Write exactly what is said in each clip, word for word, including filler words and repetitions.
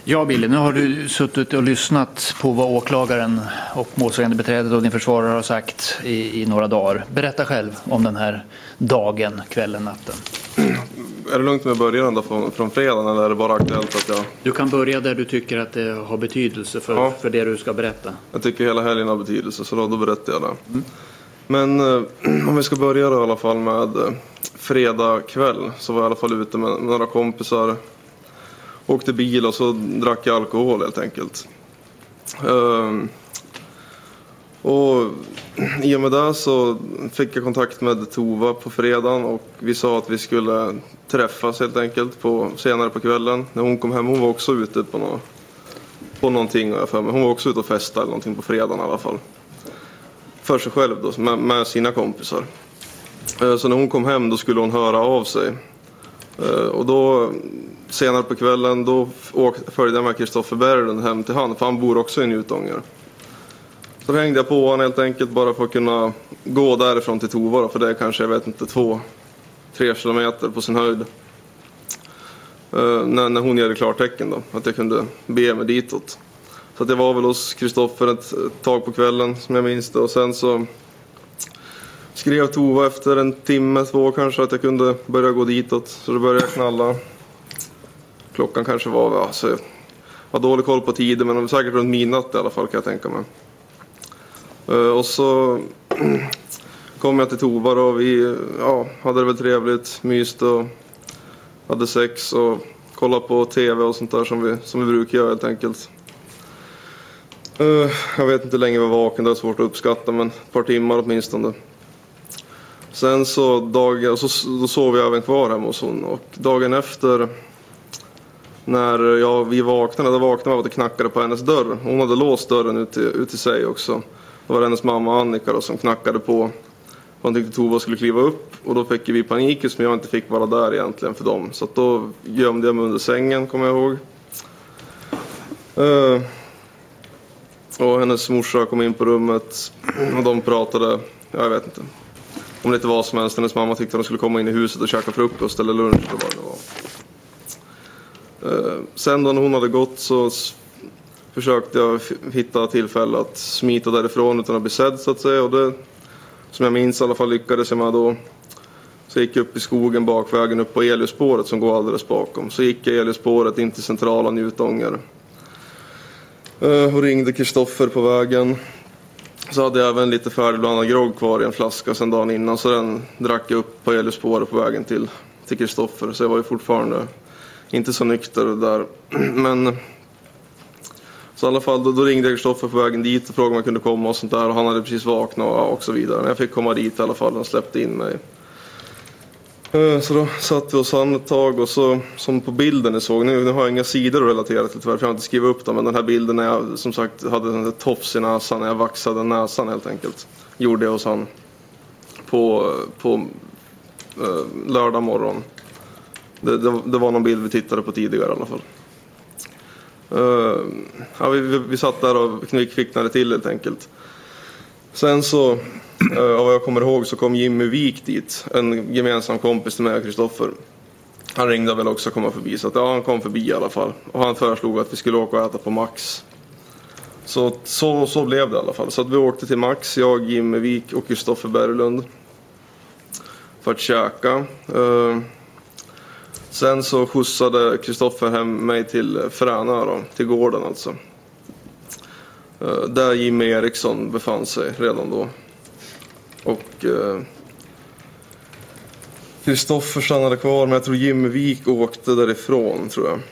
Ja, Billy, nu har du suttit och lyssnat på vad åklagaren och målsägandebiträdet och din försvarare har sagt i, i några dagar. Berätta själv om den här dagen, kvällen, natten. Är det lugnt med början då från, från fredagen, eller är det bara aktuellt att jag... Du kan börja där du tycker att det har betydelse för, ja. för det du ska berätta. Jag tycker hela helgen har betydelse, så då, då berättar jag det. Mm. Men eh, om vi ska börja då, i alla fall med eh, fredag kväll, så var jag i alla fall ute med, med några kompisar. Åkte bil och så drack jag alkohol helt enkelt. Um, och i och med det så fick jag kontakt med Tova på fredagen och vi sa att vi skulle träffas helt enkelt på, senare på kvällen. När hon kom hem, hon var också ute på, nå, på någonting. Hon var också ute och festade eller någonting på fredagen i alla fall. För sig själv då, med, med sina kompisar. Uh, så när hon kom hem då skulle hon höra av sig. Uh, och då... Senare på kvällen då åkte, följde jag med Kristoffer Berglund hem till han, för han bor också i Njutånger. Så då hängde jag på honom helt enkelt bara för att kunna gå därifrån till Tova, för det är kanske, jag vet inte, två, tre kilometer på sin höjd. Uh, när, när hon ger det klartecken då, att jag kunde be mig ditåt. Så att jag var väl hos Kristoffer ett, ett tag på kvällen som jag minns det, och sen så skrev Tova efter en timme, två kanske, att jag kunde börja gå ditåt. Så då började jag knalla. Klockan kanske var, alltså, jag har dålig koll på tiden, men det var säkert runt midnatt i alla fall, kan jag tänka mig. Uh, och så kom jag till Tova och vi ja, hade det väl trevligt, myst och hade sex och kollade på tv och sånt där som vi, som vi brukar göra helt enkelt. Uh, jag vet inte hur länge vi var vaken, det är svårt att uppskatta, men ett par timmar åtminstone. Sen så dagen, så, då sov jag även kvar hemma hos hon, och dagen efter... När jag, vi vaknade, då vaknade jag av att det knackade på hennes dörr. Hon hade låst dörren ut till, ut till sig också. Det var hennes mamma Annika då, som knackade på. Hon tyckte Tova skulle kliva upp. Och då fick vi panik, som jag inte fick vara där egentligen för dem. Så att då gömde jag mig under sängen, kommer jag ihåg. Uh, och hennes morsa kom in på rummet. Och de pratade, jag vet inte, om lite vad som helst. Hennes mamma tyckte att de skulle komma in i huset och käka frukost eller lunch eller vad det var. Sen då när hon hade gått så försökte jag hitta tillfälle att smita därifrån utan att bli sedd, så att säga. Och det, som jag minns i alla fall, lyckades jag med då. Så gick jag upp i skogen bakvägen upp på Eliusspåret som går alldeles bakom. Så gick jag Eliusspåret in till centrala Njutånger. Och ringde Kristoffer på vägen. Så hade jag även lite färdigblandad grogg kvar i en flaska sen dagen innan. Så den drack jag upp på Eliusspåret på vägen till till Kristoffer. Så jag var ju fortfarande... inte så nykter där. Men så i alla fall då, då ringde Kristoffer på vägen dit och frågade om jag kunde komma och sånt där. Och han hade precis vaknat och, och så vidare. Men jag fick komma dit i alla fall och släppte in mig. Så då satt vi oss an ett tag och så, som på bilden ni såg, nu, nu har jag inga sidor relaterat till tyvärr, för jag har inte skrivit upp dem. Men den här bilden när jag som sagt hade en tofs i näsan, när jag vaxade näsan helt enkelt. Gjorde jag hos han på, på uh, lördag morgon. Det, det, det var någon bild vi tittade på tidigare i alla fall. Uh, ja, vi, vi, vi satt där och kvicknade till helt enkelt. Sen så, uh, av vad jag kommer ihåg, så kom Jimmy Wik dit. En gemensam kompis till mig och Kristoffer. Han ringde väl också komma förbi. Så att, ja, han kom förbi i alla fall. Och han föreslog att vi skulle åka och äta på Max. Så, så, så blev det i alla fall. Så att vi åkte till Max, jag, Jimmy Wik och Kristoffer Berglund. För att käka. Uh, Sen så skjutsade Kristoffer hem mig till Fränö då, till gården alltså. Uh, där Jimmy Eriksson befann sig redan då. Och Kristoffer uh, stannade kvar, men jag tror Jimmy Wik åkte därifrån, tror jag.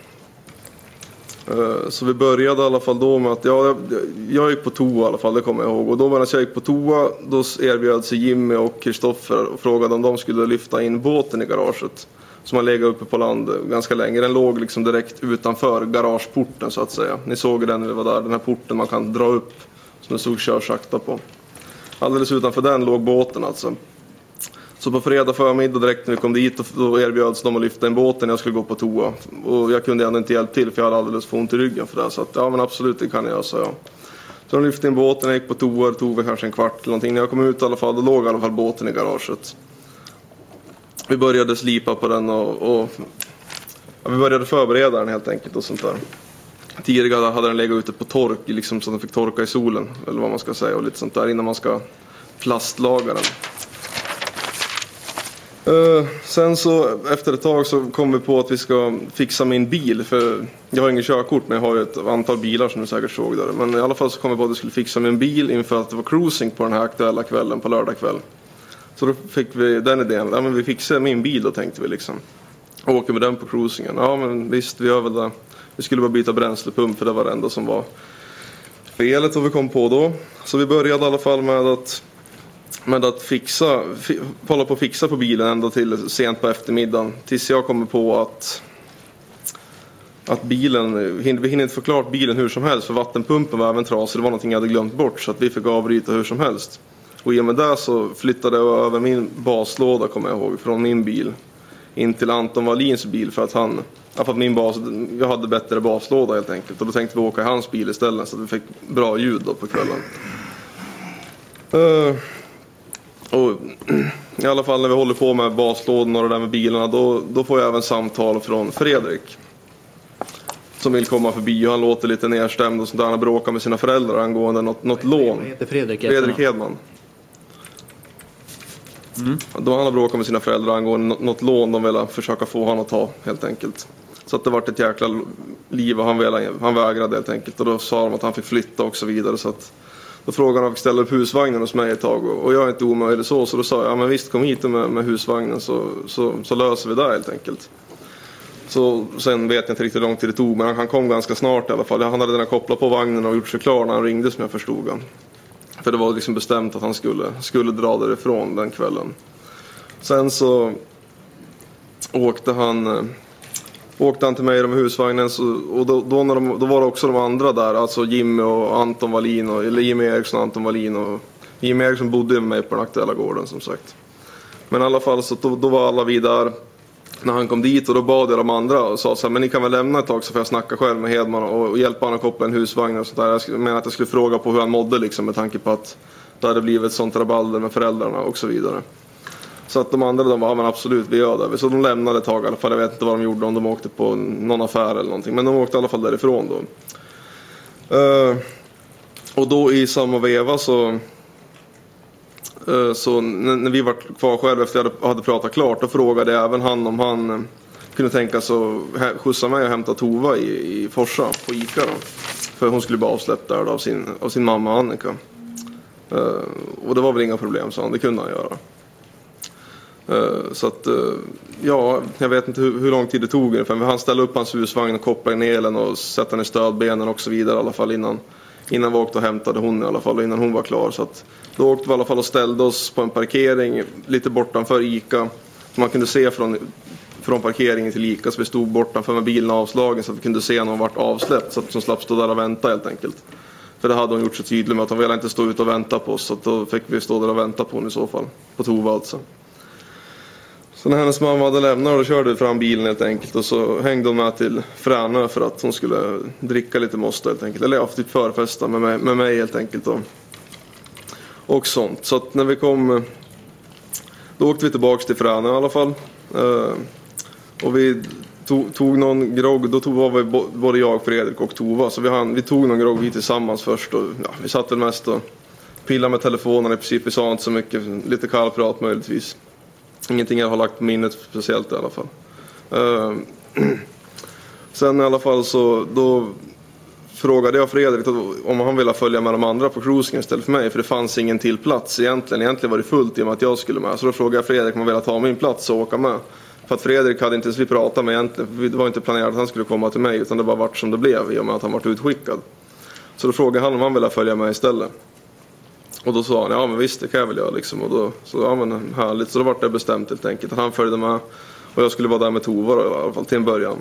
Uh, så vi började i alla fall då med att ja, jag, jag gick på toa i alla fall, det kommer jag ihåg. Och då när jag gick på toa, då erbjöd sig Jimmy och Kristoffer och frågade om de skulle lyfta in båten i garaget. Som har legat uppe på land ganska länge. Den låg liksom direkt utanför garageporten, så att säga. Ni såg den när vi var där. Den här porten man kan dra upp, som det stod körsakta på. Alldeles utanför den låg båten alltså. Så på fredag förmiddag direkt när vi kom dit, då erbjöds de att lyfta in båten när jag skulle gå på toa. Och jag kunde ändå inte hjälpa till, för jag hade alldeles för ont i ryggen för det. Så att, ja, men absolut, det kan jag, sa jag. Så de lyfte in båten, jag gick på toa, det tog väl kanske en kvart eller någonting. När jag kom ut i alla fall, då låg i alla fall båten i garaget. Vi började slipa på den och, och ja, vi började förbereda den helt enkelt och sånt där. tidigare hade den legat ute på tork liksom, så den fick torka i solen eller vad man ska säga och lite sånt där innan man ska plastlaga den. Uh, sen så efter ett tag så kom vi på att vi ska fixa min bil, för jag har ingen körkort men jag har ett antal bilar som du säkert såg där. Men i alla fall så kom vi på att vi skulle fixa min bil inför att det var cruising på den här aktuella kvällen på lördag kväll. Så då fick vi den idén, ja men vi fixar min bil då, tänkte vi liksom. Och åker med den på cruisingen. Ja men visst, vi gör väl det. Vi skulle bara byta bränslepump för det var det enda som var felet och vi kom på då. Så vi började i alla fall med att med att fixa, fi, hålla på att fixa på bilen ända till sent på eftermiddagen. Tills jag kommer på att att bilen, vi hinner inte få klart bilen hur som helst, för vattenpumpen var även trasig. Det var någonting jag hade glömt bort, så att vi fick avbryta hur som helst. Och i och med det så flyttade jag över min baslåda, kommer jag ihåg, från min bil in till Anton Wallins bil, för att han, för att min bas, jag hade bättre baslåda helt enkelt. Och då tänkte vi åka i hans bil istället, så att vi fick bra ljud då på kvällen. Uh, och i alla fall när vi håller på med baslådan och det där med bilarna, då, då får jag även samtal från Fredrik som vill komma förbi, och han låter lite nedstämd och sånt där. Han bråkar med sina föräldrar angående något, något lån. Vad heter Fredrik? Fredrik Hedman. Mm. Då han har bråkat med sina föräldrar angående något lån de vill försöka få han att ta helt enkelt. Så att det var ett jäkla liv och han, ville, han vägrade helt enkelt. Och då sa de att han fick flytta och så vidare. Så att då frågade han om jag fick ställa upp husvagnen hos mig ett tag. Och jag är inte omöjlig så. Så då sa jag, ja men visst, kom hit med, med husvagnen så, så, så löser vi det helt enkelt. Så sen vet jag inte riktigt hur lång tid det tog, men han kom ganska snart i alla fall. Han hade redan kopplat på vagnen och gjort sig klar när han ringde, som jag förstod han. För det var liksom bestämt att han skulle, skulle dra därifrån den kvällen. Sen så åkte han, åkte han till mig med husvagnen. Så, och då, då, när de, då var det också de andra där. Alltså Jimmy och Anton Wallin. Och, eller Jimmy Eriksson och Anton Wallin. Och Jimmy Eriksson bodde med mig på den aktuella gården som sagt. Men i alla fall så då, då var alla vi där när han kom dit. Och då bad jag de andra och sa så här, men ni kan väl lämna ett tag så får jag snacka själv med Hedman. Och, och hjälpa honom att koppla en husvagn och sånt där. Jag menar att jag skulle fråga på hur han mådde liksom, med tanke på att det hade blivit ett sånt rabalder med föräldrarna och så vidare. Så att de andra, de var, ja men absolut, vi gör det. Så de lämnade ett tag i alla fall. Jag vet inte vad de gjorde, om de åkte på någon affär eller någonting. Men de åkte i alla fall därifrån då. Uh, och då i samma veva så... Uh, så när, när vi var kvar själv efter jag hade, hade pratat klart, då frågade jag även han om han uh, kunde tänka sig att skjutsa mig och hämta Tova i, i Forsa på Ica då. För hon skulle bli avsläppt där då, av, sin, av sin mamma Annika. Uh, och det var väl inga problem, så han, det kunde han göra. Uh, så att, uh, ja, jag vet inte hur, hur lång tid det tog ungefär. Han ställde upp hans husvagn och kopplade in elen och sätta den i stödbenen och så vidare i alla fall innan, innan vi åkte och hämtade hon i alla fall, och innan hon var klar. Så att, då åkte vi i alla fall och ställde oss på en parkering lite bortanför Ica. Så man kunde se från, från parkeringen till Ica, så vi stod bortanför med bilen avslagen så att vi kunde se när hon vart avsläppt, så att hon slapp stå där och vänta helt enkelt. För det hade hon gjort så tydligt med att hon ville inte stå ut och vänta på oss, så att då fick vi stå där och vänta på hon i så fall, på Tova alltså. Så när hennes mamma hade lämnat, då körde vi fram bilen helt enkelt, och så hängde hon med till Fränö för att hon skulle dricka lite mosta helt enkelt, eller ja, typ förfesta med mig, med mig helt enkelt då. Och sånt. Så att när vi kom, då åkte vi tillbaka till Fränö i alla fall. Uh, och vi tog, tog någon grogg, då tog, var vi både jag, Fredrik och Tova. Så vi, hann, vi tog någon grogg vi tillsammans först. Och, ja, vi satt väl mest och pillade med telefonen i princip. Vi sa inte så mycket, lite kallprat möjligtvis. Ingenting jag har lagt på minnet speciellt i alla fall. Uh, sen i alla fall så då frågade jag Fredrik om han ville följa med de andra på cruisingen istället för mig. För det fanns ingen till plats egentligen. Egentligen var det fullt i och med att jag skulle med. Så då frågade jag Fredrik om han ville ta min plats och åka med. För att Fredrik hade inte ens vi pratat med egentligen. Det var inte planerat att han skulle komma till mig, utan det bara vart som det blev i och med att han var utskickad. Så då frågade han om han ville följa med istället. Och då sa han, ja men visst det kan jag väl göra liksom. Och då, så ja men härligt. Så då var det bestämt helt enkelt att han följde med. Och jag skulle vara där med Tova då, i alla fall till en början.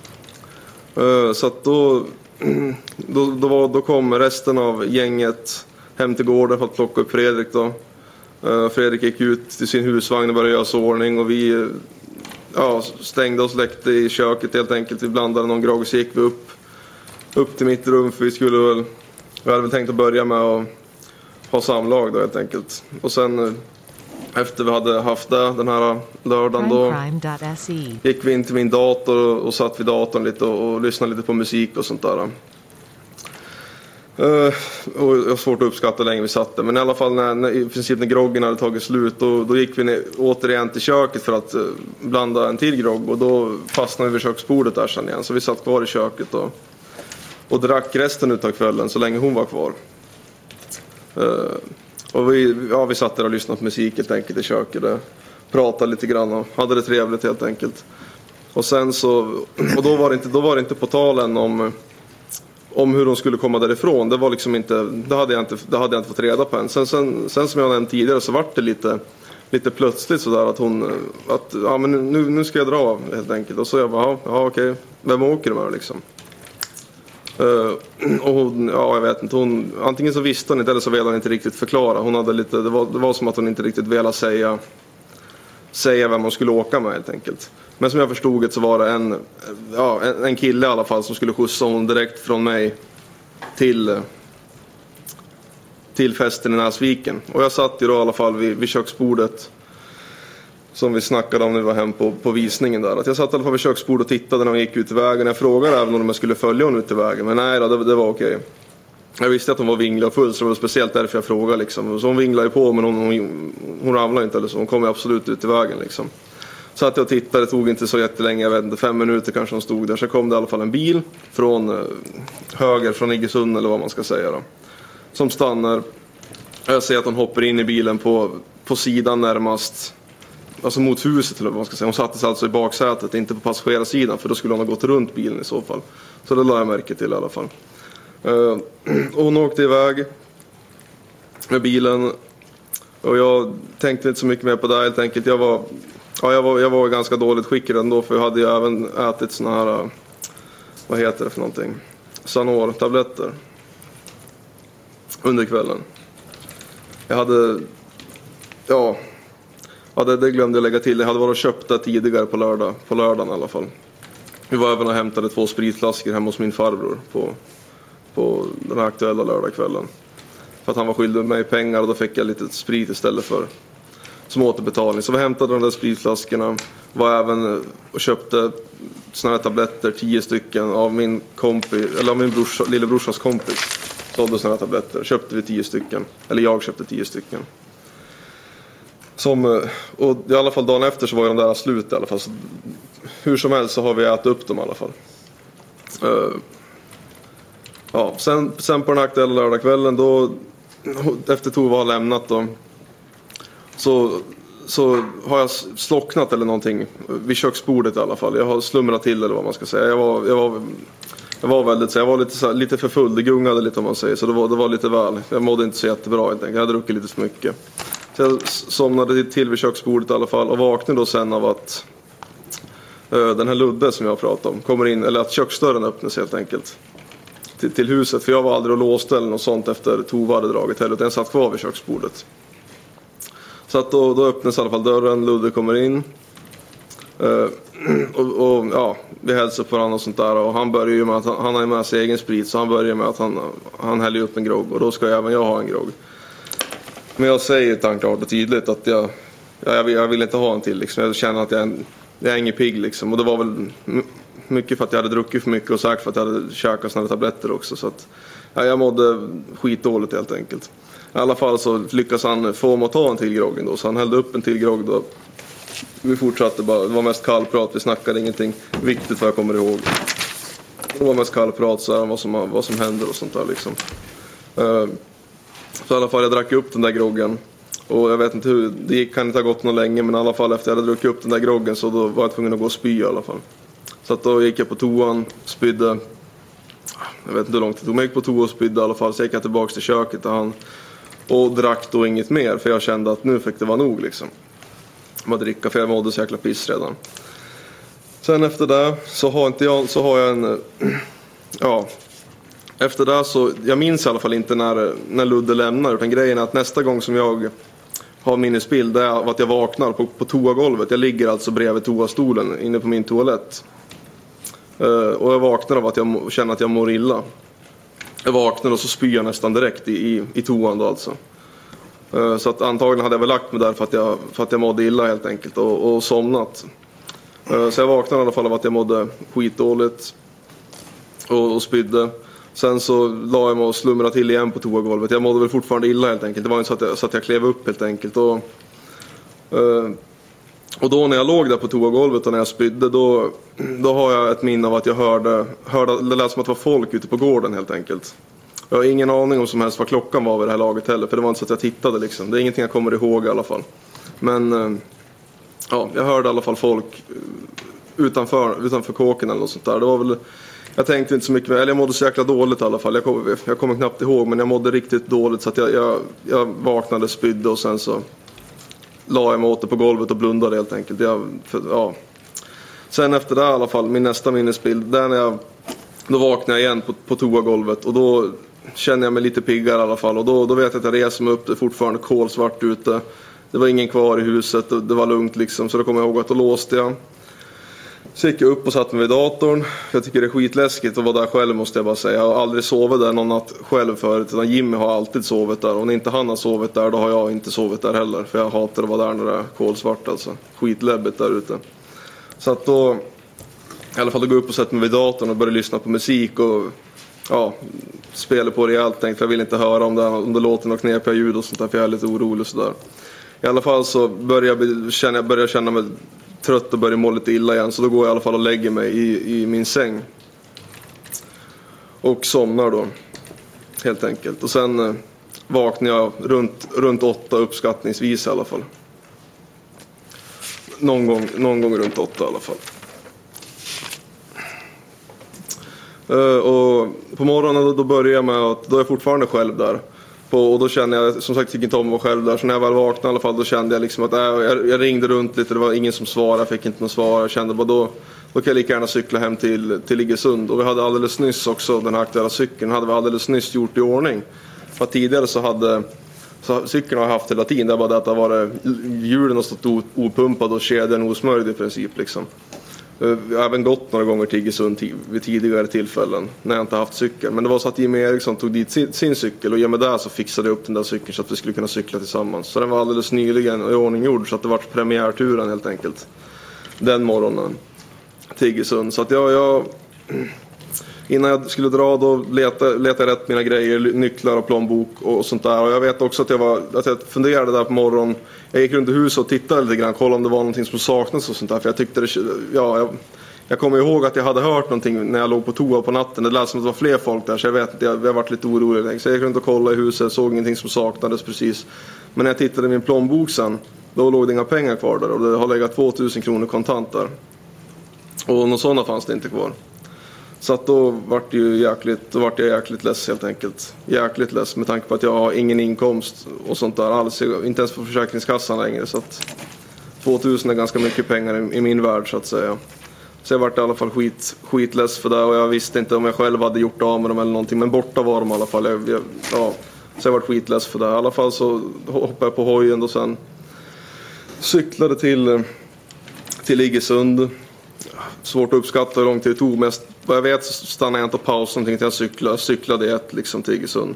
Uh, så att då... Då, då, var, då kom resten av gänget hem till gården för att plocka upp Fredrik då. Uh, Fredrik gick ut till sin husvagn och började göra så ordning, och vi ja, stängde oss, läckte i köket helt enkelt. Vi blandade någon grogg, så gick vi upp, upp till mitt rum, för vi skulle väl, vi hade väl tänkt att börja med att ha samlag då helt enkelt. Och sen efter vi hade haft det den här lördagen då gick vi in till min dator och, och satt vid datorn lite och, och lyssnade lite på musik och sånt där. Uh, och jag har svårt att uppskatta länge vi satt där. Men i alla fall när, när, i princip när groggen hade tagit slut då, då gick vi ner, återigen till köket för att uh, blanda en till grogg. Och då fastnade vi vid köksbordet där sen igen. Så vi satt kvar i köket och, och drack resten utav kvällen så länge hon var kvar. Uh, och vi, ja, vi satt där och lyssnade på musik helt enkelt i köket. Där, pratade lite grann och hade det trevligt helt enkelt. Och sen så, och då var det inte, då var det inte på talen om om hur de skulle komma därifrån. Det var liksom inte, det hade jag inte, det hade jag inte fått reda på än. Sen, sen, sen som jag nämnde tidigare så var det lite, lite plötsligt sådär att hon, att ja men nu, nu ska jag dra helt enkelt. Och så jag bara, ja, ja okej, vem åker du med liksom? Uh, och hon, ja jag vet inte, hon, antingen så visste hon inte eller så ville hon inte riktigt förklara. Hon hade lite, det var, det var som att hon inte riktigt ville säga, säga vem hon skulle åka med helt enkelt. Men som jag förstod det så var det en, ja, en, en kille i alla fall som skulle skjutsa hon direkt från mig till, till festen i Näsviken. Och jag satt ju då i alla fall vid, vid köksbordet som vi snackade om när vi var hem på, på visningen där. Att jag satt i alla fall vid köksbordet och tittade när hon gick ut i vägen. Jag frågade även om jag skulle följa hon ut i vägen. Men nej då, det, det var okej. Jag visste att hon var vinglig och full så det var speciellt därför jag frågade liksom. Så hon vinglade ju på men hon, hon, hon ramlade inte eller så. Hon kom absolut ut i vägen liksom. Så att jag tittade, det tog inte så jättelänge, jag vet inte, fem minuter kanske hon stod där. Så kom det i alla fall en bil från eh, höger, från Iggesund eller vad man ska säga då. Som stannar. Jag ser att hon hoppar in i bilen på, på sidan närmast, alltså mot huset eller vad man ska säga. Hon sattes alltså i baksätet, inte på passagerarsidan för då skulle hon ha gått runt bilen i så fall. Så det la jag märke till i alla fall. Eh, och hon åkte iväg med bilen. Och jag tänkte inte så mycket mer på det helt enkelt. Jag var... Ja, jag var, jag var ganska dåligt skickad ändå för jag hade ju även ätit såna här, vad heter det för någonting, Sanor-tabletter under kvällen. Jag hade, ja, ja det, det glömde jag lägga till. Jag hade varit och köpt det tidigare på lördag, på lördagen i alla fall. Vi var även och hämtade två spritflaskor hemma hos min farbror på, på den här aktuella lördagskvällen. För att han var skyldig mig pengar och då fick jag lite sprit istället för som återbetalning. Så vi hämtade de där spritflaskorna. Var även och köpte såna här tabletter, tio stycken av min kompis, eller av min brorsa, lillebrorsas kompis. Sålde såna här tabletter. Köpte vi tio stycken. Eller jag köpte tio stycken. Som, och i alla fall dagen efter så var ju de där slut i alla fall. Så hur som helst så har vi ätit upp dem i alla fall. Uh, ja, sen, sen på den aktuella lördagskvällen då, efter Tova har lämnat då, Så, så har jag slocknat eller någonting vid köksbordet i alla fall. Jag har slumrat till eller vad man ska säga. Jag var, jag var, jag var väldigt så jag var lite, så här, lite för full. Det gungade lite om man säger. Så det var, det var lite väl. Jag mådde inte så jättebra helt enkelt. Jag hade druckit lite för mycket. Så jag somnade till vid köksbordet i alla fall. Och vaknade då sen av att uh, den här Ludde som jag pratade om kommer in. Eller att köksdörren öppnas helt enkelt. Till, till huset. För jag var aldrig och låste eller något sånt efter Tova hade dragit heller. Utan jag satt kvar vid köksbordet. Så att då, då öppnas i alla fall dörren, Ludde kommer in. Uh, och, och ja, vi hälsar på varandra och sånt där. Och han börjar ju med att han, han har med sig egen sprit. Så han börjar med att han, han häller upp en grogg. Och då ska jag, även jag ha en grogg. Men jag säger utan klart och tydligt att jag, ja, jag, vill, jag vill inte ha en till. Liksom. Jag känner att jag är, jag är ingen pigg liksom. Och det var väl mycket för att jag hade druckit för mycket. Och säkert för att jag hade käkat såna tabletter också. Så att ja, jag mådde skitdåligt helt enkelt. I alla fall så lyckas han få mig att ta en till grogg då. Så han hällde upp en till grogg då. Vi fortsatte bara, det var mest kallprat. Vi snackade ingenting viktigt vad jag kommer ihåg. Det var mest kallprat så här, vad som, vad som händer och sånt där liksom. Uh, så i alla fall jag drack upp den där groggen. Och jag vet inte hur, det gick, kan inte ha gått någon länge. Men i alla fall efter jag hade druckit upp den där groggen så då var jag tvungen att gå och spy i alla fall. Så att då gick jag på toan, spydde. Jag vet inte hur långt det tog. Men jag gick på toa och spydde i alla fall. Så gick jag tillbaka till köket och han... Och drack då inget mer. För jag kände att nu fick det vara nog liksom. Med dricka för jag mådde så jäkla piss redan. Sen efter det så har inte jag, så har jag en... Ja. Efter det så... Jag minns i alla fall inte när, när Ludde lämnar. Utan grejen är att nästa gång som jag har minnesbild. Det är att jag vaknar på, på toagolvet. Jag ligger alltså bredvid toastolen. Inne på min toalett. Uh, och jag vaknar av att jag känner att jag mår illa. Jag vaknar och så spyr jag nästan direkt i, i, i toan då alltså. Så att antagligen hade jag väl lagt mig där för att jag, för att jag mådde illa helt enkelt och, och somnat. Så jag vaknade i alla fall av att jag mådde skitdåligt och, och spydde. Sen så la jag mig och slumrade till igen på toagolvet. Jag mådde väl fortfarande illa helt enkelt. Det var inte så att jag, så att jag klev upp helt enkelt. Och, och då när jag låg där på toagolvet och när jag spydde, då, då har jag ett minne av att jag hörde, hörde det lät som att det var folk ute på gården helt enkelt. Jag har ingen aning om som helst vad klockan var vid det här laget heller, för det var inte så att jag tittade liksom. Det är ingenting jag kommer ihåg i alla fall. Men ja, jag hörde i alla fall folk utanför, utanför kåken eller något sånt där. Det var väl, jag tänkte inte så mycket, eller jag mådde så jäkla dåligt i alla fall. Jag kommer, jag kommer knappt ihåg, men jag mådde riktigt dåligt så att jag, jag, jag vaknade, spydde och sen så la jag mig åter på golvet och blundade helt enkelt. Jag, för, ja. Sen efter det i alla fall, min nästa minnesbild, där när jag, då vaknade jag igen på, på toagolvet och då känner jag mig lite piggare i alla fall. Och då, då vet jag att jag reser mig upp, det är fortfarande kolsvart ute. Det var ingen kvar i huset, det var lugnt liksom. Så då kommer jag ihåg att då låste jag. Så gick jag upp och satt mig vid datorn. Jag tycker det är skitläskigt att vara där själv, måste jag bara säga. Jag har aldrig sovit där någon natt själv förut. Utan Jimmy har alltid sovit där. Och när inte han har sovit där, då har jag inte sovit där heller. För jag hatar att vara där när det är kolsvart alltså. Skitläbbigt där ute. Så att då, i alla fall då gå upp och sätta mig vid datorn och börja lyssna på musik. Och ja, spela på rejält tänkt. För jag vill inte höra om det, om det låter några knepiga ljud och sånt där. För jag är lite orolig och sådär. I alla fall så börjar jag känna, jag börjar känna mig trött och börjar må lite illa igen. Så då går jag i alla fall och lägger mig i, i min säng. Och somnar då. Helt enkelt. Och sen eh, vaknar jag runt, runt åtta uppskattningsvis i alla fall. Någon gång, någon gång runt åtta i alla fall. Uh, och på morgonen då, då börjar jag med att, då är jag fortfarande själv där. På, och då känner jag, som sagt, tycker inte om att vara själv där. Så när jag väl vaknade i alla fall, då kände jag liksom att äh, jag, jag ringde runt lite, det var ingen som svarade, jag fick inte någon svar. Jag kände bara då, då kan jag lika gärna cykla hem till, till Iggesund. Och vi hade alldeles nyss också, den här aktuella cykeln hade vi alldeles nyss gjort i ordning. För tidigare så hade, så cykeln har jag haft hela tiden, det är bara det att det var hjulen har stått opumpad och kedjan osmörjd i princip liksom. Jag har även gått några gånger till Iggesund vid tidigare tillfällen när jag inte haft cykel. Men det var så att Jimmy Eriksson tog dit sin, sin cykel och i och med det så fixade jag upp den där cykeln så att vi skulle kunna cykla tillsammans. Så den var alldeles nyligen i ordning gjord så att det var premiärturen helt enkelt. Den morgonen till Iggesund. Så att jag, jag, innan jag skulle dra då letade, letade jag rätt mina grejer, nycklar och plånbok och sånt där. Och jag vet också att jag, var, att jag funderade där på morgonen. Jag gick runt i huset och tittade lite grann, kollade om det var någonting som saknades och sånt där. För jag tyckte det, ja, jag, jag kommer ihåg att jag hade hört någonting när jag låg på toa på natten. Det lät som att det var fler folk där så jag vet inte, jag, jag varit lite orolig. Så jag gick runt och kollade i huset, såg ingenting som saknades precis. Men när jag tittade i min plånbok sen, då låg det inga pengar kvar där. Och det har legat tvåtusen kronor kontant där. Och någon sådana fanns det inte kvar. Så att då vart det ju jäkligt, då vart jag jäkligt less helt enkelt. Jäkligt less med tanke på att jag har ingen inkomst och sånt där alls. Inte ens på Försäkringskassan längre. Så att tvåtusen är ganska mycket pengar i, i min värld så att säga. Så jag vart i alla fall skit, skitless för det. Och jag visste inte om jag själv hade gjort av med dem eller någonting. Men borta var de i alla fall. Jag, jag, ja. Så jag vart skitless för det. I alla fall så hoppade jag på hojen och sen cyklade till, till Iggesund. Svårt att uppskatta hur långt det tog. Mest, vad jag vet så stannade jag inte och pausade någonting till jag cyklade. Cyklade i ett liksom till Iggesund.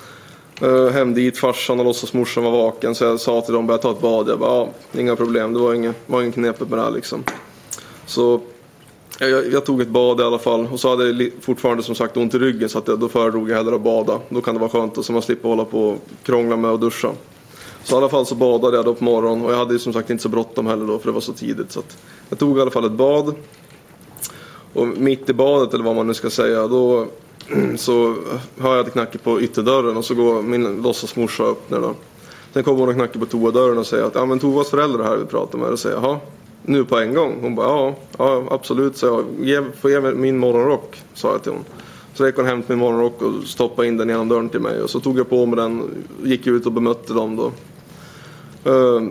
Uh, hem dit, farsan och låtsas morsan var vaken. Så jag sa till dem, börja ta ett bad. Jag bara, ja, inga problem. Det var ingen, var ingen knepet med det här liksom. Så jag, jag tog ett bad i alla fall. Och så hade jag fortfarande som sagt ont i ryggen. Så att jag, då föredrog jag hellre att bada. Då kan det vara skönt och så man slipper hålla på och krångla med och duscha. Så i alla fall så badade jag då på morgonen. Och jag hade som sagt inte så bråttom heller då. För det var så tidigt. Så att jag tog i alla fall ett bad. Och mitt i badet eller vad man nu ska säga. Då så hör jag att knackar på ytterdörren. Och så går min låtsasmorsa upp när då. Sen kommer hon och knackar på toadörren och säger att ja men Tovas föräldrar här vi pratar med. Och säger jaha, nu på en gång. Hon bara ja, ja absolut. Så jag ge, får ge mig min morgonrock, sa jag till hon. Så jag gick hon hem till min morgonrock och stoppade in den genom dörren till mig. Och så tog jag på mig den, gick ut och bemötte dem då. Uh,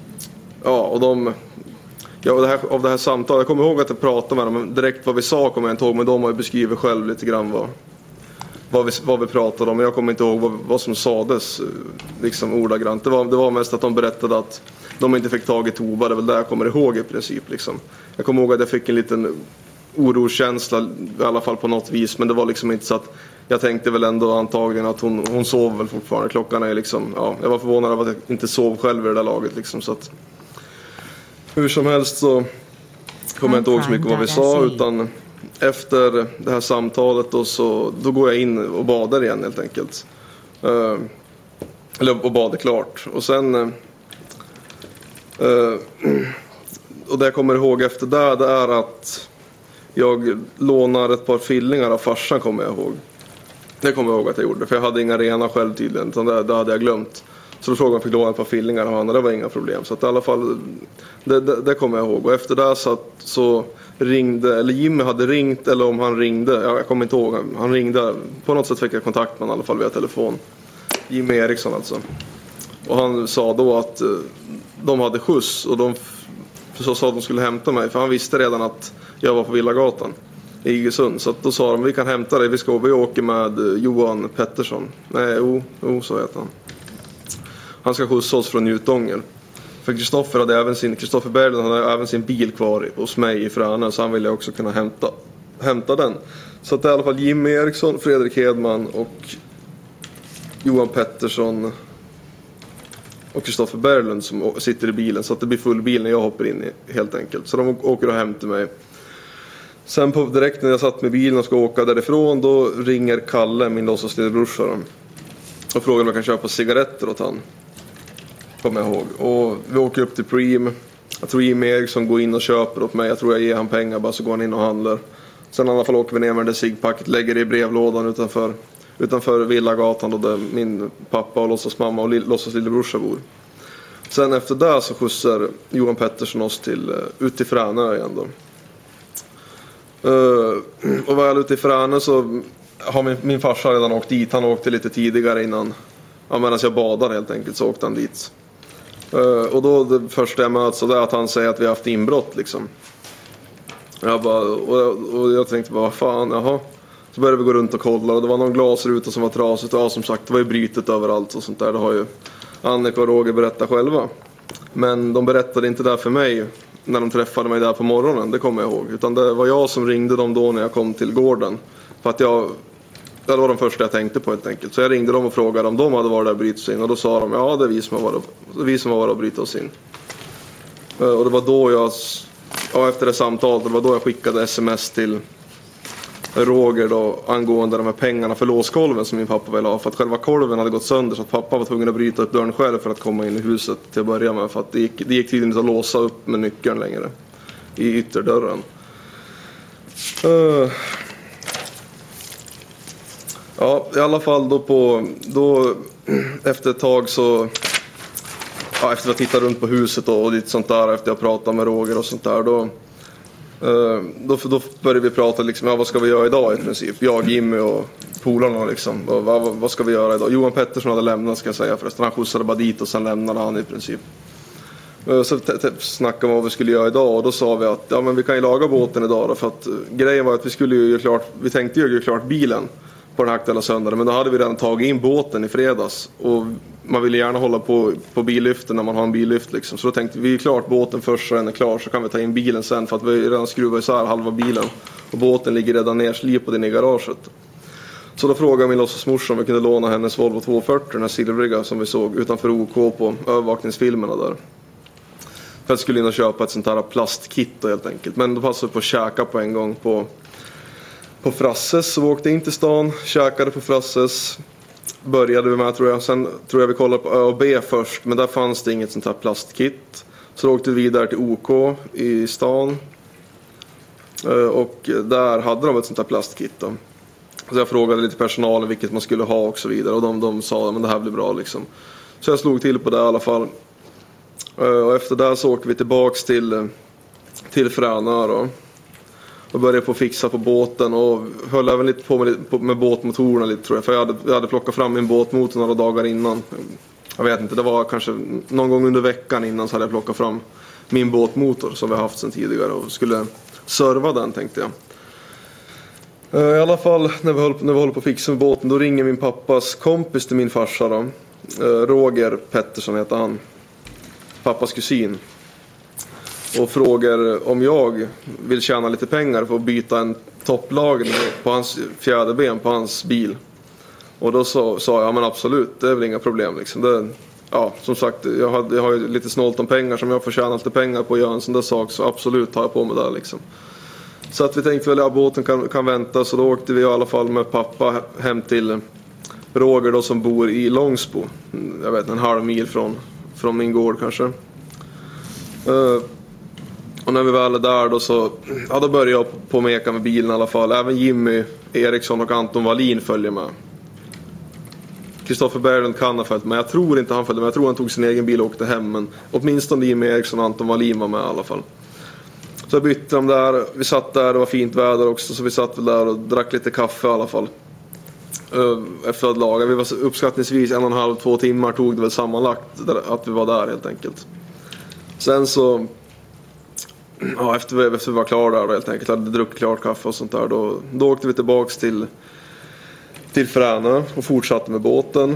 ja och de... Ja, det här, av det här samtalet, jag kommer ihåg att jag pratade med dem, men direkt vad vi sa kommer jag inte ihåg, men de har ju beskrivit själv lite grann vad, vad, vi, vad vi pratade om. Men jag kommer inte ihåg vad, vad som sades liksom ordagrant. Det var, det var mest att de berättade att de inte fick tag i Tova, det är väl det jag kommer ihåg i princip. Liksom. Jag kommer ihåg att jag fick en liten oroskänsla i alla fall på något vis, men det var liksom inte så att jag tänkte väl ändå antagligen att hon, hon sov väl fortfarande. Klockan är liksom, ja, jag var förvånad över att jag inte sov själv i det där laget liksom, så att hur som helst så kommer jag inte ihåg så mycket vad vi sa, utan efter det här samtalet då, så, då går jag in och badar igen helt enkelt. Uh, eller och badar klart. Och sen uh, och det jag kommer ihåg efter det, det är att jag lånar ett par fillingar av farsan, kommer jag ihåg. Det kommer jag ihåg att jag gjorde, för jag hade inga rena själv tydligen, utan det, det hade jag glömt. Så då frågade jag om jag fick låna ett par fillingar av honom, och det var inga problem. Så att i alla fall, det, det, det kommer jag ihåg. Och efter det så, att, så ringde, eller Jimmy hade ringt, eller om han ringde, jag kommer inte ihåg. Han ringde, på något sätt fick jag kontakt med honom i alla fall via telefon. Jimmy Eriksson alltså. Och han sa då att de hade skjuts, och de så sa att de skulle hämta mig. För han visste redan att jag var på Villagatan i Iggesund. Så att då sa de, vi kan hämta dig, vi ska vi åker med Johan Pettersson. Nej, o, o så heter han. Han ska skjutsa oss från Njutånger. För Kristoffer hade även sin, Kristoffer Berglund hade även sin bil kvar hos mig i Fränö, så han ville också kunna hämta, hämta den. Så att det är i alla fall Jimmy Eriksson, Fredrik Hedman och Johan Pettersson och Kristoffer Berglund som sitter i bilen, så att det blir full bil när jag hoppar in i, helt enkelt. Så de åker och hämtar mig. Sen på direkt när jag satt med bilen och ska åka därifrån, då ringer Kalle, min låtsas lillebrorsa, och frågar om jag kan köpa cigaretter åt han. Kommer jag ihåg. Och vi åker upp till Preem. Jag tror Jimmy Eriksson går in och köper åt mig. Jag tror jag ger han pengar bara, så går han in och handlar. Sen i alla fall åker vi ner med det cigpacket, lägger det i brevlådan utanför, utanför Villagatan då där min pappa och låtsas mamma och li, låtsas lillebrorsa bor. Sen efter det så skjutsar Johan Pettersson oss till, ut till Fränö igen då. Uh, och väl ute i Fränö så har min, min farsa redan åkt dit. Han åkte lite tidigare innan, ja, medan jag badade helt enkelt, så åkte han dit. Uh, och då det första jag möts, så det är att han säger att vi har haft inbrott liksom. Jag bara, och, jag, och jag tänkte bara, vad fan, jaha. Så började vi gå runt och kolla, och det var någon glasruta som var trasigt. Ja, som sagt, det var ju brytet överallt och sånt där. Det har ju Annika och Roger berättat själva. Men de berättade inte det för mig när de träffade mig där på morgonen, det kommer jag ihåg. Utan det var jag som ringde dem då när jag kom till gården. För att jag, det var de första jag tänkte på helt enkelt. Så jag ringde dem och frågade om de hade varit där och brytt sig in. Och då sa de, ja, det är vi som har varit, vi som har varit och brytt oss in. Och det var då jag, ja, efter det samtalet, det var då jag skickade sms till Roger då, angående de här pengarna för låskolven som min pappa ville ha. För att själva kolven hade gått sönder, så att pappa var tvungen att bryta upp dörren själv för att komma in i huset till att börja med. För att det gick, det gick tydligen inte att låsa upp med nyckeln längre i ytterdörren. Uh. Ja, i alla fall då på, då efter ett tag så, ja, efter att ha tittat runt på huset och, och lite sånt där, efter att jag pratat med Roger och sånt där, då Uh, då, då började vi prata liksom, ja, vad ska vi göra idag i princip? Jag, Jimmy och polarna liksom, vad, vad, vad ska vi göra idag? Johan Pettersson hade lämnat, ska jag säga förresten. Han skjutsade bara dit och sen lämnade han i princip. Uh, så t- t- snackade vi vad vi skulle göra idag, och då sa vi att ja, men vi kan ju laga båten idag då, för att uh, grejen var att vi skulle ju göra klart, vi tänkte ju göra klart bilen på den här aktuella söndagen, men då hade vi redan tagit in båten i fredags, och man ville gärna hålla på på billyften när man har en billyft liksom. Så då tänkte vi, vi är klart båten först, så den är klar, så kan vi ta in bilen sen, för att vi redan skruvar isär halva bilen och båten ligger redan nerslipad in i garaget. Så då frågade min låtsasmorsa om vi kunde låna hennes Volvo tvåhundrafyrtio, den här silvriga som vi såg utanför O K på övervakningsfilmerna där. För att skulle in och köpa ett sånt här plastkit då, helt enkelt. Men då passade vi på att käka på en gång på På Frasses, så vi åkte in till stan, käkade på Frasses, började vi med, tror jag. Sen tror jag vi kollade på Ö och B först, men där fanns det inget sånt här plastkit. Så då åkte vi vidare till O K i stan, och där hade de ett sånt här plastkit då. Så jag frågade lite personalen vilket man skulle ha och så vidare, och de, de sa att det här blir bra liksom. Så jag slog till på det i alla fall. Och efter det så åkte vi tillbaks till, till Fränö då. Och började på att fixa på båten, och höll även lite på med, på, med båtmotorerna lite, tror jag. För jag hade, jag hade plockat fram min båtmotor några dagar innan. Jag vet inte, det var kanske någon gång under veckan innan, så hade jag plockat fram min båtmotor som vi har haft sedan tidigare, och skulle serva den, tänkte jag. I alla fall, när vi höll, när vi höll på att fixa med båten, då ringer min pappas kompis till min farsa då. Roger Pettersson heter han. Pappas kusin. och frågar om jag vill tjäna lite pengar för att byta en topplager på hans fjäderben på hans bil. Och då sa, sa jag, ja men absolut, det är väl inga problem liksom. Det, ja, som sagt, jag har, jag har ju lite snålt om pengar som jag får tjäna lite pengar på att göra en sån där sak, så absolut tar jag på mig det liksom. Så att vi tänkte väl att båten kan, kan vänta, så då åkte vi i alla fall med pappa hem till Roger då, som bor i Långsbo. Jag vet, en halv mil från, från min gård kanske. Uh, och när vi väl är där då så, ja då började jag på meka med bilen i alla fall. Även Jimmy Eriksson och Anton Wallin följer med. Kristoffer Berglund kan ha följt med. Jag tror inte han följde med. Jag tror han tog sin egen bil och åkte hem. Men åtminstone Jimmy Eriksson och Anton Wallin var med i alla fall. Så jag bytte dem där. Vi satt där, det var fint väder också. Så vi satt väl där och drack lite kaffe i alla fall. Efter att laga. Vi var uppskattningsvis en och en halv, två timmar tog det väl sammanlagt att vi var där helt enkelt. Sen så, ja, efter vi, efter vi var klara där då, helt enkelt, hade druckit klart kaffe och sånt där, då, då åkte vi tillbaks till till Fränö och fortsatte med båten.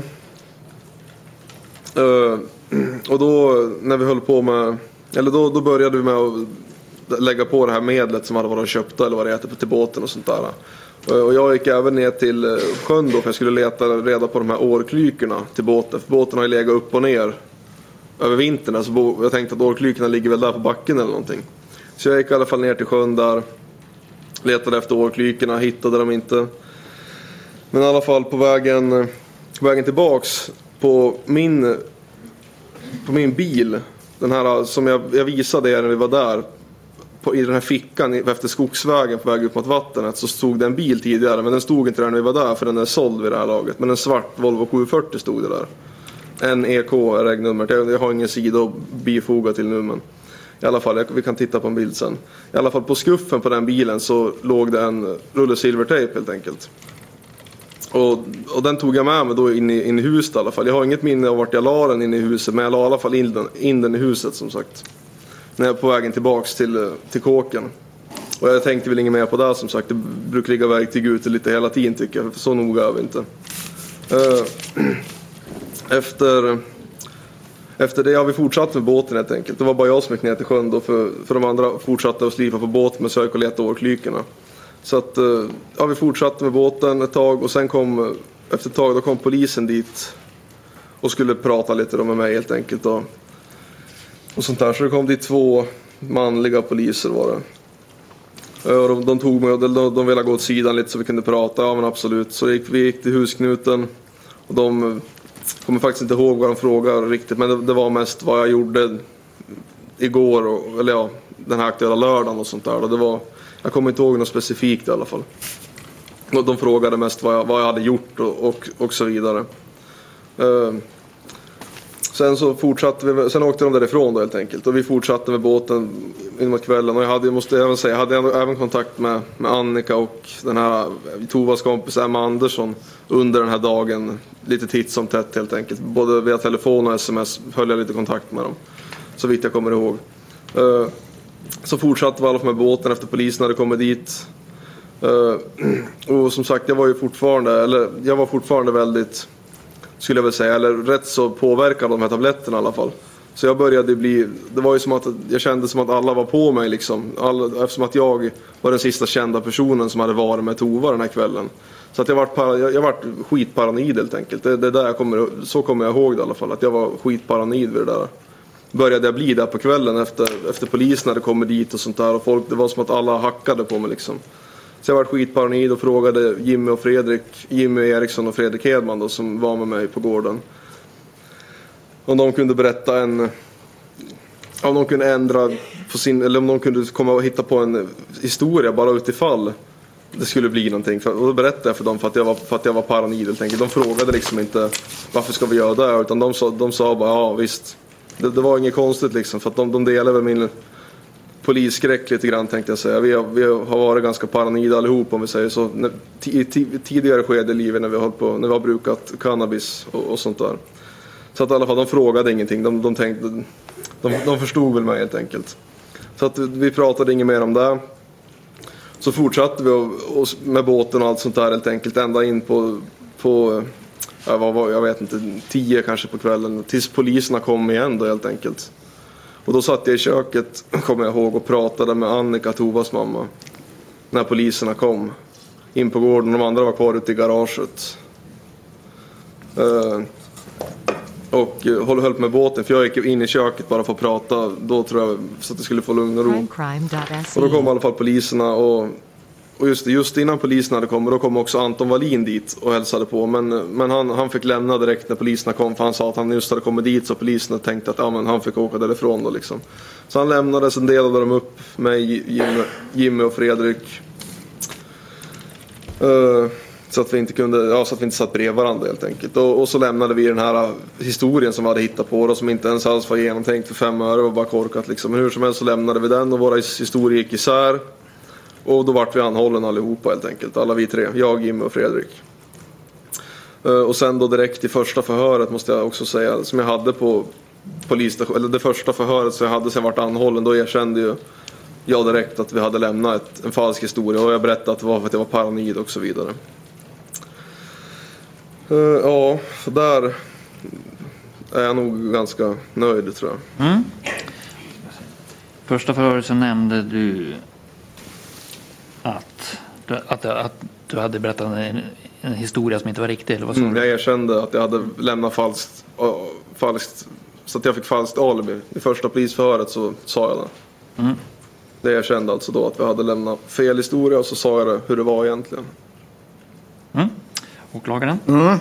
Uh, och då när vi höll på med, eller då, då började vi med att lägga på det här medlet som hade varit köpt eller vad det heter till båten och sånt där. Uh, och jag gick även ner till sjön då, för jag skulle leta reda på de här årklykorna till båten. För båten har ju legat upp och ner över vintern, så jag tänkte att årklykorna ligger väl där på backen eller någonting. Så jag gick i alla fall ner till sjön där, letade efter årklykorna, hittade dem inte. Men i alla fall på vägen, på vägen tillbaks på min, på min bil, den här som jag, jag visade er när vi var där, på, i den här fickan efter skogsvägen på väg upp mot vattnet, så stod det en bil tidigare, men den stod inte där när vi var där för den är såld vid det här laget. Men en svart Volvo sjuhundrafyrtio stod det där. En E K är regnumret. Jag, jag har ingen sida att bifoga till nu, men i alla fall, jag, vi kan titta på en bild sen. I alla fall på skuffen på den bilen så låg det en rulle silvertejp helt enkelt. Och, och den tog jag med mig då in i, in i huset i alla fall. Jag har inget minne av vart jag la den in i huset, men jag la i alla fall in den, in den i huset som sagt. När jag är på vägen tillbaks till, till kåken. Och jag tänkte väl inget mer på det som sagt. Det brukar ligga väg till Gute lite hela tiden tycker jag. Så noga är vi inte. Efter, efter det har vi fortsatt med båten helt enkelt. Det var bara jag som gick ner till sjön då, för, för de andra fortsatte att slipa på båten med sök och leta årklykorna. Så att, ja, vi fortsatte med båten ett tag och sen kom, efter ett tag då kom polisen dit och skulle prata lite med mig helt enkelt och, och sånt där. Så det kom dit två manliga poliser var det. Och de, de tog mig och de, de ville gå åt sidan lite så vi kunde prata, ja men absolut. Så gick, vi gick till husknuten och de kommer faktiskt inte ihåg vad de frågade riktigt, men det, det var mest vad jag gjorde igår, och, eller ja, den här aktuella lördagen och sånt där. Och det var, jag kommer inte ihåg något specifikt i alla fall. Och de frågade mest vad jag, vad jag hade gjort och, och, och så vidare. Uh, sen så fortsatte vi, sen åkte de därifrån då helt enkelt. Och vi fortsatte med båten in mot kvällen. Och jag hade, måste även säga, jag hade även kontakt med, med Annika och den här Tovas kompis Emma Andersson under den här dagen. Lite titt som tätt helt enkelt. Både via telefon och sms höll jag lite kontakt med dem. Så vitt jag kommer ihåg. Uh, Så fortsatte vi alla med båten efter polisen hade kommit dit. Uh, och som sagt, jag var ju fortfarande, eller jag var fortfarande väldigt, skulle jag väl säga, eller rätt så påverkad av de här tabletterna i alla fall. Så jag började bli, det var ju som att jag kände som att alla var på mig liksom. All, eftersom att jag var den sista kända personen som hade varit med Tova den här kvällen. Så att jag var, jag, jag var skitparanoid helt enkelt. Det, det där jag kommer, så kommer jag ihåg det i alla fall, att jag var skitparanoid vid det där. Började jag bli där på kvällen efter, efter polisen hade kommit dit och sånt där. Och folk, det var som att alla hackade på mig liksom. Så jag var skitparanoid och frågade Jimmy och Fredrik, Jimmy Eriksson och Fredrik Hedman då, som var med mig på gården. Om de kunde berätta en, om de kunde ändra på sin, eller om de kunde komma och hitta på en historia bara utifall det skulle bli någonting. För, och då berättade jag för dem för att jag var, för att jag var paranoid helt enkelt. De frågade liksom inte varför ska vi göra det, utan de sa, de sa bara ja visst. Det, det var inget konstigt liksom, för att de, de delar väl min polisskräck lite grann tänkte jag säga. Vi har, vi har varit ganska paranoida allihop om vi säger så. När, t, t, tidigare skede i livet när vi har, på, när vi har brukat cannabis och, och sånt där. Så att i alla fall de frågade ingenting. De, de, tänkte, de, de förstod väl mig helt enkelt. Så att vi pratade inget mer om det. Så fortsatte vi och, och med båten och allt sånt där helt enkelt. Ända in på... på jag, var, jag vet inte, tio kanske på kvällen. Tills poliserna kom igen då helt enkelt. Och då satt jag i köket, kommer jag ihåg, och pratade med Annika, Tovas mamma. När poliserna kom in på gården. De andra var kvar ute i garaget. Uh, och uh, höll på med båten. För jag gick in i köket bara för att prata. Då tror jag så att det skulle få lugn och ro. Och då kom i alla fall poliserna. Och, och just, just innan poliserna hade kommit, då kom också Anton Wallin dit och hälsade på. Men, men han, han fick lämna direkt när poliserna kom. För han sa att han just hade kommit dit. Så poliserna tänkte att ja, men han fick åka därifrån då liksom. Så han lämnade, sen delade de upp mig, Jimmy, Jimmy och Fredrik. Uh, så att vi inte kunde, ja, så att vi inte satt bredvid varandra helt enkelt. Och, och så lämnade vi den här historien som vi hade hittat på och som inte ens alls var genomtänkt för fem öre och bara korkat liksom. Men hur som helst så lämnade vi den och våra historier gick isär. Och då vart vi anhållen allihopa helt enkelt. Alla vi tre, jag, Jimmy och Fredrik. Uh, och sen då direkt i första förhöret måste jag också säga, som jag hade på polisstation, eller det första förhöret som jag hade sen jag vart anhållen, då erkände ju jag direkt att vi hade lämnat ett, en falsk historia. Och jag berättade att det var för att jag var paranoid och så vidare. Uh, ja, så där är jag nog ganska nöjd, tror jag. Mm. Första förhöret så nämnde du att, att, att du hade berättat en, en historia som inte var riktig, eller vad sa du? Mm, jag erkände att jag hade lämnat falskt, uh, falskt så att jag fick falskt alibi. I första polisförhöret så sa jag det. Mm. Det jag kände alltså då att vi hade lämnat fel historia, och så sa jag det hur det var egentligen. Mm. Åklagaren? Mm.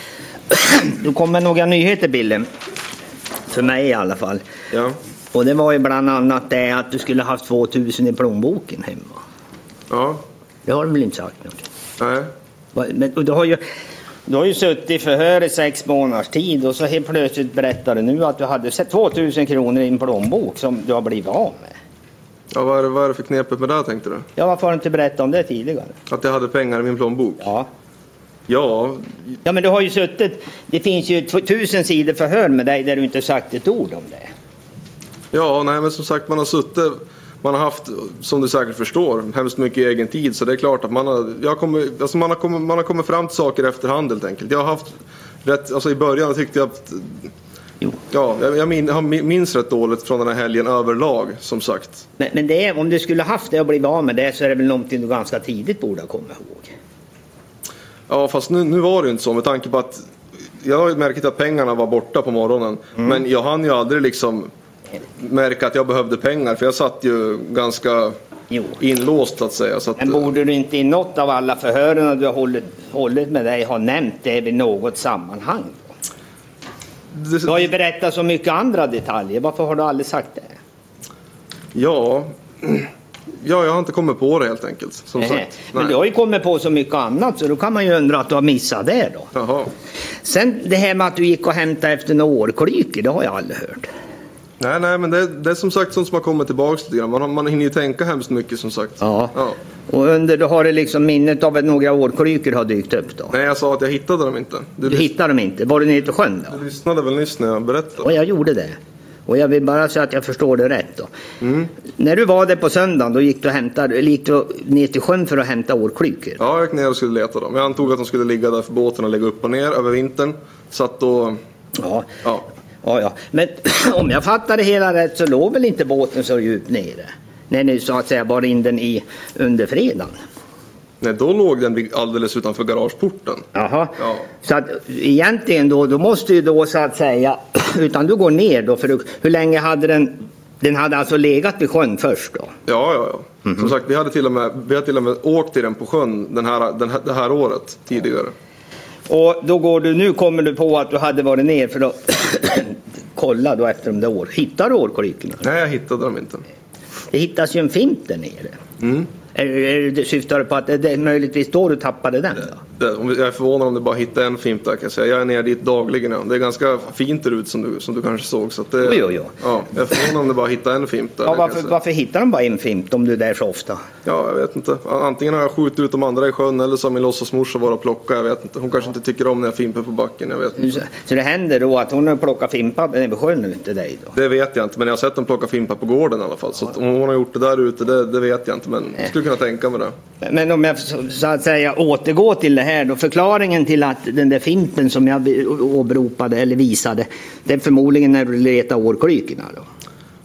Då kommer några nyheter, bilden. För mig i alla fall. Ja. Och det var ju bland annat det att du skulle ha haft tvåtusen i plånboken hemma. Ja. Det har du väl inte sagt något? Nej. Men och du har ju du har ju suttit i förhör i sex månaders tid, och så helt plötsligt berättar du nu att du hade sett tvåtusen kronor i en plånbok som du har blivit av med. Ja, vad är, det, vad är det för knepet med det, tänkte du? Ja, varför har du inte berättat om det tidigare? Att jag hade pengar i min plånbok? Ja. Ja. Ja, men du har ju suttit, det finns ju tusen sidor förhör med dig där du inte sagt ett ord om det. Ja, nej, men som sagt, man har suttit, man har haft, som du säkert förstår, hemskt mycket egen tid, så det är klart att man har, jag kommer, alltså man har kommit, man har kommit fram till saker efterhand helt enkelt. Jag har haft rätt, alltså i början tyckte jag att, jo. Ja, jag, jag min, har minns rätt dåligt från den här helgen överlag, som sagt. Men, men det är, om du skulle haft det och blivit av med det, så är det väl någonting du ganska tidigt borde ha kommit ihåg. Ja, fast nu, nu var det ju inte så, med tanke på att jag har ju märkt att pengarna var borta på morgonen. Mm. Men jag hann ju aldrig liksom märka att jag behövde pengar, för jag satt ju ganska jo. inlåst, så att säga. Så att, men borde du inte i något av alla förhören du har hållit, hållit med dig ha nämnt det i något sammanhang? Det, du har ju berättat så mycket andra detaljer. Varför har du aldrig sagt det? Ja... Ja, jag har inte kommit på det helt enkelt, som sagt. Nej. Men du har ju kommit på så mycket annat, så då kan man ju undra att du har missat det då. Jaha. Sen det här med att du gick och hämtade efter några årklyker, det har jag aldrig hört. Nej, nej, men det, det är som sagt sånt som har kommit tillbaka lite grann. Man, man hinner ju tänka hemskt mycket, som sagt. Ja. ja. Och under, då har det liksom minnet av att några årklyker har dykt upp då? Nej, jag sa att jag hittade dem inte. Du, du hittade dem inte? Var du nere till sjön då? Du lyssnade väl nyss när jag berättade? Och jag gjorde det. Och jag vill bara säga att jag förstår det rätt då. Mm. När du var där på söndagen, då gick du, hämtade, gick du ner till sjön för att hämta årklyker? Ja, jag gick ner och skulle leta dem. Jag antog att de skulle ligga där för båten och lägga upp och ner över vintern. Så att då... Ja, ja. ja, ja. Men om jag fattar det hela rätt, så låg väl inte båten så djupt nere? När ni så att säga bar in den i under fredagen? Nej, då låg den alldeles utanför garageporten. Jaha, ja. Så att egentligen då, då måste ju då så att säga, utan du går ner då, för du, hur länge hade den, den hade alltså legat vid sjön först då? Ja, ja, ja. Mm-hmm. Som sagt, vi hade till och med, vi hade till och med åkt till den på sjön den här, den här, det här året tidigare. Och då går du, nu kommer du på att du hade varit ner för att kolla då efter de där år. Hittar du årklykorna? Nej, jag hittade dem inte. Det hittas ju en fint där nere. Mm. Är, är det syftar på att det är möjligtvis då du tappade den då? Det, om jag är förvånad om du bara hittar en fimp där, kan jag säga. Jag är ner dit dagligen. Ja. Det är ganska fint där ut som du, som du kanske såg. Så att det, jo, jo. Ja, jag är förvånad om du bara hittar en fimp där. Ja, varför, varför hittar de bara en fimp om du är där så ofta? Ja, jag vet inte. Antingen har jag skjutit ut de andra i sjön, eller så har min låtsasmorsa var och plocka. Jag vet inte. Hon kanske inte tycker om när jag fimpar på backen. Jag vet inte. Så, så det händer då att hon har plockat fimpar vid sjön ute dig då? Det vet jag inte, men jag har sett dem plocka fimpar på gården i alla fall. Så att om hon har gjort det där ute, det, det vet jag inte. Men jag skulle kunna tänka mig det. Men om jag så att säga återgår till det här då, förklaringen till att den där fimpen som jag åberopade eller visade, det är förmodligen när du letar årklykorna då?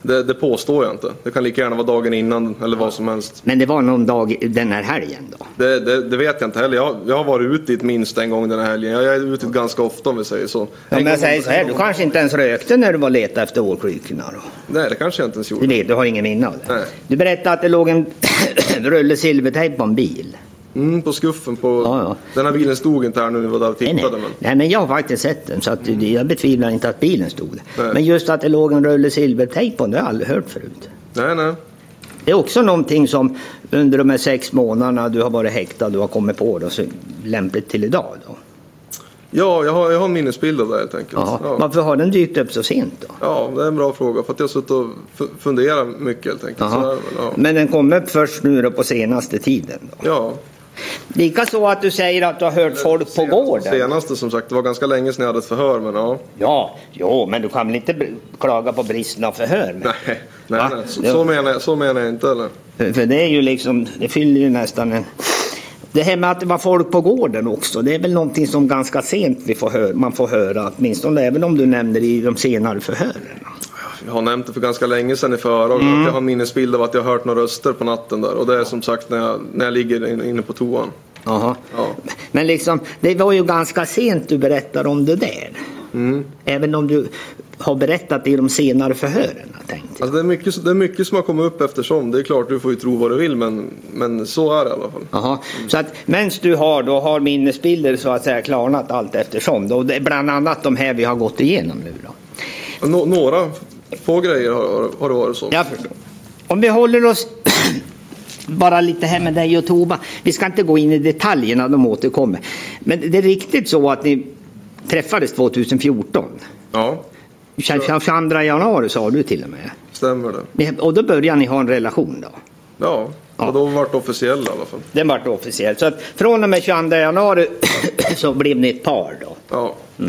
Det, det påstår jag inte. Det kan lika gärna vara dagen innan eller vad som helst. Men det var någon dag den här helgen då? Det, det, det vet jag inte heller. Jag, jag har varit ute dit minst en gång den här helgen. Jag är ute ganska ofta om vi säger så. Ja, men jag säger så här, du kanske inte ens rökte när du var leta efter årklykorna då? Nej, det kanske jag inte ens gjorde. Du vet, du har ingen minne av det. Nej. Du berättade att det låg en rulle silvertejp på en bil. Mm, på skuffen på... Ja, ja. Den här bilen stod inte här nu när vi var där och tittade. Nej, nej. Men... nej, men jag har faktiskt sett den så att jag betvivlar inte att bilen stod där. Nej. Men just att det låg en rulle silvertejp på, det har jag aldrig hört förut. Nej, nej. Det är också någonting som under de här sex månaderna du har varit häktad, du har kommit på det, så lämpligt till idag då. Ja, jag har, jag har en minnesbild av det helt enkelt. Ja. Ja. Varför har den dykt upp så sent då? Ja, det är en bra fråga. För att jag har suttit och f- funderat mycket helt enkelt. Så där, ja. Men den kom upp först nu då på senaste tiden då? Ja. Likaså att du säger att du har hört folk på Senaste, gården. senaste som sagt, det var ganska länge sedan jag hade ett förhör, men ja. Ja, jo, men du kan väl inte br- klaga på bristen av förhör? Men... Nej, nej, Va? nej. Så, så, menar jag, så menar jag inte eller? För, för det är ju liksom, det fyller ju nästan en... Det här med att det var folk på gården också, det är väl någonting som ganska sent vi får höra, man får höra, åtminstone även om du nämner det i de senare förhören. Jag har nämnt det för ganska länge sedan i förhör. Mm. Jag har en minnesbild av att jag har hört några röster på natten där. Och det är som sagt när jag, när jag ligger inne på toan. Aha. Ja. Men liksom, det var ju ganska sent du berättar om det där. Mm. Även om du har berättat i de senare förhören, tänkte jag. Alltså det, är mycket, det är mycket som har kommit upp eftersom. Det är klart, du får ju tro vad du vill, men, men så är det i alla fall. Aha. Så att mens du har, då har minnesbilder så att säga klarnat allt eftersom. Då, det är bland annat de här vi har gått igenom nu då. Nå, några få grejer har, har det varit så. Jag förstår. Om vi håller oss bara lite här med dig och Tova. Vi ska inte gå in i detaljerna, de återkommer. Men det är riktigt så att ni träffades tjugohundrafjorton. Ja. tjugoandra januari sa du till och med. Stämmer det. Och då började ni ha en relation då? Ja, och då var det officiell i alla fall. Den var officiell. Så att från och med tjugoandra januari så blev ni ett par då? Ja. Mm.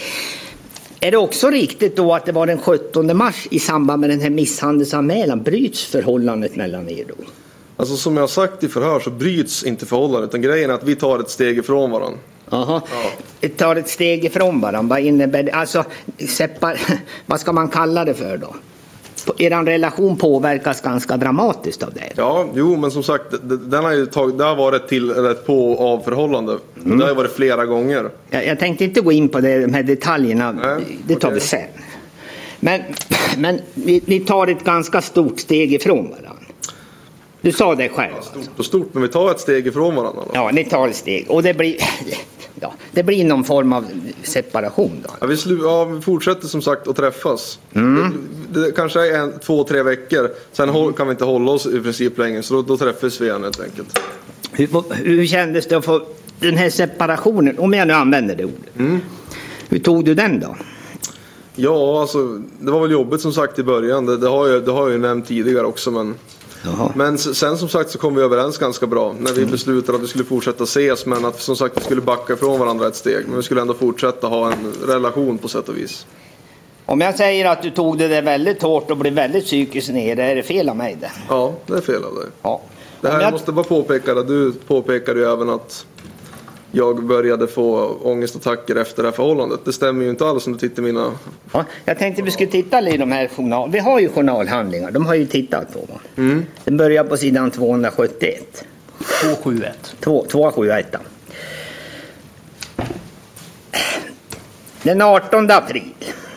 Är det också riktigt då att det var den sjuttonde mars i samband med den här misshandelsanmälan bryts förhållandet mellan er då? Alltså som jag har sagt i förhör så bryts inte förhållandet. Utan grejen är att vi tar ett steg ifrån varandra. Aha. Ja. Tar ett steg ifrån varandra. Vad innebär det? Alltså, separ... vad ska man kalla det för då? Er relation påverkas ganska dramatiskt av det. Ja, jo, men som sagt, den har ju tagit, det har varit till ett på av förhållande. Mm. Det har ju varit flera gånger. Jag, jag tänkte inte gå in på det, de här detaljerna. Nej, det tar okay. vi sen. Men, men ni, ni tar ett ganska stort steg ifrån varandra. Du sa det själv. Ja, stort och stort, men vi tar ett steg ifrån varandra. Då. Ja, ni tar ett steg. Och det blir, ja, det blir någon form av separation då. Ja, vi, slu- ja, vi fortsätter som sagt att träffas. Mm. Det, det kanske är en, två, tre veckor. Sen mm. kan vi inte hålla oss i princip längre. Så då, då träffas vi igen helt enkelt. Hur, hur kändes det att få den här separationen? Om jag nu använder det ordet. Mm. Hur tog du den då? Ja, alltså det var väl jobbigt som sagt i början. Det, det, har, jag, det har jag ju nämnt tidigare också. Men, men sen som sagt så kom vi överens ganska bra. När vi mm. beslutade att vi skulle fortsätta ses. Men att som sagt vi skulle backa ifrån varandra ett steg. Men vi skulle ändå fortsätta ha en relation på sätt och vis. Om jag säger att du tog det där väldigt hårt och blev väldigt psykiskt nere, är det fel av mig det? Ja, det är fel av dig. Ja. Det här jag... måste bara påpeka det. Du påpekade ju även att jag började få ångestattacker efter det här förhållandet. Det stämmer ju inte alls om du tittar mina... Ja, jag tänkte vi skulle titta i de här journal... Vi har ju journalhandlingar, de har ju tittat på. Mm. Den börjar på sidan tvåhundrasjuttioett. tvåhundrasjuttioett. tvåhundrasjuttioett. Den artonde april.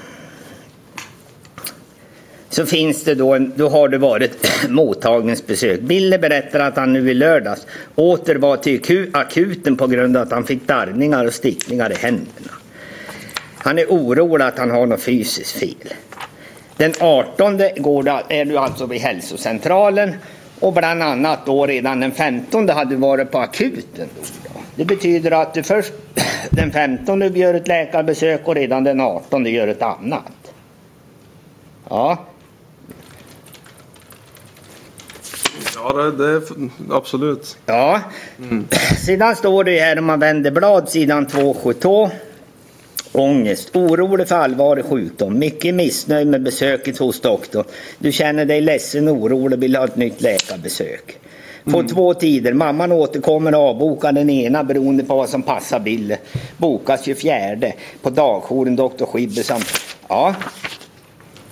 Så finns det då, en, då har det varit mottagningsbesök. Bille berättar att han nu i lördags åter var till akuten på grund av att han fick darrningar och stickningar i händerna. Han är orolig att han har något fysiskt fel. Den artonde går det, är du alltså vid hälsocentralen och bland annat då redan den femtonde hade du varit på akuten. Då. Det betyder att du först den femtonde gör ett läkarbesök och redan den artonde gör ett annat. Ja. Ja, det, det är absolut. Ja. Mm. Sedan står det här om man vänder blad sidan tvåhundrasjuttiotvå. Ångest, orolig för allvarlig sjukdom, mycket missnöjd med besöket hos doktorn. Du känner dig ledsen och orolig och vill ha ett nytt läkarbesök. På mm. två tider, mamman återkommer och avbokar den ena beroende på vad som passar Bille. Bokas tjugofjärde på dagjouren doktor Schibbe samt... Ja.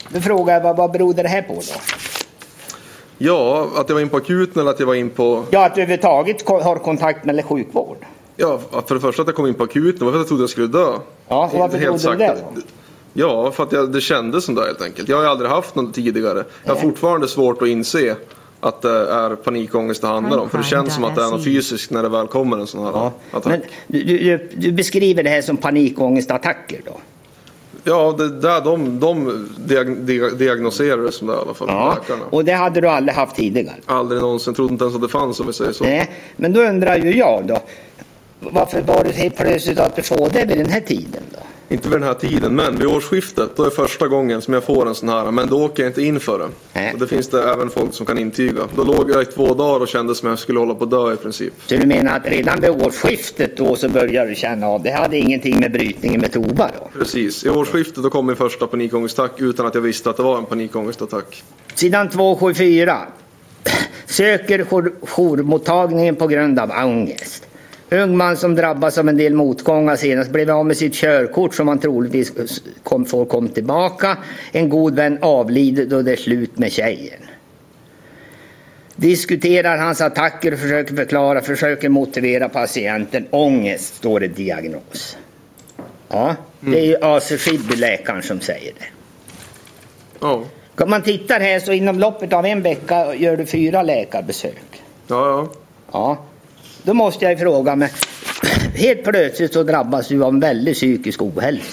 Då frågar jag, vad, vad berodde det här på då? Ja, att jag var in på akuten eller att jag var in på... Ja, att du överhuvudtaget har kontakt med sjukvård. Ja, för det första att jag kom in på akuten var för att jag trodde jag skulle dö. Ja, och varför trodde du det då? Ja, för att jag, det kändes som det helt enkelt. Jag har ju aldrig haft något tidigare. Jag har fortfarande svårt att inse att det är panikångest det handlar om. För det känns som att det är något fysiskt när det väl kommer en sån här ja. attack. Men du, du, du beskriver det här som panikångestattacker då? Ja, det, där, de, de diag, diagnoserar det som det i alla fall. Ja. Läkarna. Och det hade du aldrig haft tidigare? Aldrig någonsin. Trodde inte ens att det fanns, om vi säger så. Nej, men då undrar ju jag då. Varför var det helt plötsligt att du får det vid den här tiden då? Inte vid den här tiden, men vid årsskiftet då är första gången som jag får en sån här, men då åker jag inte in för det. Nej. Och det finns det även folk som kan intyga. Då låg jag i två dagar och kände som jag skulle hålla på att dö i princip. Så du menar att redan vid årsskiftet då så började du känna av, det hade ingenting med brytningen med tova då? Precis, i årsskiftet då kom min första panikångestattack utan att jag visste att det var en panikångestattack. Sidan tvåhundrasjuttiofyra. Söker jourmottagningen på grund av ångest. Ung man som drabbas av en del motgångar senast blev av med sitt körkort som han troligtvis kom, får kom tillbaka. En god vän avlider då det är slut med tjejen. Diskuterar hans attacker och försöker förklara, försöker motivera patienten. Ångest står det diagnos. Ja, det är ju Aseshibby läkaren som säger det. Ja. Om man tittar här så inom loppet av en vecka gör du fyra läkarbesök. Ja, ja. Ja. Då måste jag fråga mig, helt plötsligt så drabbas du av en väldigt psykisk ohälsa.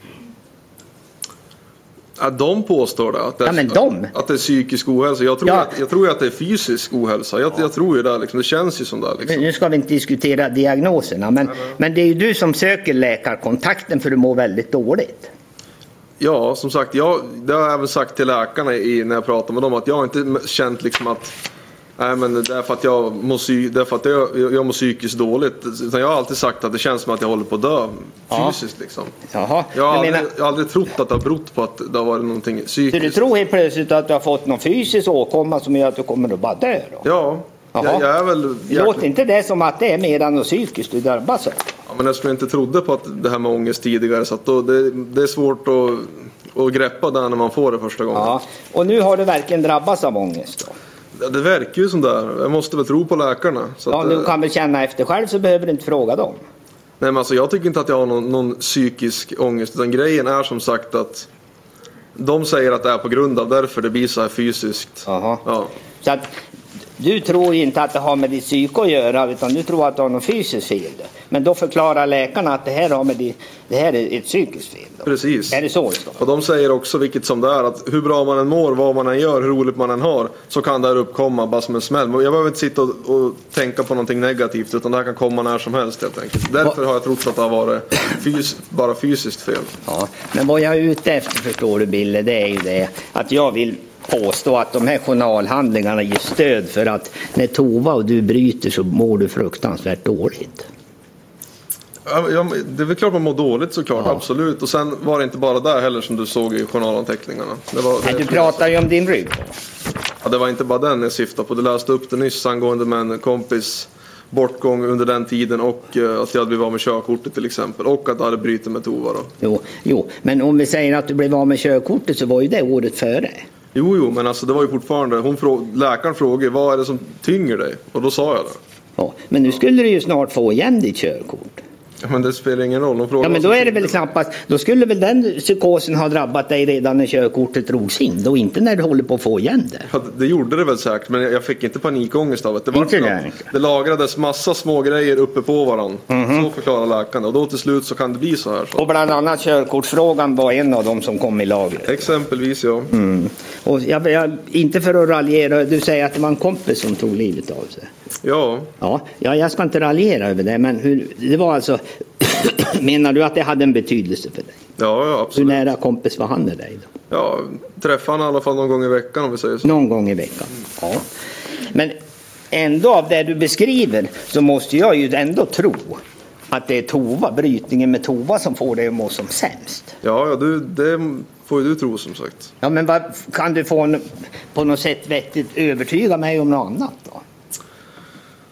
Ja, de påstår det. Att det, är, ja, men de. Att det är psykisk ohälsa. Jag tror, ja. att, jag tror att det är fysisk ohälsa. Jag, ja. jag tror ju det. Liksom. Det känns ju som det. Liksom. Nu ska vi inte diskutera diagnoserna. Men, men det är ju du som söker läkarkontakten för du mår väldigt dåligt. Ja, som sagt. Jag, det har jag även sagt till läkarna i, när jag pratar med dem. Att jag har inte känt liksom att... Nej, men det är för att jag mår, det är för att jag, jag mår psykiskt dåligt. Utan jag har alltid sagt att det känns som att jag håller på att dö fysiskt. Ja. Liksom. Jaha. Jag, har aldrig, menar... jag har aldrig trott att det har berott på att det har varit någonting psykiskt. Så du tror helt plötsligt att du har fått någon fysisk åkomma som gör att du kommer att bara dö då? Ja. Jag, jag är väl... Låter inte det som att det är mer än något psykiskt du drabbas av? Ja, men eftersom jag inte trodde på att det här med ångest tidigare. Så att då, det, det är svårt att, att greppa det när man får det första gången. Ja. Och nu har du verkligen drabbats av ångest då? Det verkar ju som där. Jag måste väl tro på läkarna. Så ja, att, du kan väl känna efter själv så behöver du inte fråga dem. Nej, men alltså jag tycker inte att jag har någon, någon psykisk ångest. Utan grejen är som sagt att de säger att det är på grund av därför det blir så här fysiskt. Jaha. Ja. Så att du tror inte att det har med ditt psyke att göra utan du tror att det har något fysiskt fel. Men då förklarar läkarna att det här, har med det, det här är ett psykiskt fel. Då. Precis. Är det så det ska? Och de säger också vilket som det är att hur bra man än mår, vad man än gör, hur roligt man än har så kan det här uppkomma bara som en smäll. Jag behöver inte sitta och, och tänka på någonting negativt utan det här kan komma när som helst helt enkelt. Därför har jag trott att det har varit fys- bara fysiskt fel. Ja, men vad jag är ute efter förstår du Bille, det är ju det att jag vill påstå att de här journalhandlingarna ger stöd för att när Tova och du bryter så mår du fruktansvärt dåligt. Ja, det är väl klart man mår dåligt såklart, ja. Absolut. Och sen var det inte bara där heller som du såg i journalanteckningarna. Det var, Nej, du pratar ju om din rygg. Ja, det var inte bara den jag syftade på. Du läste upp det nyss angående med en kompis bortgång under den tiden och uh, att jag hade blivit av med körkortet till exempel. Och att jag hade brutit med Tova då. Jo, jo, men om vi säger att du blev av med körkortet så var ju det året före. Jo, jo, men alltså det var ju fortfarande, hon frå- läkaren frågade vad är det som tynger dig? Och då sa jag det. Ja, men nu skulle du ju snart få igen ditt körkort. Ja, men det spelar ingen roll. Ja, men då är det väl knappast, då skulle väl den psykosen ha drabbat dig redan när körkortet drogs in, då inte när du håller på att få igen det. Ja, det gjorde det väl säkert, men jag fick inte panikångest av det. Det, var inte det. det lagrades massa små grejer uppe på varandra. Mm-hmm. Så förklarar läkaren. Och då till slut så kan det bli så här. Så. Och bland annat körkortsfrågan var en av dem som kom i lagret. Exempelvis, ja. Mm. Och jag, jag, inte för att raljera, du säger att det var en kompis som tog livet av sig. Ja. Ja, ja jag ska inte raljera över det, men hur, det var alltså, menar du att det hade en betydelse för dig? Ja, ja, absolut. Hur nära kompis var han med dig då? Ja, träffade han i alla fall någon gång i veckan om vi säger så. Någon gång i veckan, ja. Men ändå av det du beskriver så måste jag ju ändå tro att det är Tova, brytningen med Tova som får dig att må som sämst. Ja, ja du, det får ju du tro som sagt. Ja, men vad, kan du få en, på något sätt vettigt övertyga mig om något annat då?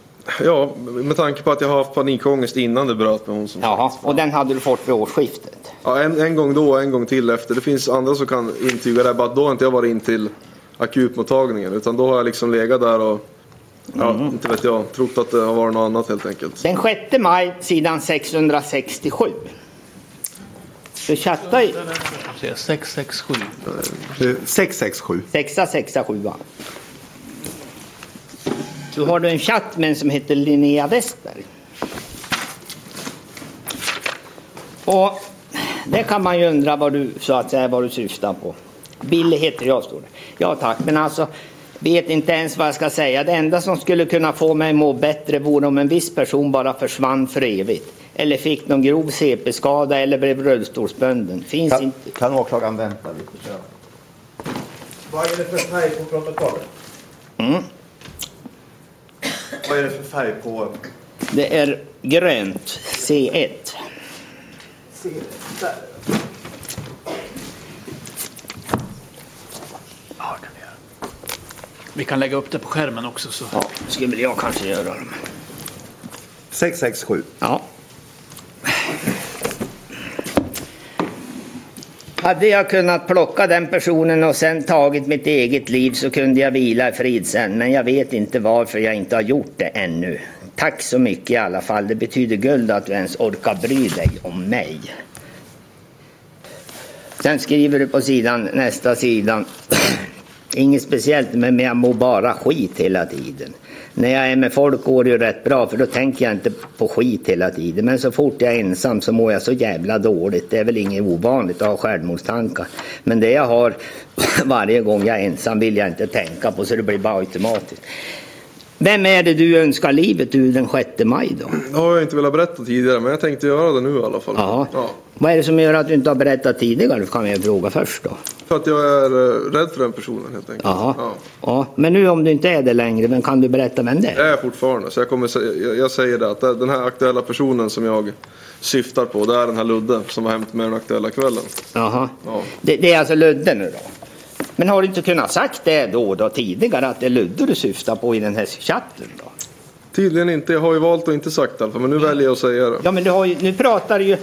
Ja, med tanke på att jag har haft panikångest innan det bröt med hon som Jaha, sagt. och den hade du fått vid årsskiftet? Ja, en, en gång då och en gång till efter. Det finns andra som kan intyga det. Bara att då har inte jag varit in till akutmottagningen. Utan då har jag liksom legat där och ja, mm. inte vet jag, trott att det har varit något annat helt enkelt. Den sjätte maj, sidan sexhundrasextiosju. Du chattar ju. sex sex sju. sex sex sju. sex sex sju. Så har du en chatt med en som heter Linnea Westberg. Och det kan man ju undra vad du, så att säga, vad du syftar på. Billy heter jag, står det. Ja tack, men alltså vet inte ens vad jag ska säga. Det enda som skulle kunna få mig må bättre vore om en viss person bara försvann för evigt. Eller fick någon grov C P-skada eller blev rullstolsbunden. Finns kan, inte... Kan åklagaren vänta lite? Vad är det för färg på protokollet? Mm. Vad är det för färg på? Det är grönt, C ett. C ett, där. Ja, kan vi göra. Vi kan lägga upp det på skärmen också. Så. Ja, det skulle väl jag kanske göra. sex sex sju. Ja. Hade jag kunnat plocka den personen och sen tagit mitt eget liv så kunde jag vila i frid sen. Men jag vet inte varför jag inte har gjort det ännu. Tack så mycket i alla fall. Det betyder guld att du ens orkar bry dig om mig. Sen skriver du på sidan, nästa sidan. Inget speciellt, men jag mår bara skit hela tiden. När jag är med folk går det ju rätt bra, för då tänker jag inte på skit hela tiden. Men så fort jag är ensam så mår jag så jävla dåligt. Det är väl inget ovanligt att ha självmordstankar. Men det jag har varje gång jag är ensam vill jag inte tänka på, så det blir bara automatiskt. Vem är det du önskar livet ur den sjätte maj då? Det har jag inte velat berätta tidigare, men jag tänkte göra det nu i alla fall. Ja. Ja. Vad är det som gör att du inte har berättat tidigare? Kan jag fråga först då. För att jag är uh, rädd för den personen helt enkelt. Jaha. Ja. Ja. Men nu om du inte är det längre, men kan du berätta vem det är? Det är jag fortfarande, så jag, kommer säga, jag, jag säger det att det, den här aktuella personen som jag syftar på, det är den här Ludde som var hämt med den aktuella kvällen. Jaha. Ja. Det, det är alltså Ludde nu då? Men har du inte kunnat sagt det då, då tidigare, att det är Ludde du syftar på i den här chatten då? Tydligen inte, jag har ju valt att inte sagt det, men nu mm. väljer jag att säga det. Ja, men du har ju, nu pratar du ju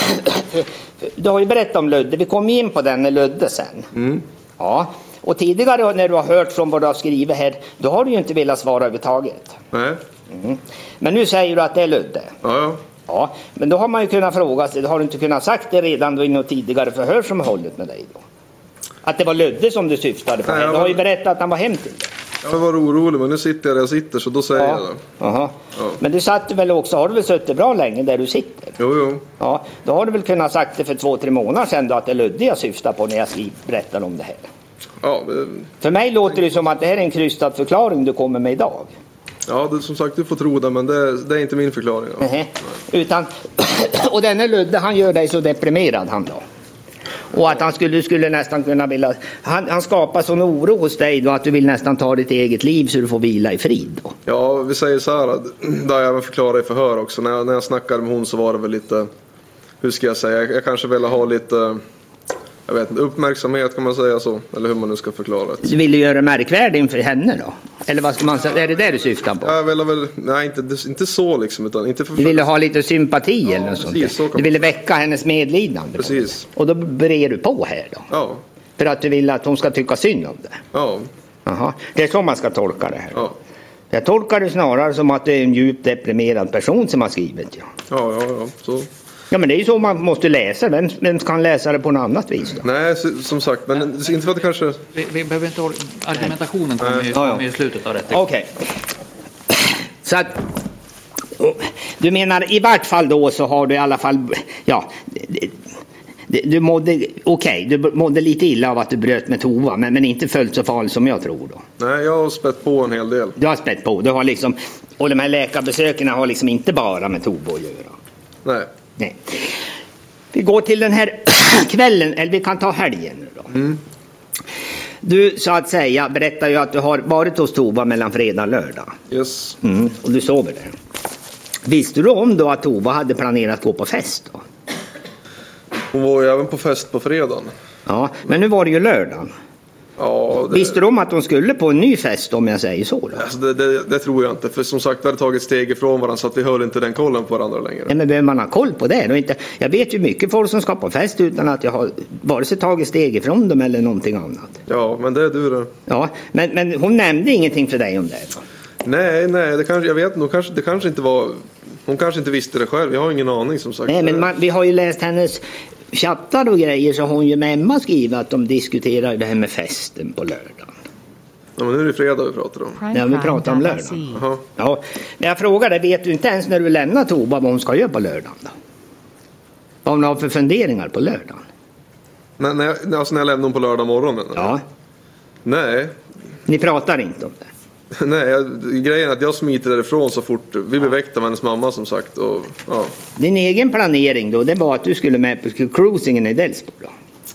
du har ju berättat om Ludde, vi kom in på den med Ludde sen. Mm. Ja, och tidigare när du har hört från vad du har skrivit här, då har du ju inte velat svara överhuvudtaget. Nej. Mm. Men nu säger du att det är Ludde. Ja, ja. Ja, men då har man ju kunnat fråga sig, har du inte kunnat sagt det redan då i något tidigare förhör som har hållit med dig då? Att det var Ludde som du syftade på. Nej, du har var... ju berättat att han var hem till dig. Jag var orolig, men nu sitter jag där jag sitter, så då säger ja. jag det. Aha. Ja. Men du satt väl också, har du väl suttit bra länge där du sitter? Jo, jo. Ja, då har du väl kunnat sagt det för två, tre månader sedan då, att det är Ludde jag syftar på när jag berättar om det här. Ja, det... För mig låter det som att det här är en krystad förklaring du kommer med idag. Ja, det, som sagt, du får tro det, men det, det är inte min förklaring. Ja. Uh-huh. Utan, och denne Ludde, han gör dig så deprimerad han då. Och att han skulle, skulle nästan kunna vilja... Han, han skapar sån oro hos dig då att du vill nästan ta ditt eget liv så du får vila i frid då. Ja, vi säger så här. Det har jag även förklarat i förhör också. När jag, när jag snackade med hon så var det väl lite... Hur ska jag säga? Jag, jag kanske ville ha lite... Jag vet inte, uppmärksamhet kan man säga så. Eller hur man nu ska förklara det. Du ville göra märkvärdig inför henne då? Eller vad ska man säga? Är det det du syftar på? Jag ville väl... Nej, inte, inte så liksom. Utan inte för... Du ville ha lite sympati ja, eller något precis, sånt. Så du ville väcka hennes medlidande. Precis. Och då brer du på här då? Ja. För att du vill att hon ska tycka synd om det? Ja. Aha. Det är så man ska tolka det här? Ja. Jag tolkar det snarare som att det är en djupt deprimerad person som har skrivit. Ja, ja, ja. ja. Så... Ja, men det är ju så man måste läsa. Vem, vem kan läsa det på något annat vis då? Nej, som sagt, men inte för att det kanske... Vi, vi behöver inte... Argumentationen kommer ju ja, ja. i slutet av rätt. Okej. Okay. Så att... Du menar i vart fall då så har du i alla fall... Ja... Du mådde... Okej, okay, du mådde lite illa av att du bröt med Tova. Men, men inte följt så farligt som jag tror då. Nej, jag har spett på en hel del. Du har spett på. Du har liksom... Och de här läkarbesökerna har liksom inte bara med Tova att göra. Nej. Nej. Vi går till den här kvällen, eller vi kan ta helgen nu då. Mm. Du så att säga berättar ju att du har varit hos Tova mellan fredag och lördag. Yes. Mm. Och du sover där. Visste du om då att Tova hade planerat att gå på fest då? Hon var ju även på fest på fredagen. Ja, men nu var det ju lördagen. Ja, det... Visste de att de skulle på en ny fest, om jag säger så då? Alltså det, det, det tror jag inte, för som sagt vi hade tagit steg ifrån varandra så att vi höll inte den kollen på varandra längre. Nej, men behöver man ha koll på det? Och inte, jag vet ju mycket folk som ska på fest utan att jag har vare sig tagit steg ifrån dem eller någonting annat. Ja, men det är du det. Ja, men, men hon nämnde ingenting för dig om det? Nej, nej, det kanske, jag vet nog, kanske, det kanske inte var, hon kanske inte visste det själv, jag har ingen aning som sagt. Nej, men man, vi har ju läst hennes chattar och grejer, så hon ju med Emma skriver att de diskuterar det här med festen på lördagen. Ja, men nu är det fredag vi pratar om. Ja, vi pratar om lördagen. Jaha. Ja, men jag frågar dig, vet du inte ens när du lämnar Toba vad hon ska göra på lördagen då? Vad hon har för funderingar på lördagen? När, när, jag, alltså när jag lämnade hon på lördag morgonen? Eller? Ja. Nej. Ni pratar inte om det? Nej, jag, grejen är att jag smiter därifrån så fort vi blev väckta av hennes mamma som sagt. Och, ja. Din egen planering då, det var att du skulle med på cruisingen i Delsbo då?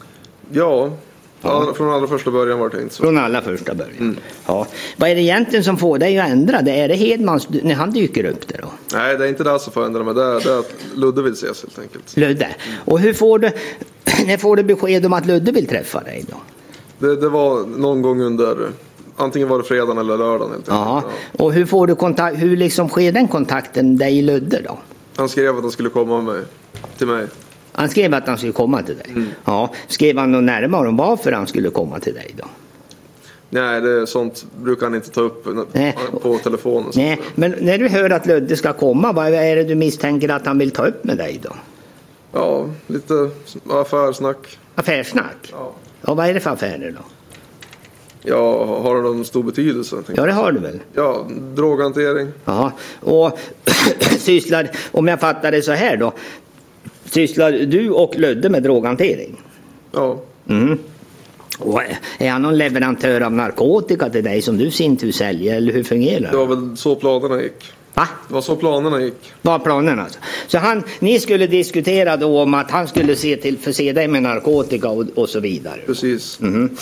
Ja, Ja. ja, från allra första början var det inte så. Från allra första början. Mm. Ja. Vad är det egentligen som får dig att ändra det? Är det Hedmans när han dyker upp där då? Nej, det är inte det som får ändra mig. Det är, det är att Ludde vill ses helt enkelt. Ludde. Och hur får du, när får du besked om att Ludde vill träffa dig då? Det, det var någon gång under, antingen var det fredagen eller lördagen helt enkelt. Ja. Ja. Och hur får du kontakt, hur liksom sker den kontakten dig Ludde då? Han skrev att han skulle komma med mig, till mig. Han skrev att han skulle komma till dig. Mm. Ja. Skrev han något närmare om varför han skulle komma till dig då? Nej, det är sånt brukar han inte ta upp Nej. på telefonen. Nej, men när du hör att Ludde ska komma, vad är det du misstänker att han vill ta upp med dig då? Ja, lite affärssnack. Affärssnack? Ja. Ja, vad är det för affärer då? Ja, har det någon stor betydelse? Ja, det har du väl? Ja, droghantering. Ja, och sysslar, om jag fattar det så här då, sysslar du och Ludde med droghantering? Ja. Mm. Och är han någon leverantör av narkotika till dig som du sin tur säljer, eller hur fungerar det? Det var väl så planerna gick. Va? Det var så planerna gick. Vad var planerna alltså? Så han, ni skulle diskutera då om att han skulle se till förse dig med narkotika och, och så vidare? Precis. Mm.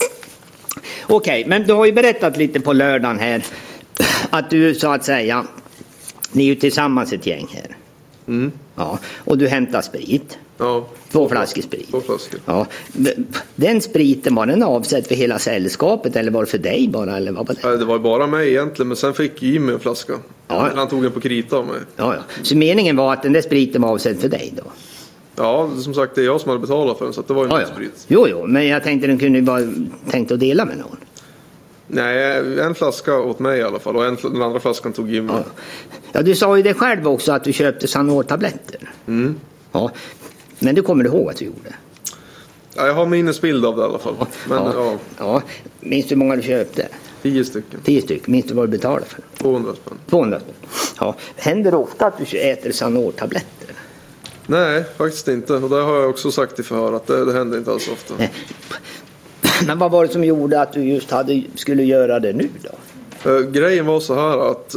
Okej, okay, men du har ju berättat lite på lördagen här att du så att säga, ni är ju tillsammans ett gäng här. Mm. Ja, och du hämtar sprit. Ja. Två flaskor sprit. Två flaskor. Ja. Den spriten, var den avsedd för hela sällskapet eller var det för dig bara? Eller vad var det? Nej, det var bara mig egentligen, men sen fick Jimmy en flaska. Ja. Han tog en på krita av mig. Ja, ja. Så meningen var att den där spriten var avsedd för dig då? Ja, som sagt det är jag som hade betalat för den så att det var ju Ja, inte ja. sprit. Jo, jo, men jag tänkte den kunde ju vara tänkt att dela med någon. Nej, en flaska åt mig i alla fall och en, den andra flaskan tog Jimmy. Ja. Ja, du sa ju det själv också att du köpte Sanor-tabletter. Mm. Ja, men du kommer ihåg att du gjorde? Ja, jag har minnesbild av det i alla fall. Men ja. ja, Ja. Minns du hur många du köpte? tio stycken. Tio stycken. Minns du vad du betalade för? tvåhundra spänn. tvåhundra spänn. Ja. Händer det ofta att du äter Sanor-tabletter? Nej, faktiskt inte. Och det har jag också sagt i förhör att det, det händer inte alls ofta. Nej. Men vad var det som gjorde att du just hade, skulle göra det nu då? Uh, grejen var så här att uh,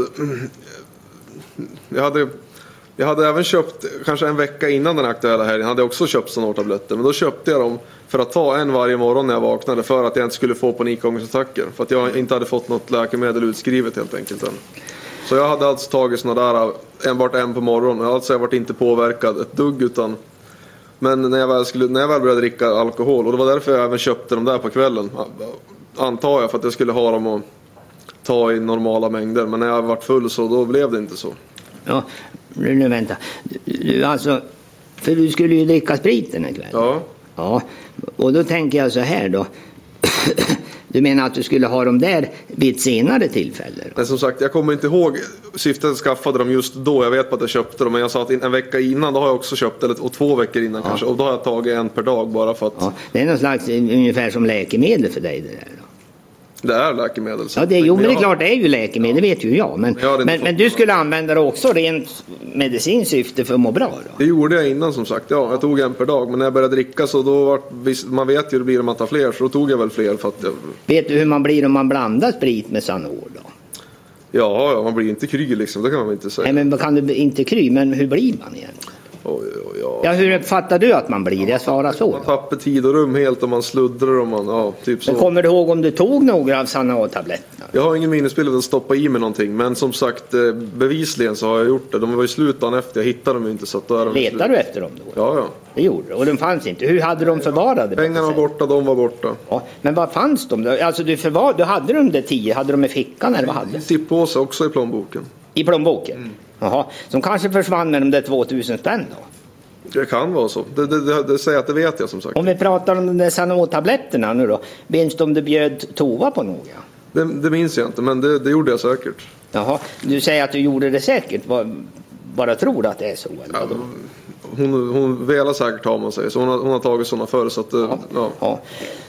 jag hade jag hade även köpt, kanske en vecka innan den aktuella helgen hade jag också köpt Sanor-tabletter. Men då köpte jag dem för att ta en varje morgon när jag vaknade för att jag inte skulle få panikångestattacker. För att jag inte hade fått något läkemedel utskrivet helt enkelt än. Så jag hade alltså tagit såna där enbart en på morgonen. Alltså jag varit inte påverkad ett dugg utan. Men när jag väl, skulle, när jag väl började dricka alkohol, och det var därför jag även köpte dem där på kvällen. Antar jag, för att jag skulle ha dem och ta i normala mängder. Men när jag varit full så då blev det inte så. Ja, nu, nu vänta. Du, du, alltså, för du skulle ju dricka sprit den här kvällen. Ja. Ja, och då tänker jag så här då. Du menar att du skulle ha dem där vid ett senare tillfälle? Då? Men som sagt, jag kommer inte ihåg syftet att skaffade dem just då. Jag vet på att jag köpte dem, men jag sa att en vecka innan då har jag också köpt, eller och två veckor innan Ja. kanske. Och då har jag tagit en per dag bara för att Ja, det är någon slags ungefär som läkemedel för dig det där då. det är läkemedel. Ja, det, jo, men det är jag- klart det är ju läkemedel, det vet ju jag. Men, Men jag hade inte men, fått- men du skulle använda det också rent medicinsyfte för att må bra då? Det gjorde jag innan som sagt, ja. Jag tog en per dag. Men när jag började dricka så då var visst, man vet ju hur det blir om man tar fler. Så då tog jag väl fler för att jag, Vet du hur man blir om man blandar sprit med Sanor då? ja, ja, man blir inte kry liksom, det kan man väl inte säga. Nej, men kan du inte kry, men hur blir man egentligen? Oj, oj, ja. Ja, hur uppfattar du att man blir? Jag svarar så. Man tappar tid och rum helt och man sluddrar och man, ja, typ så. Men kommer du ihåg om du tog några av Xanadu-tabletterna? Jag har ingen minnesbild av att stoppa i mig någonting, men som sagt, eh, bevisligen så har jag gjort det. De var ju slut dagen efter, jag hittade dem inte, så att då är de Letar slut. du efter dem då? Ja, ja. Det gjorde du, och de fanns inte. Hur hade de förvarade? Pengarna var borta, de var borta. Ja, men vad fanns de då? Alltså du, förvar, du hade de där tio, hade de i fickan eller vad hade du? Sippåse också i plånboken. I plånboken? Mm. Jaha, som kanske försvann med de där tvåtusen spänn då? Det kan vara så. Det, det, det, det säger att det vet jag som sagt. Om vi pratar om de där Xanadu-tabletterna nu då. Minns du om du bjöd Tova på några? Det, det minns jag inte, men det, det gjorde jag säkert. Jaha, du säger att du gjorde det säkert. Bara tror du att det är så? Eller ja, hon, hon velar säkert ha man säger. Så hon har, hon har tagit sådana förr. Så att, ja. Ja. Ja.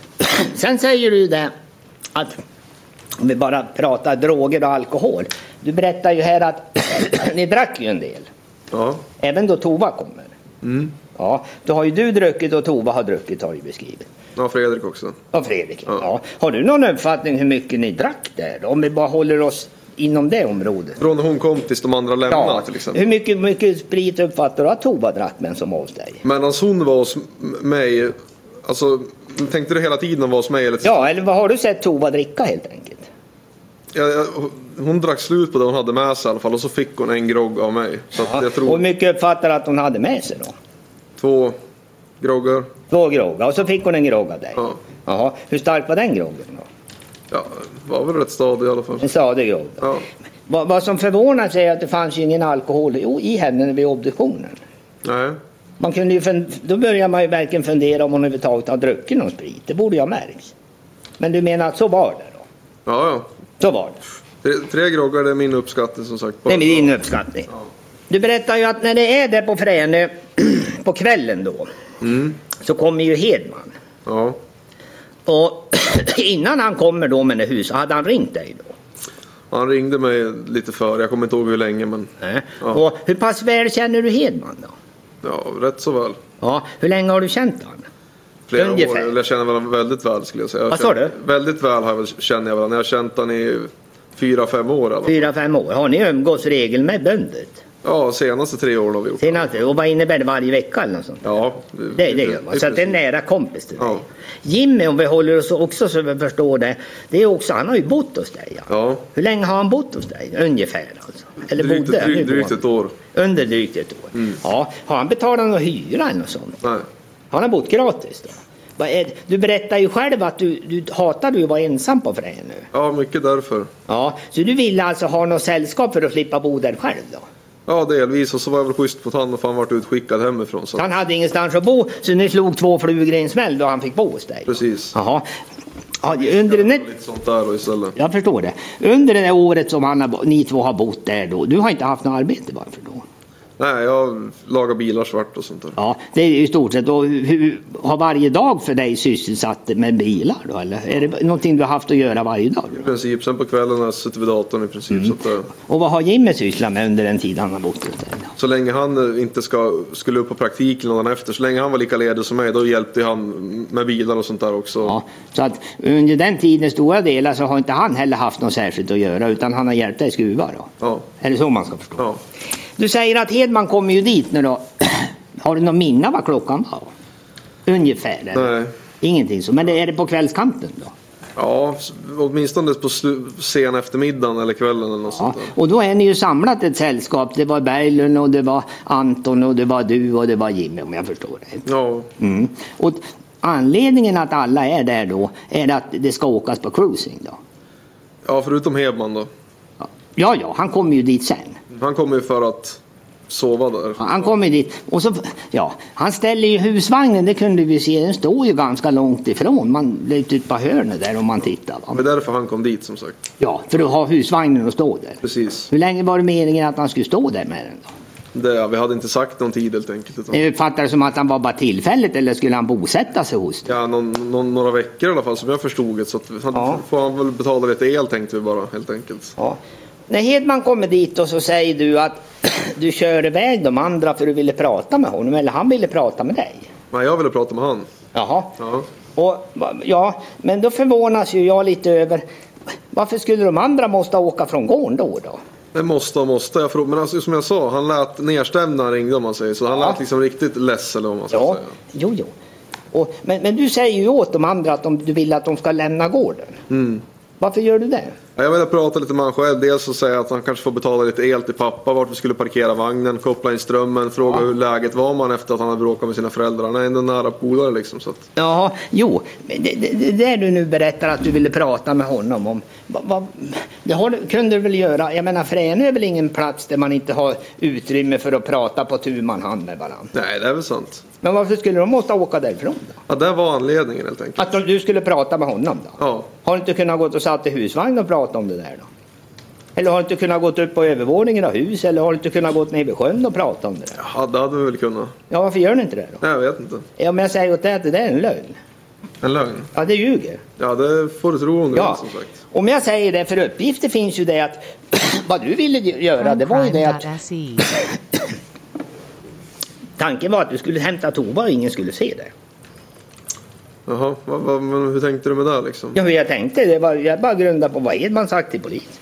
Sen säger du det att om vi bara pratar droger och alkohol. Du berättar ju här att ni drack ju en del. Ja. Även då Tova kommer. Mm. Ja, då har ju du druckit och Tova har druckit, har du beskrivit. Ja, Fredrik också. Ja, Fredrik. Ja. Ja. Har du någon uppfattning hur mycket ni drack där? Om vi bara håller oss inom det området. Från när hon kom tills de andra lämnade Ja, till exempel. hur mycket, mycket sprit uppfattar du att Tova drack men som hos dig? Medan hon var hos mig, alltså tänkte du hela tiden hon var hos mig? Eller Ja, eller vad har du sett Tova dricka helt enkelt? jag, jag, hon drack slut på det hon hade med sig i alla fall och så fick hon en grogg av mig. Så att Ja. jag tror Och hur mycket uppfattar att hon hade med sig då? två groggar. Två groggar och så fick hon en grogg av dig? Ja. Jaha, hur stark var den groggen då? Ja, var väl rätt stadig i alla fall. En stadig grogg. Ja. Vad, vad som förvånar sig är att det fanns ju ingen alkohol i, i henne vid obduktionen. Nej. Man kunde ju fund- då börjar man ju verkligen fundera om hon överhuvudtaget har druckit någon sprit. Det borde jag ha märkt. Men du menar att så var det då? Ja, ja. Så var det. Tre, tre groggar, det är min uppskattning som sagt. Det är min uppskattning. Ja. Du berättar ju att när det är där på Fränö på kvällen då Mm. så kommer ju Hedman. Ja. Och innan han kommer då med det huset hade han ringt dig då? Han ringde mig lite för, jag kommer inte ihåg hur länge men Nej. Ja. Och hur pass väl känner du Hedman då? ja, rätt så väl. Ja, hur länge har du känt han? Flera Ungefär. år, eller jag känner varandra väldigt väl skulle jag säga. Jag Vad sa känner- du? Väldigt väl har jag väl, känner jag varandra. Jag har känt han i fyra, fem år eller? Fyra, fem år. Har ni umgås regelbundet? Ja, senaste tre åren har vi gjort. Senaste, och vad innebär det varje vecka eller något sånt? Ja, Det, det gör man. Så att det är en nära kompis till dig. Ja. Jimmy, om vi håller oss också så vi förstår det. Det är också, han har ju bott hos dig. Ja. Ja, Hur länge har han bott hos dig? Ungefär alltså. Eller drygt, bodde? drygt, Nu drygt bor ett år. han. Under drygt ett år. Mm. Ja. Har han betalat någon hyra eller något sånt? Nej. Han har bott gratis då? Vad är, du berättar ju själv att du, du hatar du att vara ensam på Fränö. Ja, mycket därför. Ja, så du ville alltså ha något sällskap för att slippa bo där själv då? Ja, delvis. Och så var jag väl schysst mot han och han varit utskickad hemifrån. Så. Han hade ingenstans att bo, så ni slog två flugor i en smäll då han fick bo hos dig? Precis. Jaha. Ja, under den, Lite sånt där då istället. jag förstår det. Under det där året som han har, ni två har bott där då, du har inte haft något arbete, varför då? Nej, jag lagar bilar svart och sånt där. Ja, det är ju i stort sett. Och hur har varje dag för dig sysselsatt med bilar då? Eller är det någonting du har haft att göra varje dag? I princip. Sen på kvällen har jag suttit vid datorn i princip. Mm. Så, att, eh, Och vad har Jimmy sysslat med under den tid han har bott hos dig då? så länge han eh, inte ska, skulle upp på praktik eller någon efter. Så länge han var lika ledig som mig, då hjälpte han med bilar och sånt där också. Ja, så att under den tiden stora delar så har inte han heller haft något särskilt att göra, utan han har hjälpt dig skruva då? Ja. Är det så man ska förstå? Ja. Du säger att Hedman kommer ju dit nu då. Har du någon minne vad klockan var? Ungefär? Eller? Nej. Ingenting så. Men det är det på kvällskanten då? Ja, åtminstone på slu- sen eftermiddagen eller kvällen eller något Ja. sånt där. Och då är ni ju samlat ett sällskap. Det var Berglund och det var Anton och det var du och det var Jimmy om jag förstår det. Ja, Mm. Och anledningen att alla är där då är att det ska åkas på cruising då? ja förutom Hedman då. Ja, ja, han kommer ju dit sen. Han kommer ju för att sova där. Han kommer dit och så, ja, han ställer ju husvagnen, det kunde vi se, den står ju ganska långt ifrån. Man lite ut på hörnet där om man tittar. Va? Det är därför han kom dit som sagt. Ja, för att ha husvagnen och stå där. Precis. Hur länge var det meningen att han skulle stå där med den då? Det, vi hade inte sagt någon tid helt enkelt. Utan, Jag uppfattar det som att han var bara tillfälligt eller skulle han bosätta sig hos dig? ja, någon, någon, några veckor i alla fall som jag förstod det. Så att han, Ja. får han väl betala lite el tänkte vi bara helt enkelt. Ja. När Hedman kommer dit och så säger du att du kör iväg de andra för du ville prata med honom, eller han ville prata med dig. Nej, jag ville prata med han. Jaha. Ja. Och, ja, men då förvånas ju jag lite över varför skulle de andra måste åka från gården då då? Det måste och måste. Jag frågar, men alltså, som jag sa, han lät nedstämd när han ringde om man säger så. Han Ja. lät liksom riktigt less eller vad man ska Ja, säga. jo, jo. Och, men, men du säger ju åt de andra att de, du vill att de ska lämna gården. Mm. Varför gör du det? Ja, jag vill prata lite med han själv. Dels så säga att han kanske får betala lite el till pappa. Vart vi skulle parkera vagnen, koppla in strömmen. Fråga Ja. hur läget var man efter att han hade bråkat med sina föräldrar. Han är ändå nära polare liksom. Så att... Ja, jo. Men det, det, det där du nu berättar att du ville prata med honom om. Va, va, det har, du- kunde du väl göra? Jag menar, Fränö är väl ingen plats där man inte har utrymme för att prata på tu man hand med varandra. Nej, det är väl sant. Men varför skulle de måste åka därifrån då? Ja, det var anledningen helt enkelt. Att de, du skulle prata med honom då? Ja. Har du inte kunnat gå och satt i husvagn och prata om det där då? Eller har du inte kunnat gå upp på övervåningen av hus? Eller har du inte kunnat gå ner vid sjön och prata om det där? Ja, det hade vi väl kunnat. Ja, varför gör ni inte det då? Nej, jag vet inte. Ja, men jag säger åt dig att det där är en lögn. En lögn. Ja, det ljuger. Ja, det får du tro om du Ja, vill, som sagt. om jag säger det, för uppgifter finns ju det att vad du ville göra, det var ju det att tanken var att du skulle hämta Tova och ingen skulle se det. Jaha, vad, vad, men hur tänkte du med det liksom? Ja, hur jag tänkte, det var, jag bara grundade på vad Edman sagt till polis.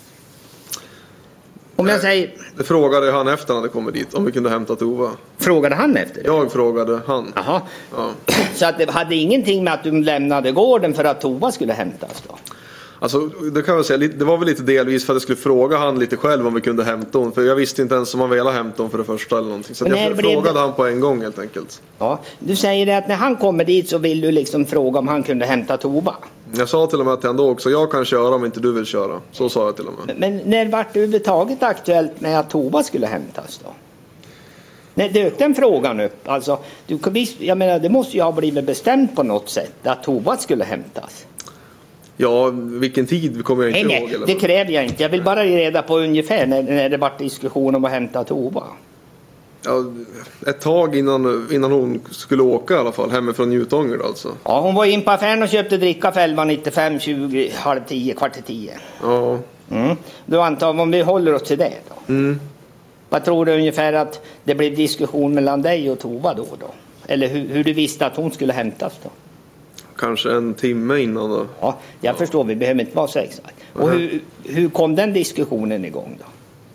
Om jag säger, Det frågade han efter han hade kommit dit, om vi kunde hämta Tova. frågade han efter det? Jag frågade han. Jaha. Ja. Så att det hade ingenting med att du lämnade gården för att Tova skulle hämtas då? Alltså, det kan jag säga, det var väl lite delvis för att jag skulle fråga han lite själv om vi kunde hämta hon. För jag visste inte ens om han ville hämta hon för det första eller någonting. Så att Men jag när blev frågade det- han på en gång helt enkelt. Ja, du säger det att när han kommer dit så vill du liksom fråga om han kunde hämta Tova. Jag sa till och med till han då också, jag kan köra om inte du vill köra. Så sa jag till och med. Men när vart det överhuvudtaget aktuellt med att Tova skulle hämtas då? När dök den frågan upp? Alltså, du, kan visst- jag menar, det måste ju ha blivit bestämt på något sätt att Tova skulle hämtas. Ja, vilken tid kommer jag inte Nej, ihåg. nej, Eller? det kräver jag inte. Jag vill bara reda på ungefär när, när det vart diskussion om att hämta Tova. Ja, ett tag innan, innan hon skulle åka i alla fall, hemifrån Njutånger alltså. Ja, hon var in på affären och köpte dricka för elva nittiofem, tjugo, halv tio, kvart i tio. Ja, Mm. Då antar vi om vi håller oss till det då. mm. Vad tror du ungefär att det blev diskussion mellan dig och Tova då då? Eller hur, hur du visste att hon skulle hämtas då? Kanske en timme innan då. Ja, jag förstår, vi behöver inte vara så exakt. Och Mhm. hur, hur kom den diskussionen igång då?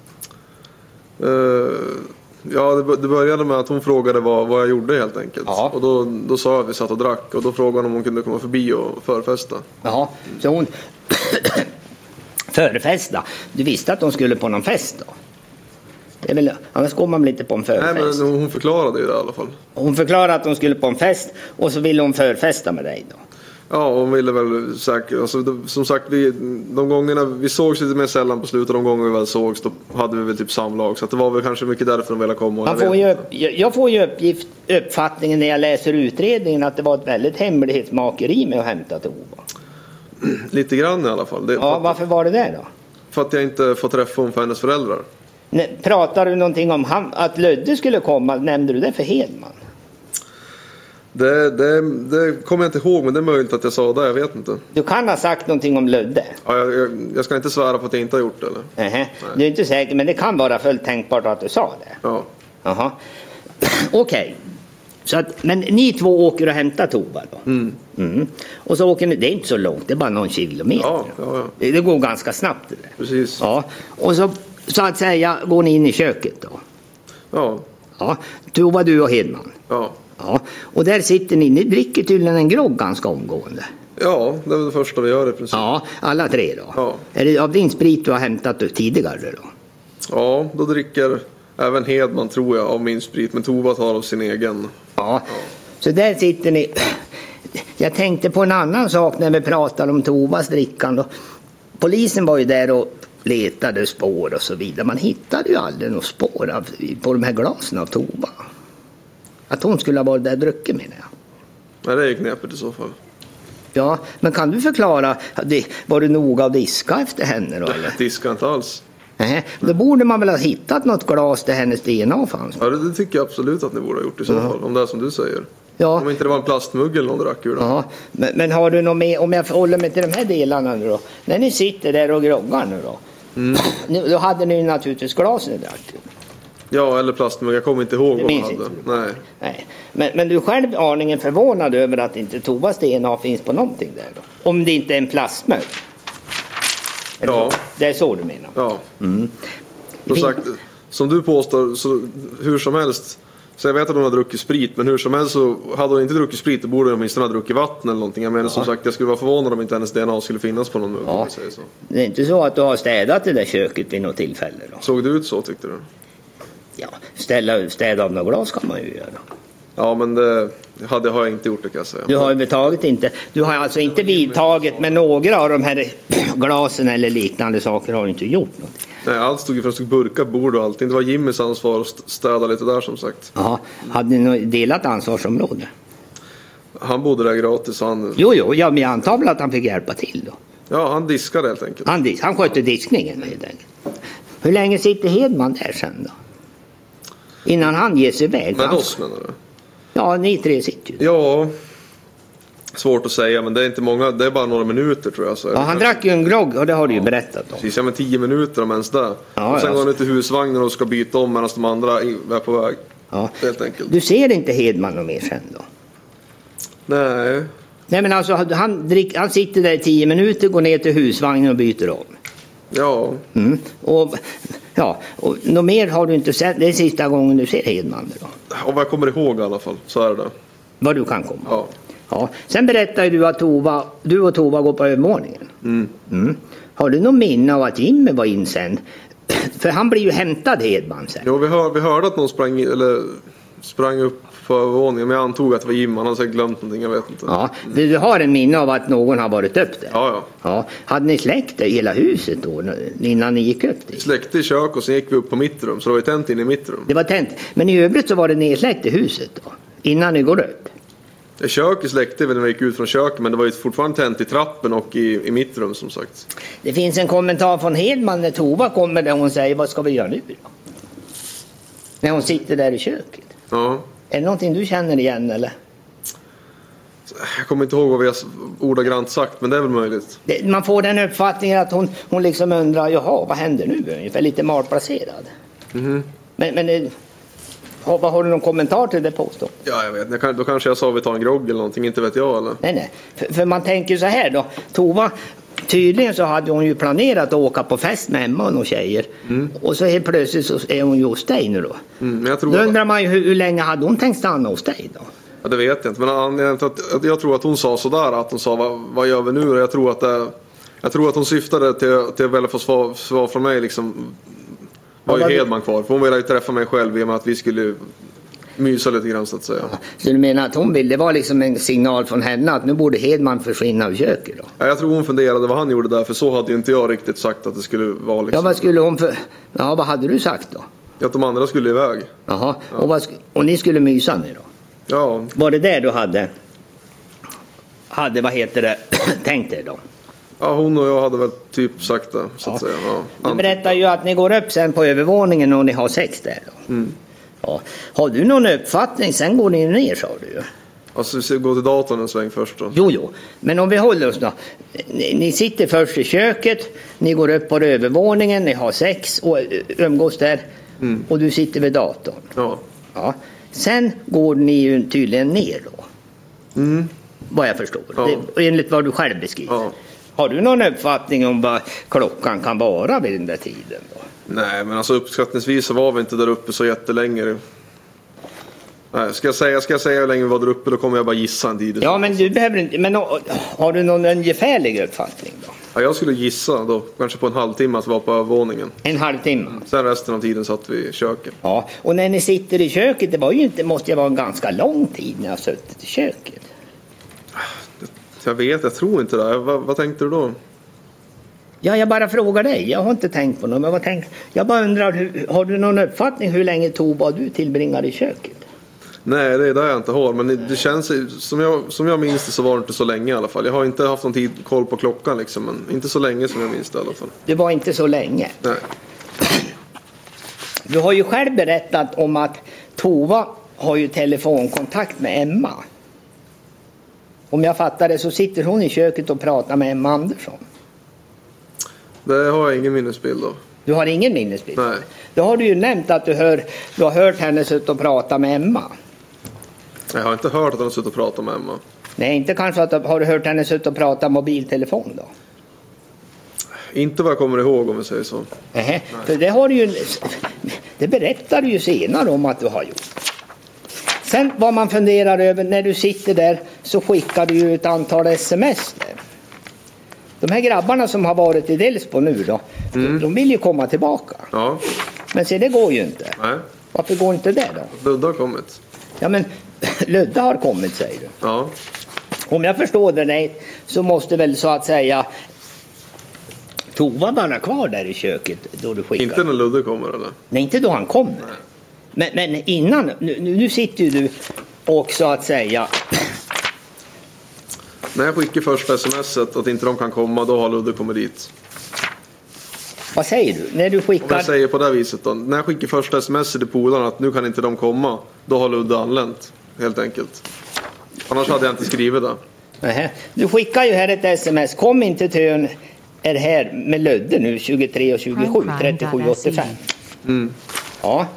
Uh, ja, det, det började med att hon frågade vad, vad jag gjorde helt enkelt. Ja. Och då, då sa jag att vi satt och drack. Och då frågade hon om hon kunde komma förbi och förfesta. Jaha, så hon förfesta. Du visste att de skulle på någon fest då? Det är väl, annars går man väl inte på en Nej, förfest. men hon förklarade ju det i alla fall. Hon förklarade att de skulle på en fest och så ville hon förfesta med dig då. Ja, hon ville väl säkert, alltså, det, som sagt, vi, de gångerna, vi sågs lite mer sällan på slutet, de gånger vi väl sågs, då hade vi väl typ samlag. Så att det var väl kanske mycket därför de ville komma. Man jag får vet ju inte. upp, jag jag får ju uppgift, uppfattningen när jag läser utredningen att det var ett väldigt hemlighetsmakeri med att hämta Tova. Lite grann i alla fall. Det, Ja, för, att, varför var det det då? för att jag inte får träffa hon för hennes föräldrar. Nej, pratar du någonting om han, att Lödde skulle komma, nämnde du det för Hedman? Det, det, det kommer jag inte ihåg, men det är möjligt att jag sa det, jag vet inte. Du kan ha sagt någonting om Lödde. Ja, jag, jag, jag ska inte svära på att jag inte har gjort det, eller? Nähä. Du är inte säker, men det kan vara fullt tänkbart att du sa det. Ja. Jaha. Okej. Så att, men ni två åker och hämtar Tova då? Mm. Mm. Och så åker ni, det är inte så långt, det är bara någon kilometer. Ja, ja, ja. Det, det går ganska snabbt det där. Precis. Ja. Och så, så att säga går ni in i köket då? Ja, Ja. Tova, du och Hedman? ja. Ja. Och där sitter ni, ni dricker tydligen en grogg ganska omgående. Ja, det är väl det första vi gör i princip. Ja, alla tre då? Ja. Är det av din sprit du har hämtat tidigare då? Ja, då dricker även Hedman, tror jag, av min sprit. Men Tova tar av sin egen. Ja. Så där sitter ni. Jag tänkte på en annan sak när vi pratade om Tovas drickan då. Polisen var ju där och letade spår och så vidare. Man hittade ju aldrig något spår av, på de här glasen av Tova. Att hon skulle ha varit där druckit, menar jag. Nej, det är knepigt i så fall. Ja, men kan du förklara, det- var du noga att diska efter henne då eller? Diskar inte alls. Nej, då borde man väl ha hittat något glas där hennes D N A fanns. Ja, det, det tycker jag absolut att ni borde ha gjort i så fall. Om det är som du säger. Ja. Om inte det var en plastmugg eller någon drack ur den. Ja, men, men har du något med, om jag håller mig till de här delarna nu då. När ni sitter där och groggar nu då. Mm. Nu, då hade ni ju naturligtvis glas ni drack. Ja, eller plastmugg. Jag kommer inte ihåg Det vad man minns hade. inte. Nej. Nej. Men, men du är själv aningen förvånad över att inte Tovas D N A finns på någonting där då. Om det inte är en plastmugg. Eller Ja. så? Det är så du menar? Ja. Mm. Som sagt, som du påstår, så hur som helst. Så jag vet att hon har druckit sprit, men hur som helst så hade hon inte druckit sprit, då borde hon åtminstone ha druckit vatten eller någonting. Jag menar, ja. Som sagt, jag skulle vara förvånad om inte hennes D N A skulle finnas på någon mugg. Ja. Säger så. Det är inte så att du har städat det där köket vid något tillfälle då? Såg det ut så, tyckte du? Ja, ställa, städa av några glas kan man ju göra. Ja, men det hade har jag inte gjort, det kan jag säga. Du har överhuvudtaget inte, du har alltså inte vidtagit med några av de här glasen eller liknande saker har du inte gjort något. Nej, allt stod ju för att stod burkar på bord och allting. Det var Jimmys ansvar att städa lite där, som sagt. Ja, hade ni något delat ansvarsområde? Han bodde där gratis. Han... Jo, jo, ja, men jag antar väl att han fick hjälpa till då. Ja, han diskade helt enkelt. Han, dis- han skötte diskningen helt enkelt. Hur länge sitter Hedman där sen då? Innan han ger sig iväg? Med Han- oss, menar du? Ja, ni tre sitter ju. Ja, svårt att säga, men det är inte många, det är bara några minuter tror jag. Så Ja, han drack ju en grogg och det har du ju berättat om. Precis, ja men tio minuter om ens där. Ja, och sen ja. går han ut till husvagnen och ska byta om medan de andra är på väg. Ja. Helt enkelt. Du ser inte Hedman någon mer sen då? Nej. Nej, men alltså han, drick, han sitter där i tio minuter, går ner till husvagnen och byter om. Ja. Mm. Och, ja, och något mer har du inte sett. Det är sista gången du ser Hedman då. Och vad jag kommer ihåg i alla fall, så är det. Vad du kan komma. Ja. Ja. Sen berättar du att Tova, du och Tova går på övervåningen. Mm. Mm. Har du någon minne av att Jimmy var in sen? För han blir ju hämtad Hedman sen. Jo, vi, hör, vi hörde att någon sprang, i- eller sprang upp på övervåningen, men jag antog att det var Jim. Han hade säkert glömt någonting, jag vet inte. Ja, du, du har en minne av att någon har varit upp där? Ja, ja. Ja. Hade ni släckt det i hela huset då innan ni gick upp Vi dit? släckte i kök och sen gick vi upp på mitt rum, så det var ju tänt in i mitt rum. Det var tänt. Men i övrigt så var det nedsläckt i huset då? Innan ni går upp? I köket släckte vi när vi gick ut från köket, men det var ju fortfarande tänt i trappen och i, i mitt rum, som sagt. Det finns en kommentar från Hedman när Tova kommer där hon säger vad ska vi göra nu då? När hon sitter där i köket. Ja. Är det någonting du känner igen eller? Jag kommer inte ihåg vad vi har ordagrant sagt, men det är väl möjligt. Det, man får den uppfattningen att hon, hon liksom undrar, jaha vad händer nu? Ungefär lite malplacerad. Mhm. Men, men det, har, vad har du någon kommentar till det påståendet? Ja, jag vet. Jag kan, då kanske jag sa vi tar en grogg eller någonting, inte vet jag eller? Nej, nej. För, för man tänker så här då. Tova, tydligen så hade hon ju planerat att åka på fest med Emma och några tjejer. Mm. Och så helt plötsligt så är hon ju hos dig nu då. Mm, men jag tror Då att, undrar man ju hur, hur länge hade hon tänkt stanna hos dig då? ja, det vet jag inte. Men anledningen till att, att jag tror att hon sa sådär, att hon sa vad, vad gör vi nu? Och jag tror att det, jag tror att hon syftade till, till att väl få svar, svar från mig liksom. Var ju Ja, vad- Hedman kvar? För hon ville ju träffa mig själv i och med att vi skulle mysa lite grann, så att säga. Så du menar att hon vill, det var liksom en signal från henne att nu borde Hedman försvinna ur köket då? Ja, jag tror hon funderade vad han gjorde där, för så hade ju inte jag riktigt sagt att det skulle vara Ja, liksom. vad skulle hon för... Ja, vad hade du sagt då? Att de andra skulle iväg. Jaha, och, vad, sk- och ni skulle mysa nu då? Ja, Var det där du hade... Hade, vad heter det, tänkt er då? ja, hon och jag hade väl typ sagt det, så att Ja. säga. Ja. Du berättar ju att ni går upp sen på övervåningen och ni har sex där då. Mm. Ja. Har du någon uppfattning? Sen går ni ner, sa du ju. Alltså, vi ska gå till datorn en sväng först då. Jo, jo. Men om vi håller oss då. Ni, ni sitter först i köket, ni går upp på övervåningen, ni har sex och ö, umgås där. Mm. Och du sitter vid datorn. Ja. Ja. Sen går ni ju tydligen ner då. Mm. Vad jag förstår. Ja. Det, enligt vad du själv beskriver. Ja. Har du någon uppfattning om vad klockan kan vara vid den där tiden då? Nej, men alltså uppskattningsvis så var vi inte där uppe så jättelänge. Nej, ska jag säga, ska jag säga hur länge vi var där uppe, då kommer jag bara gissa en tid. Ja, men du behöver inte. Men å- har du någon ungefärlig uppfattning då? Ja, jag skulle gissa då, kanske på en halvtimme att vara på övervåningen. En halvtimme? Sen resten av tiden satt vi i köket. Ja, och när ni sitter i köket, det var ju inte, måste ju vara en ganska lång tid när jag har suttit i köket. Jag vet, jag tror inte det. Vad, vad tänkte du då? Ja, jag bara frågar dig. Jag har inte tänkt på något. Men vad tänk, jag bara undrar, hur, har du någon uppfattning hur länge Tova du tillbringar i köket? Nej, det är det jag inte har. Men det, det känns, som jag, som jag minns det så var det inte så länge i alla fall. Jag har inte haft någon tid koll på klockan liksom, men inte så länge som jag minns det i alla fall. Det var inte så länge. Nej. Du har ju själv berättat om att Tova har ju telefonkontakt med Emma. Om jag fattar det så sitter hon i köket och pratar med Emma Andersson. Det har jag ingen minnesbild av. Du har ingen minnesbild? Nej. Då har du ju nämnt att du, hör, du har hört henne sitta och prata med Emma. Jag har inte hört att han har suttit och pratat med Emma. Nej, inte kanske att har du hört henne sitta och prata mobiltelefon då? Inte vad jag kommer ihåg om vi säger så. Nähä, för det har du ju, det berättar du ju senare om att du har gjort. Sen vad man funderar över när du sitter där så skickar du ju ett antal sms där. De här grabbarna som har varit i Delsbo nu då, mm. de vill ju komma tillbaka. Ja. Men se, det går ju inte. Nej. Varför går inte det då? Ludde har kommit. Ja, men Ludde har kommit, säger du. Ja. Om jag förstår det rätt så måste väl så att säga Tova vara kvar där i köket då du skickar. Inte när Ludde kommer eller? Nej, inte då han kommer. Men, men innan, nu, nu sitter ju du och så att säga. När jag skickar första smset att inte de kan komma, då har Ludde kommit dit. Vad säger du? När du skickar... Om jag säger på det viset då. När jag skickar första sms till polarna att nu kan inte de komma, då har Ludde anlänt. Helt enkelt. Annars hade jag inte skrivit det. Nähä. Du skickar ju här ett sms. Kom inte till ön är här med Ludde nu tjugotre och tjugosju, trettiosju åttiofem. Mm. Ja.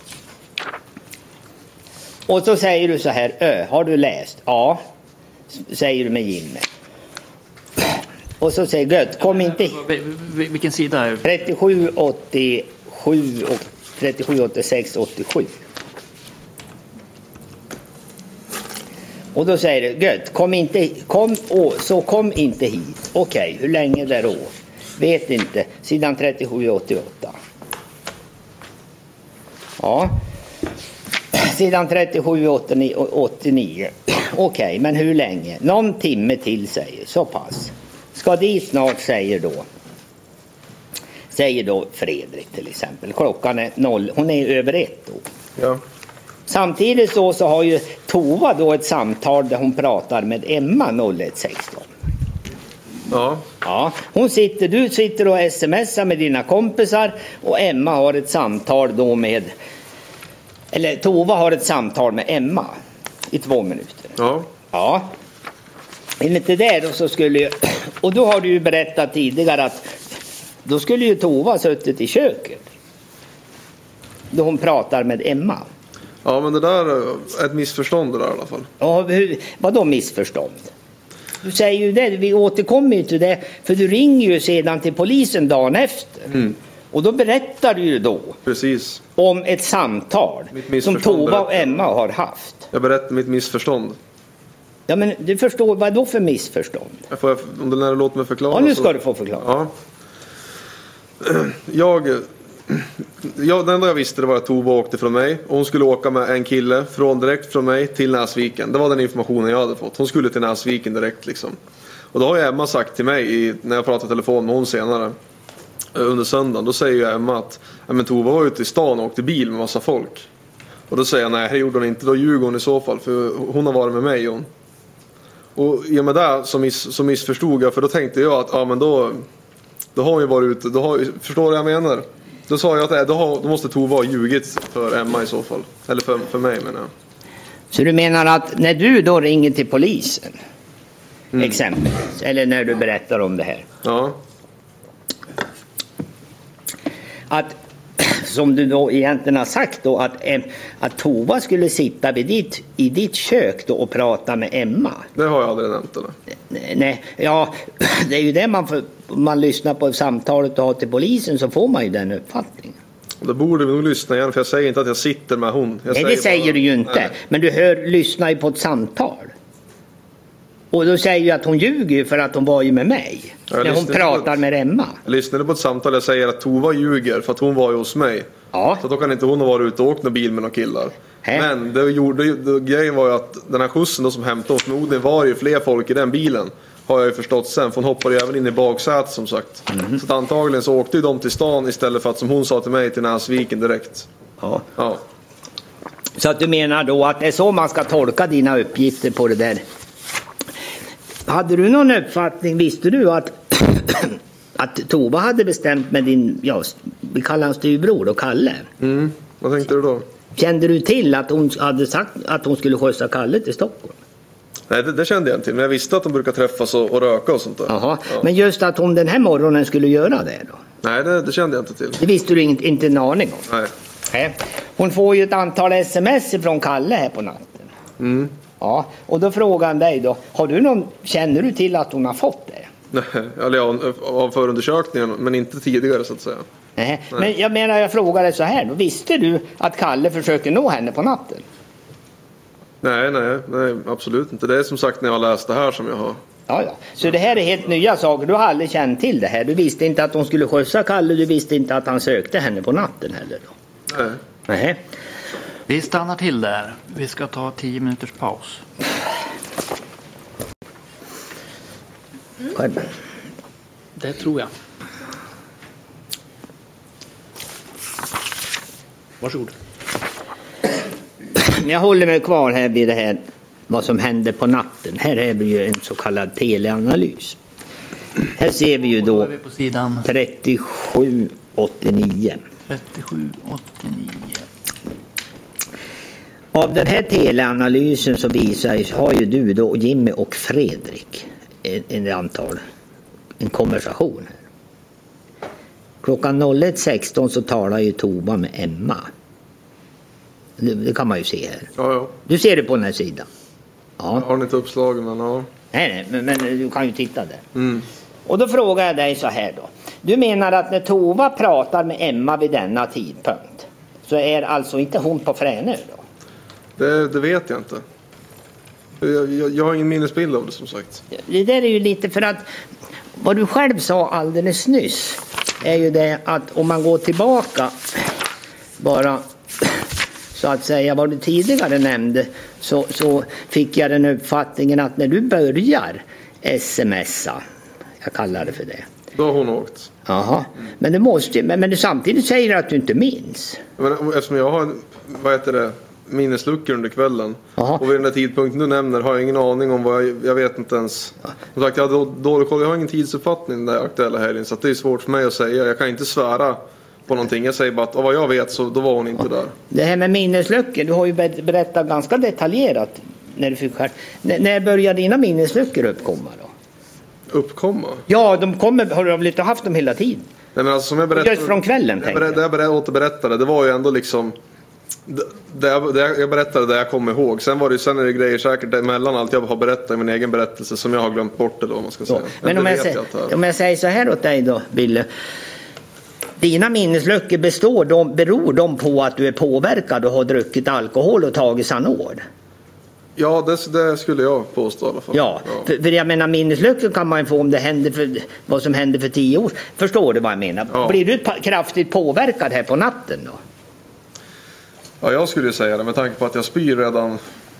Och så säger du så här, ö, har du läst? Ja, säger du med Jimmy. Och så säger Gött, kom inte... Vilken sida är det? trettiosju åttiosju och trettiosju åttiosex åttiosju. Och då säger du, Gött, kom inte, kom, å, så kom inte hit. Okej, okay, hur länge där då? Vet inte, sidan trettiosju åttioåtta. Ja. Sidan trettiosju åttionio. Okej, okay, men hur länge? Någon timme till, säger, så pass. Ska dit snart, säger då. Säger då Fredrik till exempel. Klockan är noll, hon är över ett då. Ja. Samtidigt så, så har ju Tova då ett samtal där hon pratar med Emma noll ett sexton. Ja. Ja, hon sitter, du sitter och smsar med dina kompisar och Emma har ett samtal då med, eller Tova har ett samtal med Emma i två minuter. Ja. Ja. Enligt det där då så skulle ju, och då har du ju berättat tidigare att då skulle ju Tova suttit i köket. Då hon pratar med Emma. Ja, men det där är ett missförstånd det där i alla fall. Ja, hur, vadå missförstånd? Du säger ju det, vi återkommer ju till det, för du ringer ju sedan till polisen dagen efter. Mm. Och då berättar du ju då. Precis. Om ett samtal som Tova och Emma har haft. Jag berättar mitt missförstånd. Ja, men du förstår, vad då för missförstånd? Jag får, om det när du låter mig förklara. Ja, nu ska så... du få förklara. Ja. Jag... Ja, det enda jag visste det var att Tova åkte från mig och hon skulle åka med en kille från direkt från mig till Näsviken. Det var den informationen jag hade fått. Hon skulle till Näsviken direkt liksom. Och då har ju Emma sagt till mig i, när jag pratade telefon med hon senare under söndagen, då säger ju Emma att ja, men Tova var ute i stan och åkte bil med massa folk. Och då säger jag nej, det gjorde hon inte. Då ljuger hon i så fall, för hon har varit med mig hon. Och i och med det så, miss, så missförstod jag, för då tänkte jag att ja men då då har hon ju varit ute, då har, förstår du vad jag menar? Då sa jag att då, har, då måste Tova ha ljugit för Emma i så fall. Eller för, för mig menar jag. Så du menar att när du då ringer till polisen mm. exempelvis, eller när du berättar om det här. Ja. Att som du då egentligen har sagt då att, att Tova skulle sitta vid ditt, i ditt kök då och prata med Emma. Det har jag aldrig nämnt eller? Nej, nej, ja, det är ju det man får, man lyssnar på samtalet och har till polisen så får man ju den uppfattningen. Då borde vi nog lyssna igen, för jag säger inte att jag sitter med hon. Jag nej, säger det säger bara, du ju inte. Nej. Men du hör, lyssnar ju på ett samtal. Och då säger ju att hon ljuger för att hon var ju med mig. Ja, när hon pratar ett, med Emma. Jag lyssnade på ett samtal, jag säger att Tova ljuger för att hon var ju hos mig. Ja. Så då kan inte hon ha varit ute och åkt med bil med några killar. Hä? Men det gjorde, det, grejen var ju att den här skjutsen då som hämtade oss med Odin var ju fler folk i den bilen. Har jag ju förstått sen, för hon hoppade ju även in i baksätet som sagt. Mm. Så att antagligen så åkte ju de till stan istället för att som hon sa till mig till Näsviken direkt. Ja. Ja. Så att du menar då att det är så man ska tolka dina uppgifter på det där. Hade du någon uppfattning, visste du att att Tova hade bestämt med din, ja, vi kallar hans styvbror och Kalle? Mm, vad tänkte du då? Kände du till att hon hade sagt att hon skulle skjutsa Kalle till Stockholm? Nej, det, det kände jag inte till, men jag visste att de brukar träffas och, och röka och sånt där. Jaha, ja. Men just att hon den här morgonen skulle göra det då? Nej, det, det kände jag inte till. Det visste du inte, inte en aning om? Nej. Nej. Hon får ju ett antal sms från Kalle här på natten. Mm. Ja, och då frågar han dig då, har du någon, känner du till att hon har fått det? Nej, eller ja, av förundersökningen, men inte tidigare så att säga. Nej. Nej. Men jag menar, jag frågade så här, då visste du att Kalle försöker nå henne på natten? Nej, nej, nej, absolut inte. Det är som sagt när jag har läst det här som jag har. Ja, ja. Så det här är helt nya saker, du har aldrig känt till det här. Du visste inte att hon skulle skjutsa Kalle, du visste inte att han sökte henne på natten heller då? Nej. Nej. Vi stannar till där. Vi ska ta tio minuters paus. Mm. Det tror jag. Varsågod. Jag håller mig kvar här vid det här vad som hände på natten. Här är vi ju en så kallad teleanalys. Här ser vi ju då är vi på sidan trettiosju åttionio. trettiosju åttionio. Av den här teleanalysen så visar har ju du då Jimmy och Fredrik en, en antal en konversation. Klockan noll ett sexton så talar ju Tova med Emma. Det, det kan man ju se här. Ja, ja. Du ser det på den här sidan. Ja. Jag har inte uppslagen, men ja. Nej, nej, men, men du kan ju titta där. Mm. Och då frågar jag dig så här då. Du menar att när Tova pratar med Emma vid denna tidpunkt så är alltså inte hon på Fränö då? Det, det vet jag inte. Jag, jag, jag har ingen minnesbild av det som sagt. Det där är ju lite för att vad du själv sa alldeles nyss är ju det att om man går tillbaka bara så att säga vad du tidigare nämnde så, så fick jag den uppfattningen att när du börjar smsa, jag kallar det för det. Då har hon åkt. Jaha, men det måste men, men du samtidigt säger att du inte minns. Men eftersom jag har, vad heter det, minnesluckor under kvällen. Aha. Och vid den där tidpunkten du nämner har jag ingen aning om vad jag, jag vet inte ens. Som sagt, jag har dålig koll, jag har ingen tidsuppfattning den där aktuella helgen. Så det är svårt för mig att säga, jag kan inte svära på någonting. Jag säger bara att av vad jag vet så då var hon inte där. Det här med minnesluckor, du har ju berättat ganska detaljerat när du fick här. N- när började dina minnesluckor uppkomma då? Uppkomma? Ja, de kommer, har du inte haft dem hela tiden? Nej, men alltså som jag berättade, just från kvällen jag berättade, jag berättade, återberättade, det var ju ändå liksom det jag, det jag berättade det jag kommer ihåg. Sen var det ju sen är det grejer säkert emellan allt jag har berättat i min egen berättelse som jag har glömt bort det då, om man ska säga. Ja. Men om jag, säger, jag om jag säger så här åt dig då, Bille. Dina minnesluckor består de, beror de på att du är påverkad och har druckit alkohol och tagit Sanord? Ja, det, det skulle jag påstå i alla fall. Ja, ja. För, för jag menar minnesluckor kan man få om det händer för, vad som hände för tio år. Förstår du vad jag menar? Ja. Blir du pa- kraftigt påverkad här på natten då? Ja, jag skulle säga det med tanke på att jag spyr redan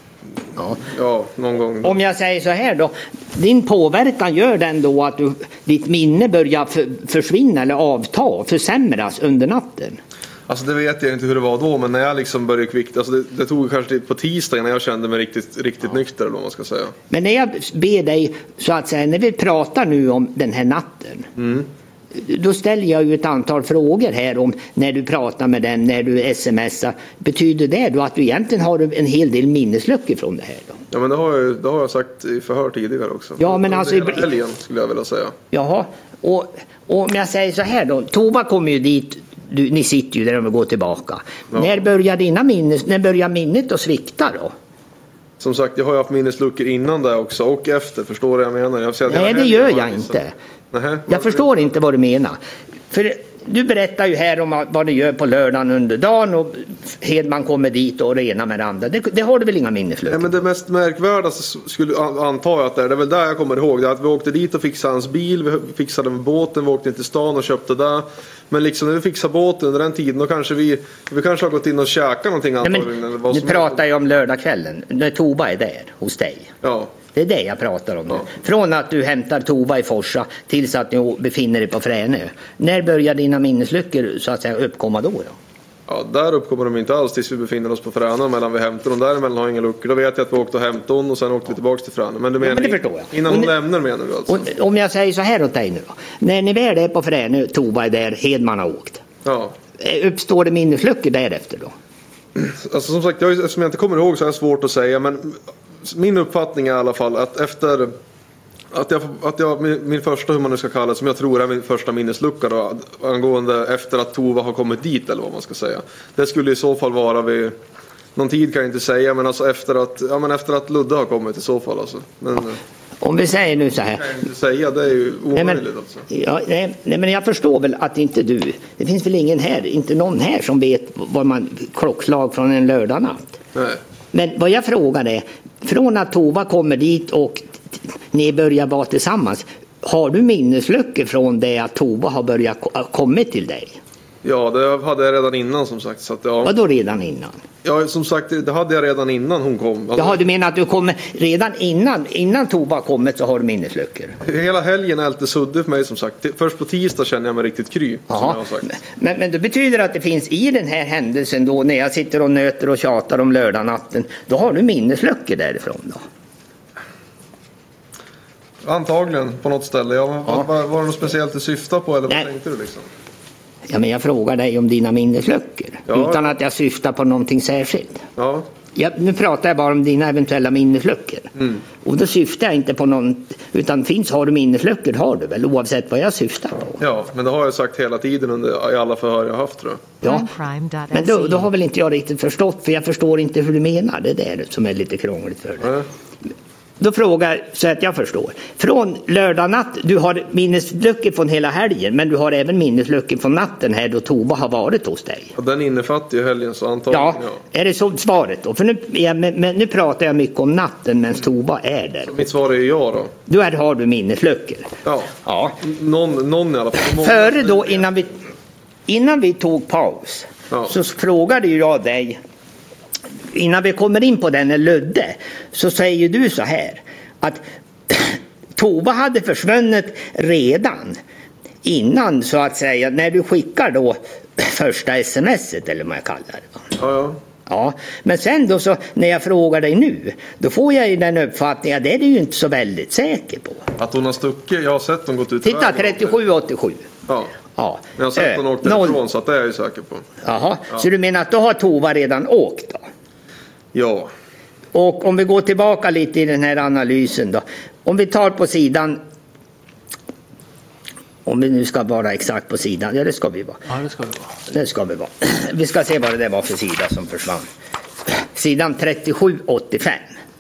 Ja. ja, någon gång. Om jag säger så här då, din påverkan gör den då att du, ditt minne börjar för, försvinna eller avta, försämras under natten? Alltså det vet jag inte hur det var då, men när jag liksom började kvickta, alltså det, det tog kanske på tisdag när jag kände mig riktigt, riktigt ja. nykter eller vad man ska säga. Men när jag ber dig så att säga, när vi pratar nu om den här natten, mm. då ställer jag ju ett antal frågor här om när du pratar med den, när du smsar. Betyder det då att du egentligen har en hel del minnesluckor från det här då? Ja, men det har jag, det har jag sagt i förhör tidigare också. Ja, men alltså hela helgen skulle jag vilja säga. Jaha, och, och om jag säger så här då, Tova kommer ju dit, du, ni sitter ju där och går tillbaka. Ja. När börjar dina minnes, när börjar minnet att svikta då? Som sagt, jag har ju haft minnesluckor innan det också och efter, förstår du vad jag menar? Jag säger att Nej, jag det gör jag liksom. inte. Nähä, jag förstår inte vad du menar. För du berättar ju här om vad du gör på lördagen under dagen och Hedman kommer dit och det ena med det andra. Det, det har du väl inga minnesluckor? Nej, men det mest märkvärda skulle anta jag att det är, det är väl där jag kommer ihåg det, att vi åkte dit och fixade hans bil, vi fixade med båten, vi åkte in till stan och köpte där. Men liksom när vi fixade båten under den tiden då kanske vi, vi kanske har gått in och käkat någonting antagligen. Nej, men, eller vad nu som pratar jag om lördagskvällen när Tova är där hos dig. Ja. Det är det jag pratar om nu. Ja. Från att du hämtar Tova i Forsa tills att du befinner dig på Fränö. När börjar dina minnesluckor så att säga uppkomma då? då? Ja, där uppkommer de inte alls tills vi befinner oss på Fränö medan vi hämtar dem. Däremellan har inga luckor. Då vet jag att vi åkte och hämtade hon och sen åkte vi tillbaka till Fränö. Men du menar ja, men det förstår jag. Innan och hon ni, lämnar menar du alltså? Och, om jag säger så här åt dig nu då. När ni väl är på Fränö, Tova är där, Hedman har åkt. Ja. Uppstår det minnesluckor därefter då? Alltså som sagt, jag, eftersom jag inte kommer ihåg så är det svårt att säga. Men min uppfattning är i alla fall att efter att jag, att jag min, min första, hur man nu ska kalla det, som jag tror är min första minneslucka då, angående efter att Tova har kommit dit eller vad man ska säga. Det skulle i så fall vara vid någon tid kan jag inte säga, men alltså efter att, ja, men efter att Ludde har kommit i så fall alltså. Men, Om vi säger nu så här. Jag kan inte säga, det är ju omöjligt. Nej, men, alltså. ja, nej, nej, men jag förstår väl att inte du, det finns väl ingen här, inte någon här som vet vad man klockslag från en lördagnatt. Nej. Men vad jag frågar är, från att Tova kommer dit och ni börjar vara tillsammans, har du minnesluckor från det att Tova har börjat kommit till dig? Ja, det hade jag redan innan som sagt. Så att, ja. Vad då redan innan? Ja, som sagt, det hade jag redan innan hon kom. Alltså, Jaha, du menar att du kommer redan innan, innan Tova kommit så har du minnesluckor? hela helgen är lite suddig för mig som sagt. Först på tisdag känner jag mig riktigt kry. Som jag har sagt. Men, men det betyder att det finns i den här händelsen då, när jag sitter och nöter och tjatar om lördagnatten, då har du minnesluckor därifrån då? Antagligen på något ställe. Ja, Ja. Var, var det något speciellt du syftar på eller Nej. vad tänkte du liksom? Ja, men jag frågar dig om dina minnesluckor. Ja. Utan att jag syftar på någonting särskilt. Ja, Ja, nu pratar jag bara om dina eventuella minnesluckor. Mm. Och då syftar jag inte på någon, utan finns, har du minnesluckor har du väl, oavsett vad jag syftar på. ja, men det har jag sagt hela tiden under i alla förhör jag har haft tror jag. Ja, men då, då har väl inte jag riktigt förstått, för jag förstår inte hur du menar. Det där som är lite krångligt för dig. Nej. Då frågar så att jag förstår. Från lördag natt, du har minnesluckor från hela helgen, men du har även minnesluckor från natten här då Tova har varit hos dig. Och den innefattar ju helgen så antagligen. Ja, Ja. är det så svaret då? För nu, ja, men, men, nu pratar jag mycket om natten medan Tova är där. Mitt svar är ju ja då. Då är, har du minnesluckor. Ja, Ja. någon, någon i alla fall. Många- Före då, innan vi, innan vi tog paus, Ja. så frågade ju jag dig, innan vi kommer in på den Ludde, så säger du så här, att Tova hade försvunnit redan innan, så att säga, när du skickar då första smset eller vad jag kallar det. Ja, ja. Ja, men sen då så när jag frågar dig nu, då får jag ju den uppfattningen att det är du ju inte så väldigt säker på. Att hon har stuckit, jag har sett hon gått ut. Titta, vägen. trettiosju åttiosju. Ja, Ja. men jag har sett hon Eh, åkt noll. därifrån så att det är jag ju säker på. Jaha, så du menar att då har Tova redan åkt då? Ja, Och om vi går tillbaka lite i den här analysen då. Om vi tar på sidan, om vi nu ska vara exakt på sidan, ja det ska vi vara. Ja, det ska det vara. Det ska vi vara. Vi ska se vad det där var för sida som försvann. Sidan trettiosju åttiofem.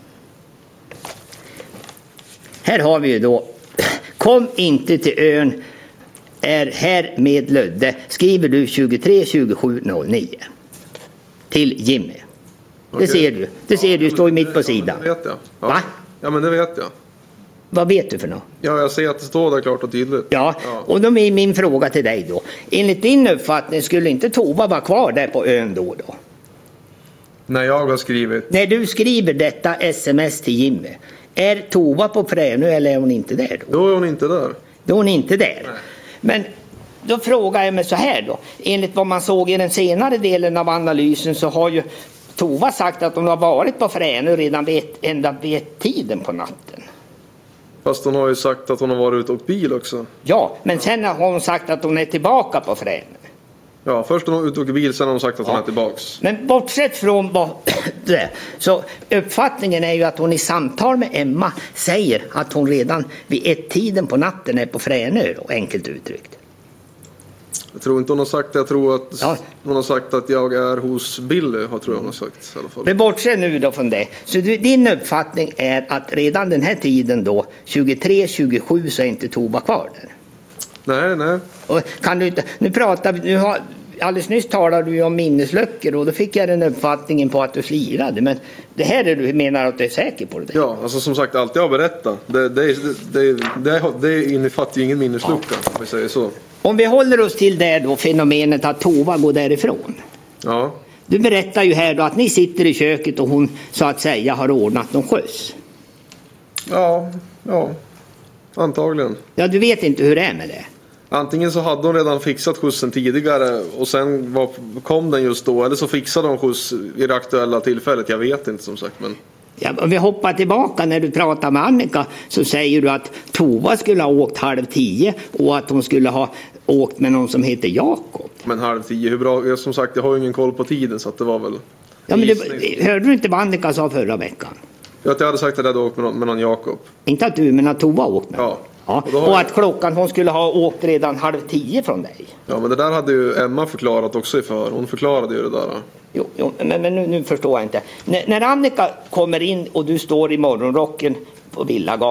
Här har vi ju då, kom inte till ön, är här med Ludde, skriver du tjugotre tjugosju noll nio till Jimmy. Det Okej. ser du, det ser du, står ju mitt på sidan. det vet jag. Ja. Va? Ja, men det vet jag. Vad vet du för något? Ja, jag ser att det står där klart och tydligt. Ja, Ja. och då är min fråga till dig då. Enligt din uppfattning skulle inte Tova vara kvar där på ön då då? När jag har skrivit. När du skriver detta sms till Jimmy, är Tova på Fränö eller är hon inte där då? Då är hon inte där. Då är hon inte där. Nej. Men då frågar jag mig så här då. Enligt vad man såg i den senare delen av analysen så har ju Tova sagt att hon har varit på Fränö redan vid, ett, ända vid tiden på natten. Fast hon har ju sagt att hon har varit ute och åkt bil också. Ja, men sen har hon sagt att hon är tillbaka på Fränö. Ja, först har hon ute och åkt bil, sen har hon sagt att hon Ja. är tillbaks. Men bortsett från vad det, så uppfattningen är ju att hon i samtal med Emma säger att hon redan vid ett tiden på natten är på Fränö då, enkelt uttryckt. Jag tror inte hon har sagt det. Jag tror att Ja. hon har sagt att jag är hos Billy, har tror jag hon har sagt i alla fall. Men bortsett nu då från det, så du, din uppfattning är att redan den här tiden då, tjugotre tjugosju, så är inte Tova kvar där. Nej, nej. Och kan du inte, nu pratar vi, nu har, alldeles nyss talade du ju om minnesluckor och då fick jag den uppfattningen på att du slirade, men det här är du menar att du är säker på det? Ja, alltså som sagt, allt jag har berättat, det, det, det, det, det innefattar ju ingen minneslucka, om vi säger så. Om vi håller oss till det då fenomenet att Tova går därifrån. Ja, Du berättar ju här då att ni sitter i köket och hon så att säga har ordnat någon skjuts. ja, ja, antagligen. Ja, du vet inte hur det är med det. Antingen så hade hon redan fixat skjutsen tidigare och sen var, kom den just då, eller så fixade hon skjuts i det aktuella tillfället. Jag vet inte som sagt, men... Ja, om vi hoppar tillbaka när du pratar med Annika så säger du att Tova skulle ha åkt halv tio och att hon skulle ha åkt med någon som heter Jakob. Men halv tio, hur bra? Jag, som sagt, jag har ju ingen koll på tiden så att det var väl... Ja, men du, gissning. hörde du inte vad Annika sa förra veckan? Ja, att jag hade sagt att jag hade åkt med någon, med någon Jakob. Inte att du, men att Tova åkt med. Ja. Ja. Och då har Och jag- att klockan hon skulle ha åkt redan halv tio från dig. Ja, men det där hade ju Emma förklarat också i för. Hon förklarade ju det där. Jo, jo men, men nu, nu förstår jag inte. N- när Annika kommer in och du står i morgonrocken på Villagatan.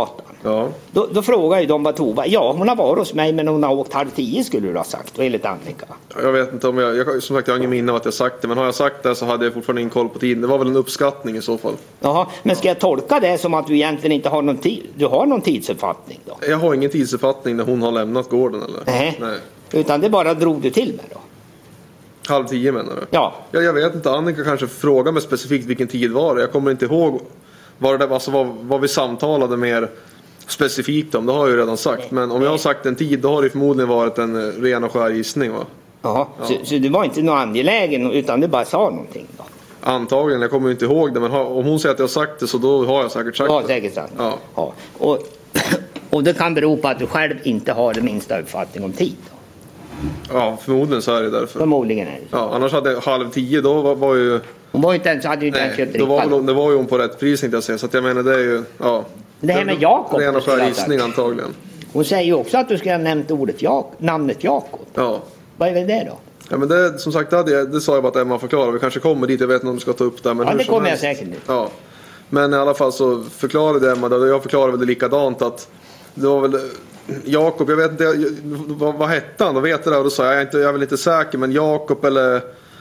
Ja. Då, då frågar ju de vad Tova, ja hon har varit hos mig men hon har åkt halv tio skulle du ha sagt, och enligt Annika. Jag vet inte om jag, jag, som sagt jag har ingen minne av att jag sagt det, men har jag sagt det så hade jag fortfarande ingen koll på tiden. Det var väl en uppskattning i så fall. Jaha, men ska jag tolka det som att du egentligen inte har någon tid, du har någon tidsuppfattning då? Jag har ingen tidsuppfattning när hon har lämnat gården eller? Nej. Nej. Utan det bara drog du till med då? Halv tio menar du? Ja. Ja, jag vet inte, Annika kanske frågar mig specifikt vilken tid var det. Jag kommer inte ihåg vad, det, alltså, vad, vad vi samtalade mer specifikt om. Det har jag ju redan sagt. Men om jag har sagt en tid, då har det förmodligen varit en ren och skär gissning, va? Jaha, ja. så, så det var inte något angelägen utan du bara sa någonting då? Antagligen, jag kommer inte ihåg det. Men har, om hon säger att jag har sagt det så då har jag säkert sagt ja, det. Säkert sagt. Ja, ja. Och, och det kan bero på att du själv inte har den minsta uppfattning om tid då? Ja, förmodligen så är det därför. Förmodligen är det så. Ja, annars hade jag halv tio, då var, var ju... Hon var ju inte ens, hade ju inte ens köpt då var, det var ju hon på rätt pris inte jag säger. Så att jag menar det är ju, ja. Det här med Jakob. Ren och skär gissning antagligen. Hon säger ju också att du ska ha nämnt ordet Jak- namnet Jakob. Ja. Vad är det då? Ja men det, som sagt, det, hade jag, det sa jag bara att Emma förklarar. Vi kanske kommer dit, jag vet inte om du ska ta upp det. Men Ja, hur det som kommer jag helst. säkert nu. Ja. Men i alla fall så förklarade Emma det, och jag förklarade väl det likadant att det var väl Jakob, jag vet inte, jag, vad, vad hette han? Då vet jag det, och då sa jag, jag är, inte, jag är väl inte säker, men Jakob eller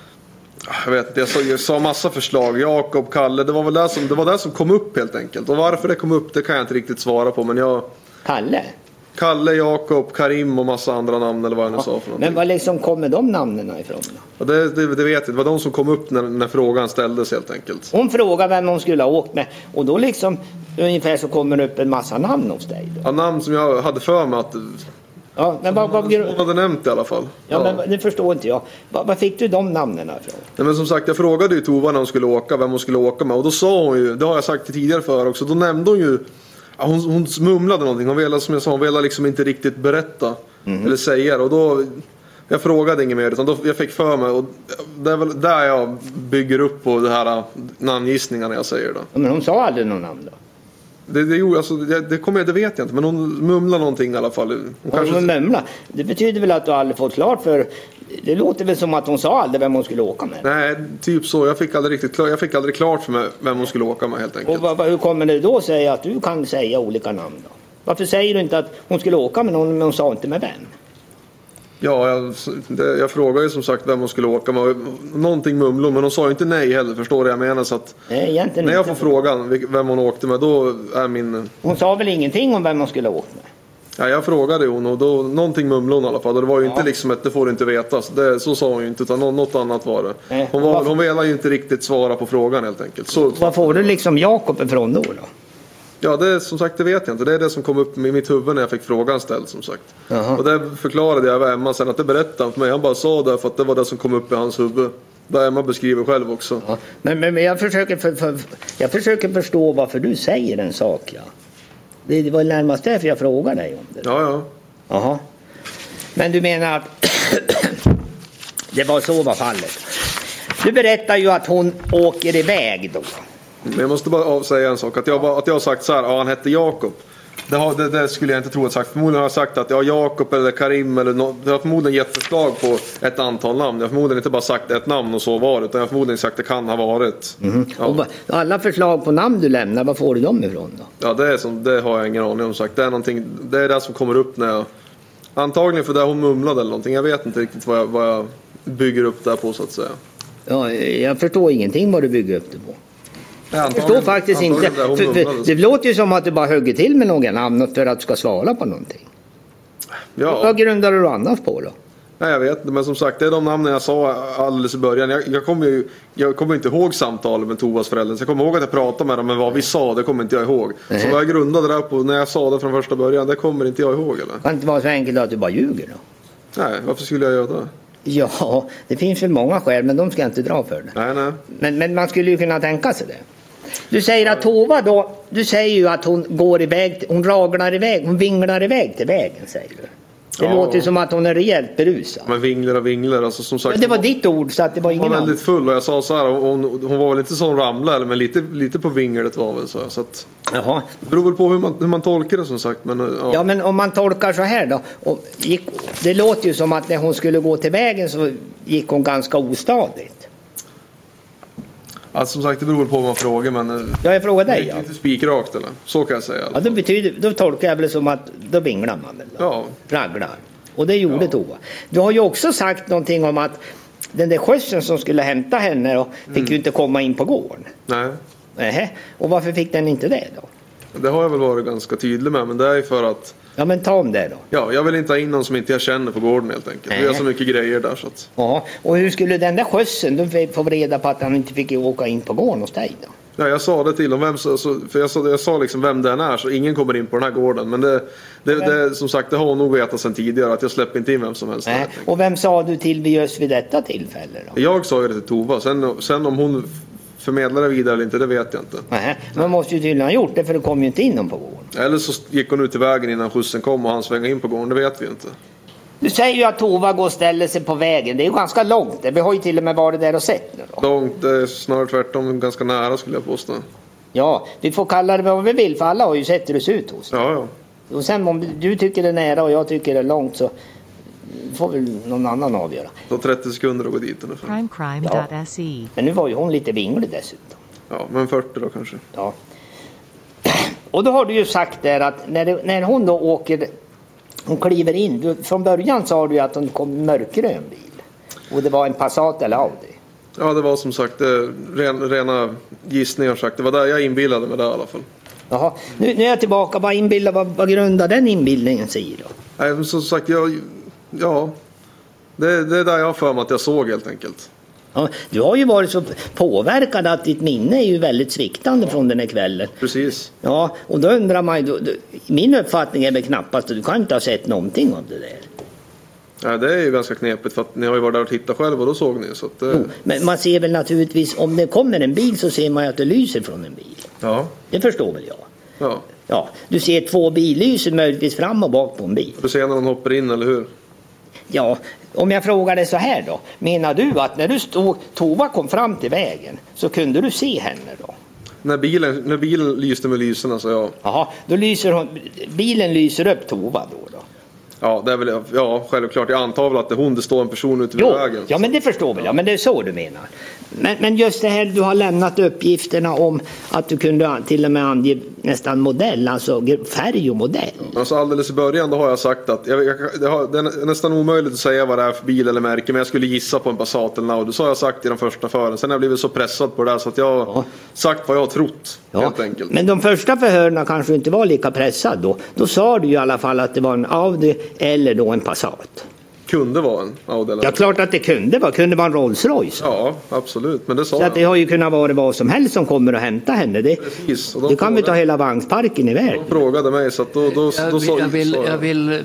jag vet inte, jag sa, jag sa massa förslag. Jakob, Kalle, det var väl det som, det var det som kom upp helt enkelt. Och varför det kom upp, det kan jag inte riktigt svara på, men jag... Kalle? Kalle, Jakob, Karim och massa andra namn eller vad jag nu ja, sa för någonting. Men var liksom kommer de namnen ifrån då? Ja, det, det, det vet jag, det var de som kom upp när, när frågan ställdes helt enkelt. Hon frågade vem hon skulle ha åkt med och då liksom ungefär så kommer det upp en massa namn hos dig då. Ja, namn som jag hade för mig att ja, men vad, vad, hon hade nämnt i alla fall. Ja, ja. Men det förstår inte jag. Var, var fick du de namnen ifrån? Nej, men som sagt, jag frågade ju Tova när hon skulle åka, vem hon skulle åka med, och då sa hon ju, det har jag sagt tidigare för också, då nämnde hon ju, ja, hon, hon mumlade någonting, hon ville, som jag sa, hon ville liksom inte riktigt berätta mm. eller säga det, och då jag frågade inget mer utan då, jag fick för mig, och det är väl där jag bygger upp på det här namngissningarna jag säger då. Ja, men hon sa aldrig någon namn då? Det, det, alltså, det, det, kommer, det vet jag inte, men hon mumlar någonting i alla fall. Hon ja, kanske... hon mumlar. Det betyder väl att du aldrig fått klart för, det låter väl som att hon sa aldrig vem hon skulle åka med? Nej, typ så. Jag fick aldrig riktigt klart, jag fick aldrig klart för mig vem hon skulle åka med helt enkelt. Och vad, vad, hur kommer det då säga att du kan säga olika namn då? Varför säger du inte att hon skulle åka med någon men hon sa inte med vem? Ja, jag, det, jag frågade ju som sagt vem hon skulle åka med. Någonting mumlade, men hon sa ju inte nej heller, förstår du jag menar? Så att nej, när jag får frågan vem hon åkte med, då är min... Hon sa väl ingenting om vem hon skulle åka med? Ja, jag frågade hon och då, någonting mumlade hon i alla fall. Och det var ju ja. inte liksom att det får du inte veta. Så, det, så sa hon ju inte, utan något annat var det. Nej, hon, var, hon ville ju inte riktigt svara på frågan helt enkelt. Så, vad får du liksom Jakob ifrån då då? Ja, det, som sagt, det vet jag inte. Det är det som kom upp i mitt huvud när jag fick frågan ställd, som sagt. Uh-huh. Och det förklarade jag för Emma sen, att det berättade för mig. Han bara sa det för att det var det som kom upp i hans huvud. Det Emma beskriver själv också. Ja. Men, men, men jag, försöker för, för, jag försöker förstå varför du säger en sak, ja. Det, det var närmast därför jag frågade dig om det. Ja, ja. Jaha. Men du menar att det var så var fallet. Du berättar ju att hon åker iväg då. Men jag måste bara säga en sak. Att jag, att jag har sagt så här, ja, han hette Jakob. Det, har, det, det skulle jag inte tro att jag sagt. Förmodligen har jag sagt att ja, Jakob eller Karim eller no, jag har förmodligen gett förslag på ett antal namn. Jag har förmodligen inte bara sagt ett namn och så var det. Utan jag har förmodligen sagt att det kan ha varit. Mm. Ja. Och alla förslag på namn du lämnar, vad får du dem ifrån då? Ja, det, är som, det har jag ingen aning om sagt. Det är, någonting, det är det som kommer upp när jag... Antagligen för det hon mumlade eller någonting. Jag vet inte riktigt vad jag, vad jag bygger upp där på, så att säga. Ja, jag förstår ingenting vad du bygger upp det på. Jag förstår faktiskt inte. För, för, det låter ju som att du bara hugger till med någon namn för att du ska svara på någonting. Ja. Vad grundar du annars på då? Nej, jag vet inte, men som sagt, det är de namnen jag sa alldeles i början. Jag, jag kommer ju jag kommer inte ihåg samtalet med Tovas föräldrar. Så jag kommer ihåg att jag pratade med dem, men vad vi sa, det kommer inte jag ihåg. Mm. Så vad jag grundade där på när jag sa det från första början, det kommer inte jag ihåg, eller? Det kan inte vara så enkelt att du bara ljuger då? Nej, varför skulle jag göra det? Ja, det finns väl många skäl, men de ska jag inte dra för det. Nej, nej. Men, men man skulle ju kunna tänka sig det. Du säger att Tova då, du säger ju att hon går iväg, hon raglar iväg, hon vinglar iväg till vägen, säger du. Det ja. låter som att hon är rejält berusad. Men vinglar och vinglar, alltså som sagt. Men det var ditt ord, så att det var ingen annan. Hon var väldigt full och jag sa så här, hon, hon var väl inte sån ramlare, men lite, lite på vinglet var väl så. så att, Jaha. Det beror väl på hur man, hur man tolkar det, som sagt. Men, ja. ja, men om man tolkar så här då. Och gick, det låter ju som att när hon skulle gå till vägen så gick hon ganska ostadigt. Alltså, som sagt, det beror på vad man frågar, men... Ja, jag frågar dig, det är ja. inte spikrakt, eller? Så kan jag säga. Ja, då, betyder, då tolkar jag väl som att då vinglar man väl då. Ja. Raglar. Och det gjorde Ja. Tova. Du har ju också sagt någonting om att den där skjutsen som skulle hämta henne då, fick Mm. ju inte komma in på gården. Nej. Nähä. Och varför fick den inte det då? Det har jag väl varit ganska tydlig med, men det är ju för att... Ja, men ta om det då. Ja, jag vill inte ha in någon som inte jag känner på gården helt enkelt. Nej. Vi har så mycket grejer där så att... Ja, och hur skulle den där skjutsen, du får reda på att han inte fick åka in på gården hos dig då? Ja, jag sa det till dem, vem, så, så, för jag sa, jag sa liksom vem den är, så ingen kommer in på den här gården. Men det, det, det, som sagt, det har hon nog vetat sedan tidigare, att jag släpper inte in vem som helst. Nej. Och vem sa du till vid just vid detta tillfälle då? Jag sa ju det till Tova, sen, sen om hon förmedlar det vidare eller inte, det vet jag inte. Nej, man måste ju tydligen ha gjort det, för det kom ju inte in någon på gården. Eller så gick hon ut i vägen innan skjutsen kom och han svängde in på gården, det vet vi inte. Du säger ju att Tova går och ställer sig på vägen. Det är ju ganska långt. Vi har ju till och med varit där och sett nu då. Långt, det är snarare tvärtom, ganska nära skulle jag påstå. Ja, vi får kalla det vad vi vill, för alla har ju sett hur det ser ut hos. Ja, ja. Och sen om du tycker det är nära och jag tycker det är långt, så får väl någon annan avgöra. Det tar trettio sekunder att gå dit ungefär. Crimecrime.se. Men nu var ju hon lite vinglig dessutom. Ja, men fyrtio då kanske. Ja. Och då har du ju sagt där att när, det, när hon då åker, hon kliver in, du, från början sa du ju att hon kom i mörkgrön bil. Och det var en Passat eller Audi. Ja, det var som sagt det, ren, rena gissningar sagt. Det var där jag inbillade mig det i alla fall. Jaha, nu, nu är jag tillbaka. Vad inbillar, vad, vad grundar den inbildningen sig i då? Nej, men som sagt, jag, ja, det, det är där jag har för mig att jag såg helt enkelt. Ja, du har ju varit så påverkad att ditt minne är ju väldigt sviktande från den här kvällen. Precis. Ja, och då undrar man ju, då, då, min uppfattning är väl knappast att du kan inte ha sett någonting av det där. Ja, det är ju ganska knepigt för att ni har ju varit där och tittat själv och då såg ni. Så att, eh, Jo, men man ser väl naturligtvis, om det kommer en bil så ser man ju att det lyser från en bil. ja, Det förstår väl jag. ja. Ja, du ser två billyser möjligtvis fram och bak på en bil. Du ser när de hoppar in, eller hur? Ja, om jag frågar dig så här då. Menar du att när du stod, Tova kom fram till vägen, så kunde du se henne då? När bilen, när bilen lyste med lyserna så ja. Jaha, då lyser hon, bilen lyser upp Tova då då? Ja, det är väl, ja, självklart. Jag antar väl att det är hon, det står en person ute vid Jo, vägen. ja men det förstår väl jag, men det är så du menar. Men, men just det här, du har lämnat uppgifterna om att du kunde till och med ange nästan modell, alltså färg och modell. Alltså alldeles i början då har jag sagt att jag, jag, det, har, det är nästan omöjligt att säga vad det är för bil eller märke, men jag skulle gissa på en Passat eller Audi. Så har jag sagt i den första fören. Sen har jag blivit så pressad på det där så att jag har Ja. sagt vad jag har trott, Ja, helt enkelt. men de första förhörna kanske inte var lika pressad då. Då sa du ju i alla fall att det var en Audi eller då en Passat. Kunde vara en Audi eller Ja, klart att det kunde vara. Kunde vara en Rolls Royce. Ja, absolut. Men det sa Så att det jag. har ju kunnat vara vad som helst som kommer att hämta henne. Det, Precis. Och de det kan vi ta frågade- hela vagnsparken i världen. De frågade mig så att då, då, Jag då vill, sa jag vill, sa jag vill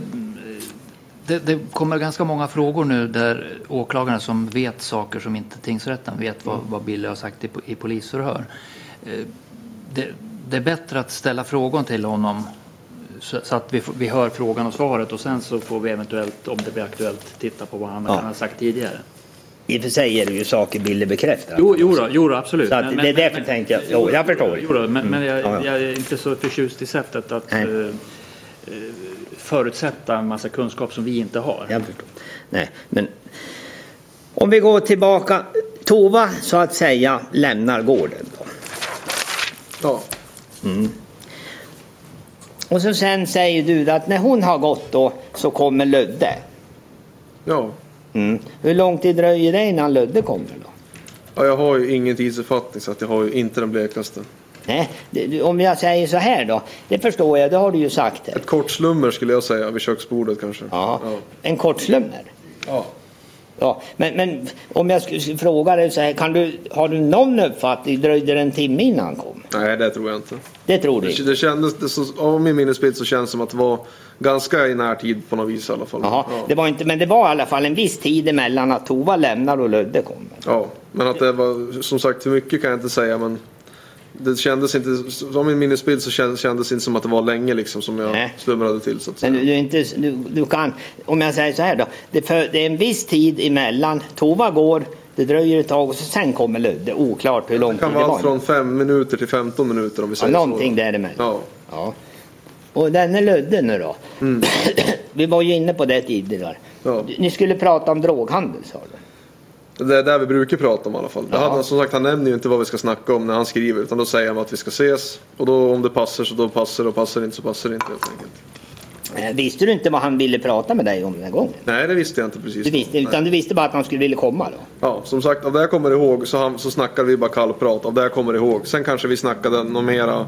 det, det kommer ganska många frågor nu där åklagarna som vet saker som inte tingsrätten vet vad, vad Billy har sagt i, i polisförhör. Eh, Det, det är bättre att ställa frågor till honom så, så att vi, får- vi hör frågan och svaret, och sen så får vi eventuellt, om det blir aktuellt, titta på vad han Ja. kan ha sagt tidigare. I och för sig är det ju saker Billy bekräftar. Jo, jo, då, jo då, absolut. Så att det är därför tänkte jag- jo, jag förstår. Jo, då, men, men jag, Ja, ja. jag är inte så förtjust i sättet att Nej. eh, eh, förutsätta en massa kunskap som vi inte har. Jag förstår. Nej, men om vi går tillbaka. Tova så att säga lämnar gården då. Ja. Och så sen säger du att när hon har gått då så kommer Ludde. Ja. Mm. Hur lång tid dröjer det innan Ludde kommer då? Ja, jag har ju ingen tidsuppfattning så att jag har ju inte den blekaste. Nej, det, du- om jag säger så här då. Det förstår jag, det har du ju sagt. Här. Ett kort slummer skulle jag säga vid köksbordet kanske. Ja, Ja. en kortslummer. Ja. Ja, men, men om jag skulle fråga dig så här, kan du, har du någon uppfattning? Dröjde det en timme innan han kom? Nej, det tror jag inte. Det tror du Det, inte? det kändes, det så, av min minnesbild så känns det som att det var ganska i närtid på något vis i alla fall. Jaha, Ja. det var inte, men det var i alla fall en viss tid emellan att Tova lämnar och Ludde kommer. Ja, men att det var, som sagt, hur mycket kan jag inte säga, men det kändes inte, av min minnesbild så kändes, kändes det inte som att det var länge liksom som jag Nej. slumrade till så att säga. Men du, du, är inte, du, du kan, om jag säger så här då. Det, för, det är en viss tid emellan. Tova går, det dröjer ett tag och så sen kommer Ludde. Oklart hur lång Det tid kan det vara var. allt från fem minuter till femton minuter om vi Ja, säger någonting så. däremellan. Ja. Ja. Och denne Ludde nu då. Vi var ju inne på det tidigare. Ja. Ni skulle prata om droghandel, sa du. Det är där vi brukar prata om i alla fall. Det hade, som sagt, han nämner ju inte vad vi ska snacka om när han skriver, utan då säger han att vi ska ses. Och då om det passar så då passar det, och passar det inte så passar det inte helt enkelt. Visste du inte vad han ville prata med dig om den här gången? Nej, det visste jag inte precis. Du visste, utan du visste bara att han skulle vilja komma då? Ja, som sagt, av det jag kommer ihåg så, han, så snackade vi bara kallprat. Av det jag kommer ihåg. Sen kanske vi snackade några mera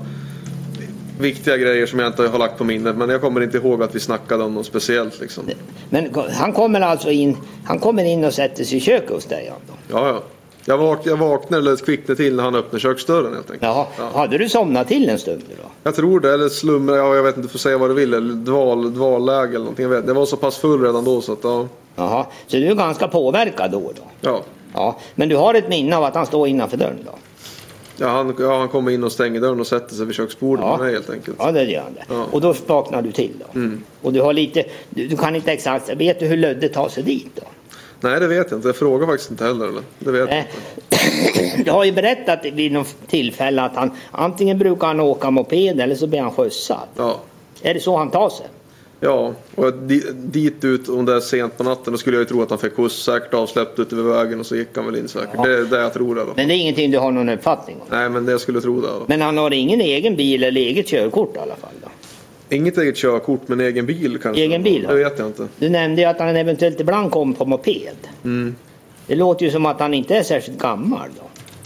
viktiga grejer som jag inte har lagt på minnet. Men jag kommer inte ihåg att vi snackade om något speciellt liksom. Men han kommer alltså in, han kommer in och sätter sig i köket hos dig? Då. Ja, ja. Jag, vak, jag vaknade eller kvicknade till när han öppnade köksdörren helt enkelt. Jaha. Ja. Hade du somnat till en stund då? Jag tror det, eller slumra, ja, jag vet inte, får säga vad du vill, eller dval, dvalläge eller någonting. Jag vet. Det var så pass full redan då så att ja. Jaha, så du är ganska påverkad då då? Ja. Ja, men du har ett minne av att han står innanför dörren då? Ja, han, ja, han kommer in och stänger dörren och sätter sig vid köksbordet ja. med mig helt enkelt. Ja, det gör han det. Ja. Och då vaknar du till då? Mm. Och du har lite, du, du kan inte exakt, vet du hur Ludde tar sig dit då? Nej, det vet jag inte. Jag frågar faktiskt inte heller. Eller? Det vet jag inte. Du har ju berättat vid något tillfälle att han antingen brukar han åka moped eller så blir han skjutsad. Ja. Är det så han tar sig? Ja, och dit ut om det är sent på natten då skulle jag ju tro att han fick skjuts säkert avsläppt ut över vägen och så gick han väl in säkert. Ja. Det är det jag tror. Eller? Men det är ingenting du har någon uppfattning om? Nej, men det jag skulle tro det. Eller? Men han har ingen egen bil eller eget körkort i alla fall då? Inget eget körkort, men egen bil kanske. Egen bil? Det vet jag inte. Du nämnde ju att han eventuellt ibland kom på moped. Mm. Det låter ju som att han inte är särskilt gammal då.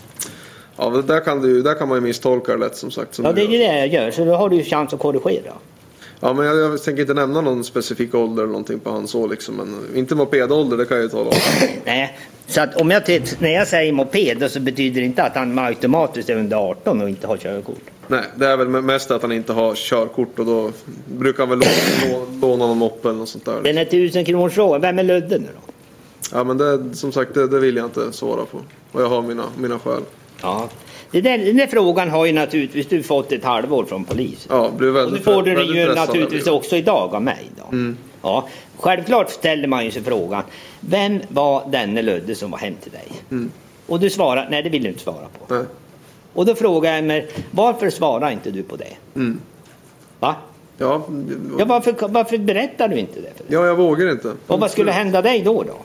Ja, det där kan, du, där kan man ju misstolka det lätt som sagt. Som ja, det är ju det jag gör. Så då har du ju chans att korrigera. Ja, men jag, jag tänker inte nämna någon specifik ålder eller någonting på han så liksom. Men inte mopedålder, det kan jag ju tala om. Nej, så att om jag, när jag säger moped så betyder det inte att han automatiskt är under arton och inte har körkort. Nej, det är väl mest att han inte har körkort och då brukar han väl låna, låna någon moppe eller något sånt där. Den är tusen kronor fråga. Vem är Ludde nu då? Ja, men det, som sagt, det, det vill jag inte svara på. Och jag har mina, mina skäl. Ja. Det där, den där frågan har ju naturligtvis du fått ett halvår från polisen. Ja, blir väldigt, och nu får du den ju pressad, naturligtvis också idag av mig då. Mm. Ja, självklart ställer man ju sig frågan. Vem var denne Ludde som var hem till dig? Mm. Och du svarar, nej det vill du inte svara på. Nej. Och då frågar jag mig, varför svarar inte du på det? Mm. Va? Ja, ja varför, varför berättar du inte det? För det? Ja, jag vågar inte. Och vad skulle hända dig då då?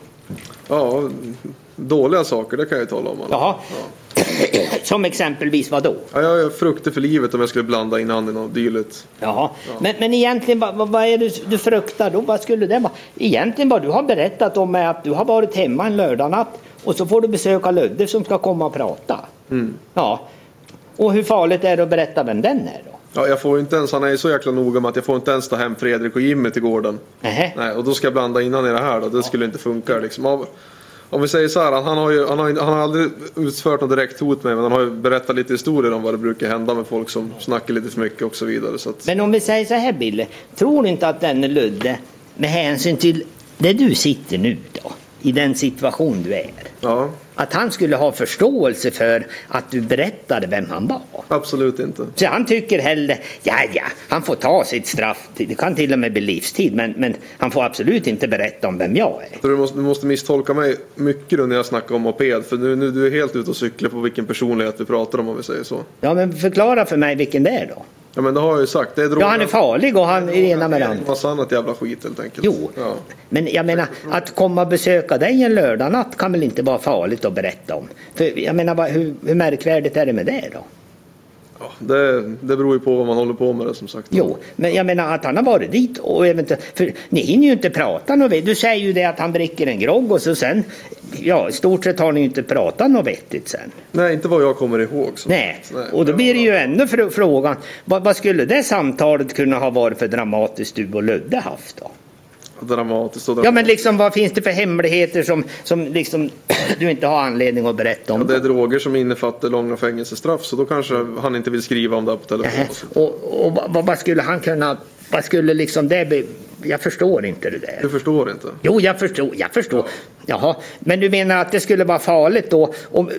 Ja, dåliga saker, det kan jag ju tala om. Jaha. Ja. Som exempelvis vad då? Ja, jag fruktar för livet om jag skulle blanda in han i något dylikt. Jaha. Ja. Men, men egentligen, vad, vad är det du fruktar då? Vad skulle det vara? Egentligen vad du har berättat om är att du har varit hemma en lördagnatt och så får du besöka Ludde som ska komma och prata. Mm. Ja. Och hur farligt är det att berätta vem den är då? Ja, jag får inte ens, han är så jäkla noga med att jag får inte ens ta hem Fredrik och Jimmy till gården. Nähä. Nej, och då ska jag blanda in han i det här då. Det skulle inte funka liksom. Om, om vi säger så här, han har ju han har, han har aldrig utfört något direkt hot med mig, men han har ju berättat lite historier om vad det brukar hända med folk som snackar lite för mycket och så vidare. Så att... Men om vi säger så här, Bille, tror du inte att denne Ludde med hänsyn till där du sitter nu då, i den situation du är, ja. att han skulle ha förståelse för att du berättade vem han var? Absolut inte. Så han tycker hellre, ja ja, han får ta sitt straff, det kan till och med bli livstid, men, men han får absolut inte berätta om vem jag är. Så du måste, du måste misstolka mig mycket när jag snackar om moped, för nu, nu du är helt ute och cyklar på vilken personlighet vi pratar om, om vi säger så. Ja, men förklara för mig vilken det är då. Ja, men det har jag ju sagt. Det är droger. Ja, han är farlig och han är ena med den. Massa annat jävla skit helt enkelt. Jo, ja. Men jag menar, att komma och besöka dig en lördagnatt kan väl inte vara farligt att berätta om. För jag menar, vad, hur, hur märkvärdigt är det med det då? Ja, det, det beror ju på vad man håller på med det som sagt. Jo, men jag menar att han har varit dit och eventuellt, för ni hinner ju inte prata något vettigt. Du säger ju det att han dricker en grogg och så sen, ja i stort sett har ni ju inte pratat något vettigt sen. Nej, inte vad jag kommer ihåg. Nej. Nej, och då blir det ju ändå för, frågan, vad, vad skulle det samtalet kunna ha varit för dramatiskt du och Ludde haft då? Dramatiskt och dramatiskt. Ja, men liksom vad finns det för hemligheter som, som liksom du inte har anledning att berätta om? Ja, det är droger som innefattar långa fängelsestraff, så då kanske han inte vill skriva om det på telefon. Äh, och och vad, vad skulle han kunna, vad skulle liksom det be, jag förstår inte det där. Du förstår inte? Jo, jag förstår, jag förstår. Jaha, men du menar att det skulle vara farligt då om,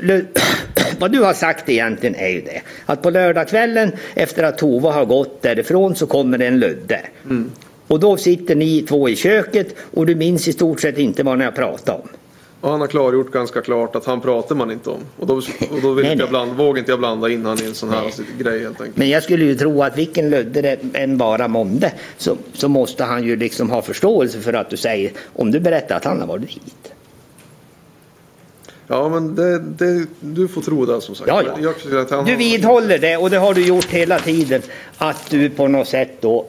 vad du har sagt egentligen är ju det, att på lördagskvällen efter att Tova har gått därifrån så kommer det en Ludde. Mm. Och då sitter ni två i köket och du minns i stort sett inte vad ni har pratat om. Och han har klargjort ganska klart att han pratar man inte om. Och då, och då vill nej, inte jag blanda, vågar inte jag blanda in han i en sån här nej. grej helt enkelt. Men jag skulle ju tro att vilken Ludde än bara månde så, så måste han ju liksom ha förståelse för att du säger, om du berättar att han har varit hit. Ja, men det, det, du får tro det som sagt. Ja, ja. Jag, jag, att han Du vidhåller det, och det har du gjort hela tiden, att du på något sätt då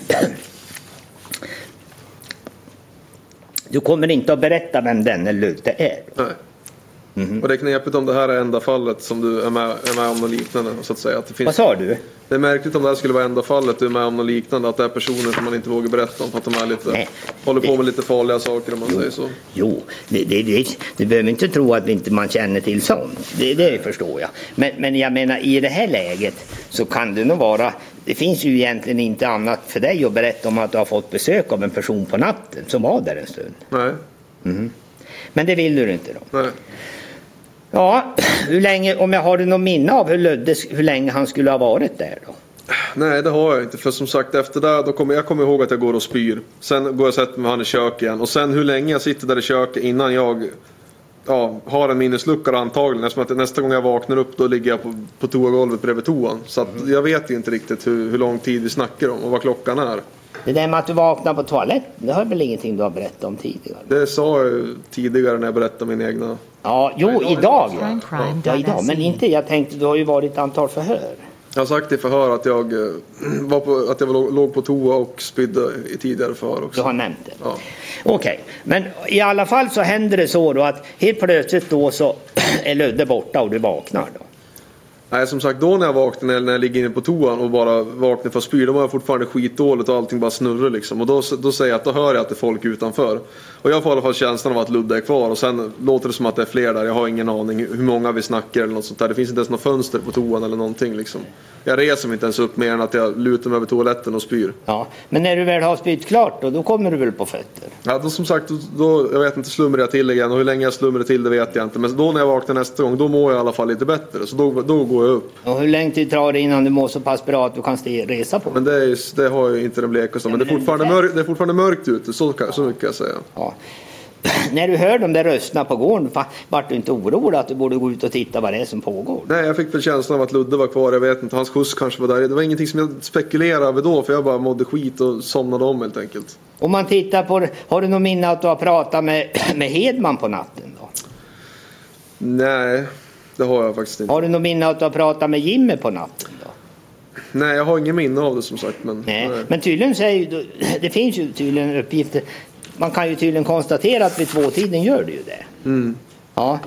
du kommer inte att berätta vem denne Ludde är. Nej. Mm-hmm. Och det är knepigt om det här är enda fallet som du är med, är med om något liknande, så att säga. Att det finns... Vad sa du? Det är märkligt om det här skulle vara enda fallet du är med om något liknande, att det är personer som man inte vågar berätta om för att de är lite, Nej, håller på det... med lite farliga saker om man jo, säger så. Jo, det, det, det, du behöver inte tro att inte man känner till sånt. Det, det förstår jag. Men, men jag menar, i det här läget så kan det nog vara, det finns ju egentligen inte annat för dig att berätta om att du har fått besök av en person på natten som var där en stund. Nej. Mm. Men det vill du inte då? Nej. Ja, hur länge, om jag har någon minne av hur, Luddes, hur länge han skulle ha varit där då? Nej, det har jag inte. För som sagt, efter det då kommer jag kommer ihåg att jag går och spyr. Sen går jag och sätter mig han i köket igen. Och sen hur länge jag sitter där i köket innan jag ja, har en minneslucka antagligen. Eftersom att nästa gång jag vaknar upp då ligger jag på, på toagolvet bredvid toan. Så att jag vet ju inte riktigt hur, hur lång tid vi snackar om och vad klockan är. Det där med att du vaknar på toaletten, det har väl ingenting du har berättat om tidigare? Det sa jag tidigare när jag berättade min egna... Ja, jo, idag ja. Ja, idag. Men inte, jag tänkte, du har ju varit ett antal förhör. Jag har sagt i förhör att jag var på, att jag låg på toa och spydde i tidigare förhör också. Du har nämnt det. Ja. Okej, okay. Men i alla fall så händer det så då att helt plötsligt då så är Ludde borta och du vaknar då. Nej, som sagt, då när jag vaknade eller när jag ligger inne på toan och bara vaknade för att spy, då var jag fortfarande skitdåligt och allting bara snurrar liksom. Och då, då säger jag att då hör jag att det är folk utanför. Och jag får i alla fall känslan av att Ludde är kvar, och sen låter det som att det är fler där. Jag har ingen aning hur många vi snackar eller något sånt där. Det finns inte ens något fönster på toan eller någonting liksom. Jag reser mig inte ens upp mer än att jag lutar mig över toaletten och spyr. Ja, men när du väl har spytt klart då, då kommer du väl på fötter? Ja, då som sagt, då, jag vet inte, slumrar jag till igen. Och hur länge jag slumrar till det vet jag inte. Men då när jag vaknar nästa gång, då mår jag i alla fall lite bättre. Så då, då går jag upp. Och hur länge tid tar det innan du mår så pass bra att du kan resa på? Men det, är, det har jag inte den blekaste. Men det är fortfarande, mörk, det är fortfarande mörkt ute, så, så mycket jag säga. Ja. När du hör de där rösterna på gården, vart du inte orolig att du borde gå ut och titta vad det är som pågår? Nej, jag fick väl känslan av att Ludde var kvar. Jag vet inte, hans skjuts kanske var där. Det var ingenting som jag spekulerade över då, för jag bara mådde skit och somnade om helt enkelt. Om man tittar på, har du någon minne att du har pratat med, med Hedman på natten då? Nej, det har jag faktiskt inte. Har du någon minne att du har pratat med Jimmy på natten då? Nej, jag har ingen minne av det som sagt. Men, nej. Nej. Men tydligen så är ju, det finns ju tydligen uppgifter. Man kan ju tydligen konstatera att vid tvåtiden gör det ju det. Mm. Ja.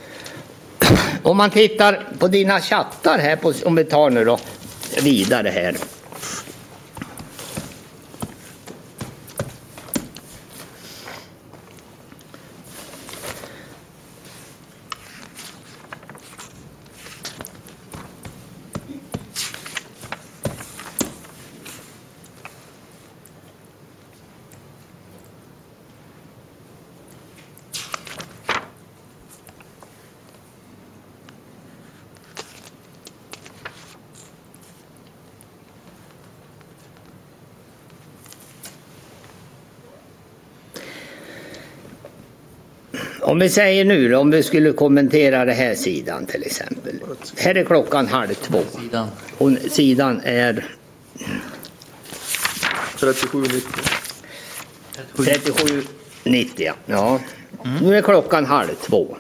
Om man tittar på dina chattar här, på, om vi tar nu då vidare här. Om vi säger nu då, om vi skulle kommentera det här sidan till exempel. Här är klockan halv två. Sidan. Och sidan är trettiosju nittio. trettiosju nittio, ja. Mm. Nu är klockan halv två.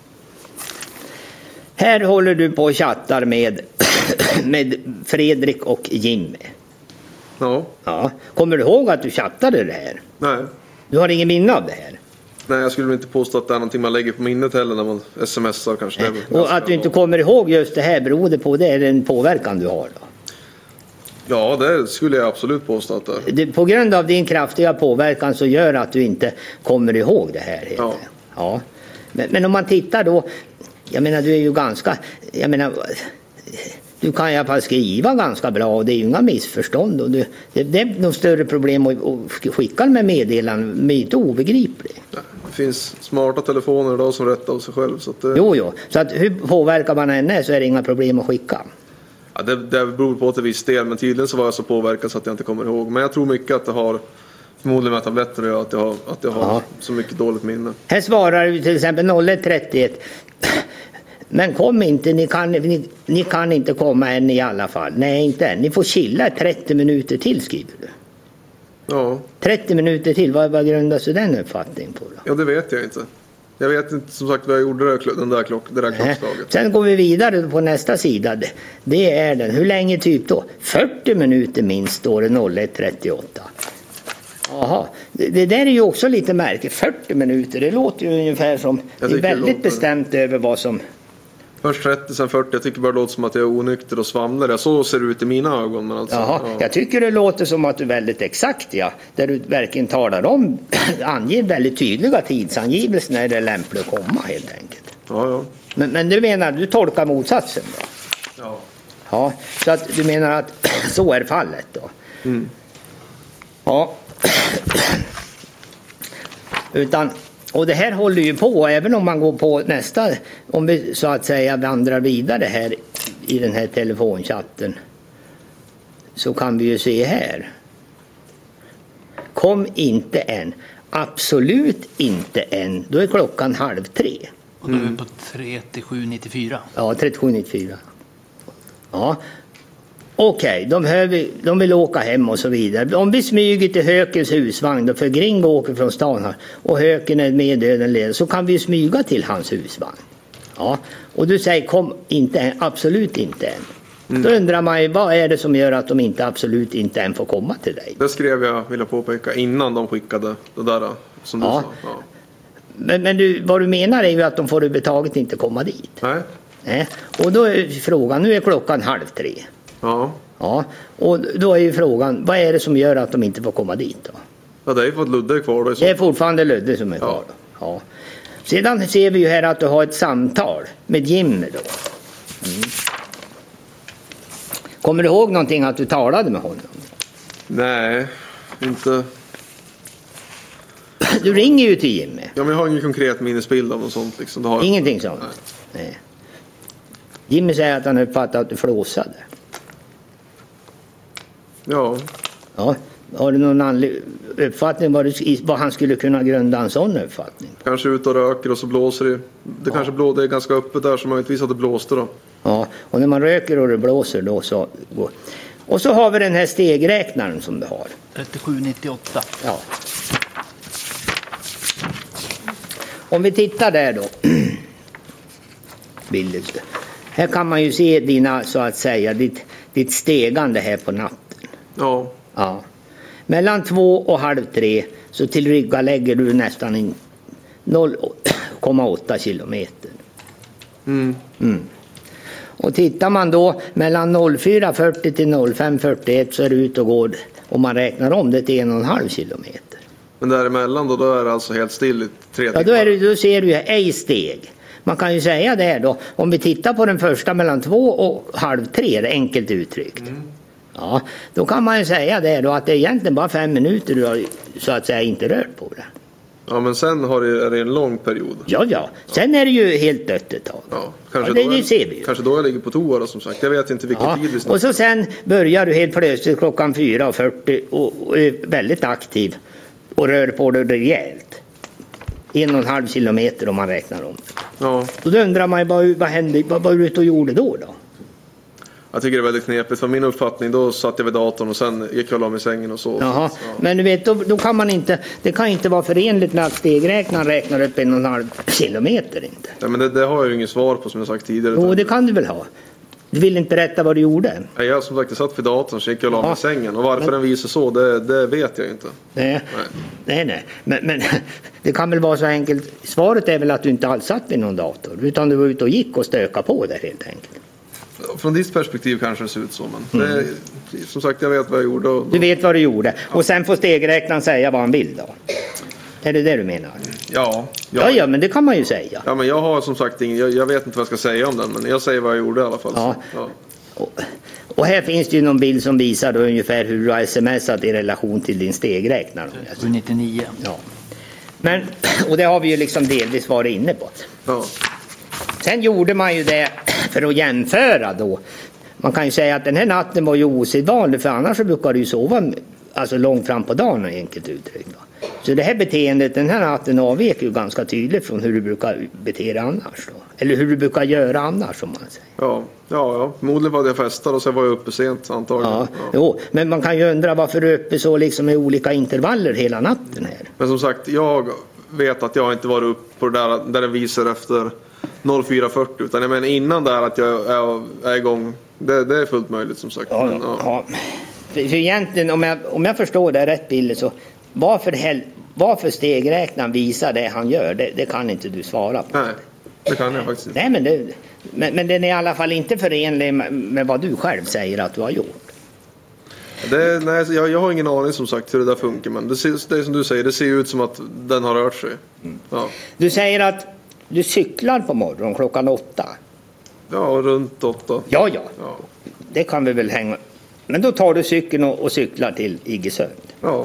Här håller du på och chattar med, med Fredrik och Jimmy. Ja. Ja. Kommer du ihåg att du chattade det här? Nej. Du har ingen minne av det här? Nej, jag skulle inte påstå att det är någonting man lägger på minnet heller när man smsar kanske. Nej. Och att du inte kommer ihåg just det här, beror det på det är den påverkan du har då? Ja, det skulle jag absolut påstå att det är. Det, på grund av din kraftiga påverkan så gör att du inte kommer ihåg det här. Ja. Ja. Men, men om man tittar då, jag menar du är ju ganska, jag menar du kan i alla fall skriva ganska bra och det är ju inga missförstånd. Och du, det, det är något större problem att, att skicka med meddelanden, men inte obegripligt. Ja, det finns smarta telefoner idag som rättar av sig själv. Så att det... Jo, jo. Så att hur påverkar man henne så är det inga problem att skicka. Ja, det, det beror på till viss del, men tydligen så var jag så påverkad så att jag inte kommer ihåg. Men jag tror mycket att det har förmodligen med tabletter att göra, att jag har, att jag har ja. så mycket dåligt minne. Här svarar du till exempel noll ett trettioett. Men kom inte, ni kan, ni, ni kan inte komma än i alla fall. Nej, inte än. Ni får chilla trettio minuter till, skriver du. Ja. trettio minuter till, vad, vad grundas du den uppfattningen på då? Ja, det vet jag inte. Jag vet inte som sagt vad jag gjorde det, den där klock, det där klockslaget. Sen går vi vidare på nästa sida. Det, det är den. Hur länge typ då? fyrtio minuter minst står det noll ett trettioåtta. Jaha, det, det där är ju också lite märkligt. fyrtio minuter, det låter ju ungefär som... Det är väldigt det bestämt över vad som... Först trettio, sen fyrtio. Jag tycker bara det låter som att jag är onykter och svamlar. Så ser det ut i mina ögon. Men alltså, Jaha, ja. Jag tycker det låter som att du är väldigt exakt, ja. Där du verkligen talar om, anger väldigt tydliga tidsangivelser när det är lämpligt att komma helt enkelt. Ja, ja. Men, men du menar, du tolkar motsatsen då? Ja. Ja, så att du menar att så är fallet då? Mm. Ja. Utan... Och det här håller ju på, även om man går på nästa, om vi så att säga vandrar vidare här i den här telefonchatten, så kan vi ju se här. Kom inte än, absolut inte än, då är klockan halv tre. Och då är vi på trettiosju nittiofyra. Ja, trettiosju nittiofyra. Ja. Okej, okay, de, de vill åka hem och så vidare. Om vi smyger till Hökens husvagn då, för Gringo åker från stan här och Höken är med döden leder, så kan vi smyga till hans husvagn. Ja, och du säger kom inte än, absolut inte än. Mm. Då undrar man ju, vad är det som gör att de inte absolut inte än får komma till dig? Det skrev jag, vill jag påpeka, innan de skickade det där som du ja. sa. Ja. Men, men du, vad du menar är ju att de får överhuvudtaget inte komma dit. Nej. Nej. Och då är frågan, nu är klockan halv tre. Ja. Ja, och då är ju frågan, vad är det som gör att de inte får komma dit då? Ja, det är ju för att Ludde är kvar då. Det är fortfarande Ludde som är kvar då. Ja. Sedan ser vi ju här att du har ett samtal med Jimmy då. Mm. Kommer du ihåg någonting att du talade med honom? Nej, inte. Du ringer ju till Jimmy. Ja, men jag har ingen konkret minnesbild av något sånt liksom. Det har Ingenting sånt? Nej. Nej. Jimmy säger att han uppfattar att du flåsade. Ja. Ja. Har du någon anledning, uppfattning vad, du, vad han skulle kunna grunda en sån uppfattning? Kanske ut och röker och så blåser det. Det ja. kanske blå, det är ganska öppet där så möjligtvis att det blåste då. Ja, och när man röker och det blåser då så går. Och så har vi den här stegräknaren som du har. trettiosju nittioåtta. Ja. Om vi tittar där då. Bilden. Här kan man ju se dina, så att säga, ditt, ditt stegande här på natten. Ja. Ja. Mellan två och halv tre så tillryggalägger du nästan in noll komma åtta kilometer. Mm. Mm. Och tittar man då mellan noll fyra fyrtio till noll fem fyrtioett så är det ut och går, om man räknar om det till en och en halv kilometer. Men däremellan då, då är det alltså helt still i tre timmar? Ja, då, är det, då ser du ju ej steg. Man kan ju säga det då, om vi tittar på den första mellan två och halv tre, det är enkelt uttryckt. Mm. Ja, då kan man ju säga det då att det är egentligen bara fem minuter du har så att säga inte rört på det. Ja, men sen har det, är det en lång period. Ja, ja. Sen är det ju helt dött ett tag. Ja, kanske, ja, det, då det är, ser vi ju. Kanske då jag ligger på toa då, som sagt. Jag vet inte vilken ja. tid vi snackar. Och så sen börjar du helt plötsligt klockan fyra och fyrtio och, och är väldigt aktiv och rör på dig rejält. En och en halv kilometer om man räknar om. Ja. Och då undrar man ju vad, vad hände, vad var du ute och gjorde då då? Jag tycker det är väldigt knepigt. För min uppfattning då satt jag vid datorn och sen gick jag av i sängen och så. Jaha. Så, ja. Men du vet, då, då kan man inte, det kan inte vara förenligt med att stegräknaren räknar upp en och en halv kilometer inte. Ja, men det, det har jag ju ingen svar på som jag sagt tidigare. Jo, det kan du väl ha. Du vill inte berätta vad du gjorde? Ja, jag som sagt jag satt vid datorn så gick jag av i sängen. Och varför men... den visar så, det, det vet jag inte. Nej, nej, nej. nej. Men, men det kan väl vara så enkelt. Svaret är väl att du inte alls satt vid någon dator. Utan du var ute och gick och stöka på där helt enkelt. Från ditt perspektiv kanske det ser ut så, men mm. det, som sagt jag vet vad jag gjorde. Och, du vet vad du gjorde. Och sen får stegräknaren säga vad han vill då. Är det det du menar? Ja. Jag, ja, ja, men det kan man ju säga. Ja, men jag har som sagt ingen, jag, jag vet inte vad jag ska säga om den, men jag säger vad jag gjorde i alla fall. Ja. Ja. Och, och här finns det ju någon bild som visar då ungefär hur du har smsat i relation till din stegräknare. trettiosju nittionio. Ja. Men, och det har vi ju liksom delvis varit inne på. Ja. Sen gjorde man ju det för att jämföra då. Man kan ju säga att den här natten var ju osedvanlig, för annars så brukar du ju sova alltså långt fram på dagen, enkelt uttryckt. Så det här beteendet den här natten avvek ju ganska tydligt från hur du brukar bete dig annars då. Eller hur du brukar göra annars, som man säger. Ja, ja, ja. Förmodligen var jag festad och så var jag uppe sent antagligen. Ja, ja. Jo, men man kan ju undra varför du är uppe så liksom i olika intervaller hela natten här. Men som sagt, jag vet att jag inte varit upp på det där, där det visar efter noll fyra fyrtio, utan jag menar innan där att jag är, är igång. Det, det är fullt möjligt som sagt. Ja, men, ja. Ja. För, för egentligen, om jag, om jag förstår det rätt Billy, så varför, hel, varför stegräknaren visar det han gör, det, det kan inte du svara på. Nej, det kan jag faktiskt inte. Nej, men, det, men, men den är i alla fall inte förenlig med, med vad du själv säger att du har gjort. Det, nej, jag, jag har ingen aning som sagt hur det där funkar, men det, ser, det är som du säger, det ser ut som att den har rört sig. Mm. Ja. Du säger att du cyklar på morgonen klockan åtta. Ja, runt åtta. Ja, ja, Ja. det kan vi väl hänga. Men då tar du cykeln och, och cyklar till Iggesund. Ja.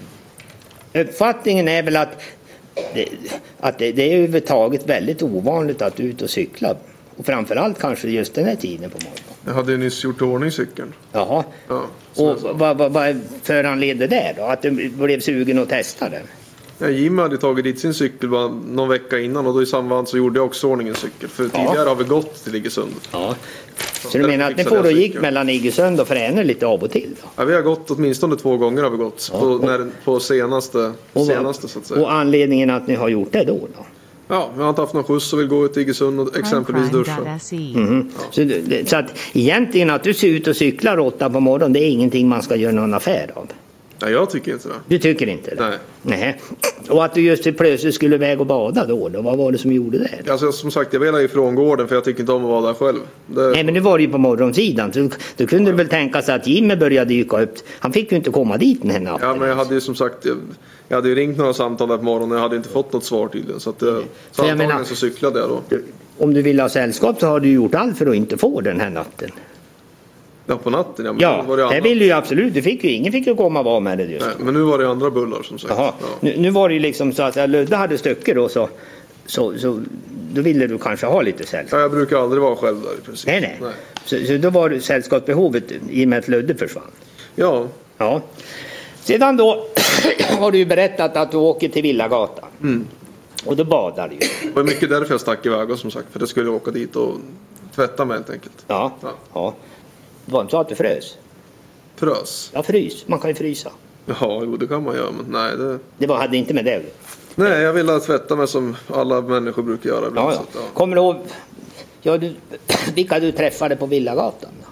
Uppfattningen är väl att, det, att det, det är överhuvudtaget väldigt ovanligt att du är ute och cyklar. Och framförallt kanske just den här tiden på morgonen. Jag hade ju nyss gjort ordning cykeln. Jaha. Ja, Och vad, vad, vad föranledde det då? Att du blev sugen att testa den? Ja, Jim hade tagit dit sin cykel bara någon vecka innan, och då i samband så gjorde jag också ordning en cykel. För tidigare har vi gått till Iggesund. Ja. Så du menar att ni får och gick mellan Iggesund och Fränö lite av och till då? Ja, vi har gått åtminstone två gånger har vi gått. Ja. På, när, på senaste, Och, senaste så att säga. och anledningen att ni har gjort det då? då? Ja, vi har inte haft någon skjuts och vill gå till Iggesund och exempelvis duscha. Mm. Ja. Så, så att egentligen att du ser ut och cyklar åtta på morgonen, det är ingenting man ska göra någon affär av? Nej, jag tycker inte det. Du tycker inte det? Nej. Nej. Och att du just plötsligt skulle väga och bada då, då? Vad var det som gjorde det? Alltså, som sagt, jag vill ifrån gården för jag tycker inte om att vara där själv. Det... Nej, men det var ju på morgonsidan. Så, då kunde du väl tänka sig att Jimmy började dyka upp. Han fick ju inte komma dit den här natten. Ja, men jag hade ju som sagt, jag, jag hade ju ringt några samtal där på morgonen och jag hade inte fått något svar tydligen. Så, att, jag, så antagligen menar, så cyklade jag då. Om du vill ha sällskap så har du gjort allt för att inte få den här natten. Ja, på natten. Ja, men ja var det, det vill du ju absolut. Du fick ju, ingen fick ju komma och vara med det just. Nej, men nu var det andra bullar som sagt. Jaha. Ja. Nu, nu var det ju liksom så att Ludde hade stöcker då, så, så, så då ville du kanske ha lite sällskap. Ja, jag brukar aldrig vara själv där i princip. Nej, nej. nej. Så, så då var det sällskapsbehovet i och med att Ludde försvann. Ja. Ja. Sedan då har du ju berättat att du åker till Villagatan. Mm. Och då badar du ju. Det var mycket därför jag stack iväg som sagt. För det skulle jag åka dit och tvätta mig helt enkelt. Ja. Ja. Ja. Det var inte så att du frös? Frös? Ja, frys. Man kan ju frysa. Ja, jo, det kan man göra, men nej det... Det var, hade inte med det. Nej, jag ville tvätta mig som alla människor brukar göra ibland. Ja, Så ja. att, ja. Kommer du ihåg ja, du, vilka du träffade på Villagatan då?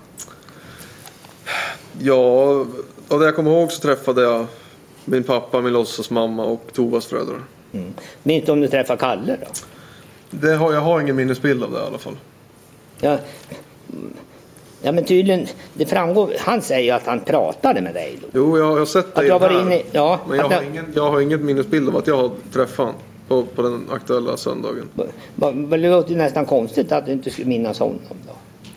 Ja, av det jag kommer ihåg så träffade jag min pappa, min låtsasmamma och Tovas föräldrar. Mm. Minns du om du träffade Kalle då? Det har, jag har ingen minnesbild av det i alla fall. Ja, ja men tydligen, det framgår, han säger ju att han pratade med dig då. Jo, jag har sett det Att du har varit här, inne, ja, men jag att har, jag- ingen, jag har ingen minnesbild av att jag har träffat honom på, på den aktuella söndagen. Men det låter ju nästan konstigt att du inte skulle minnas honom då.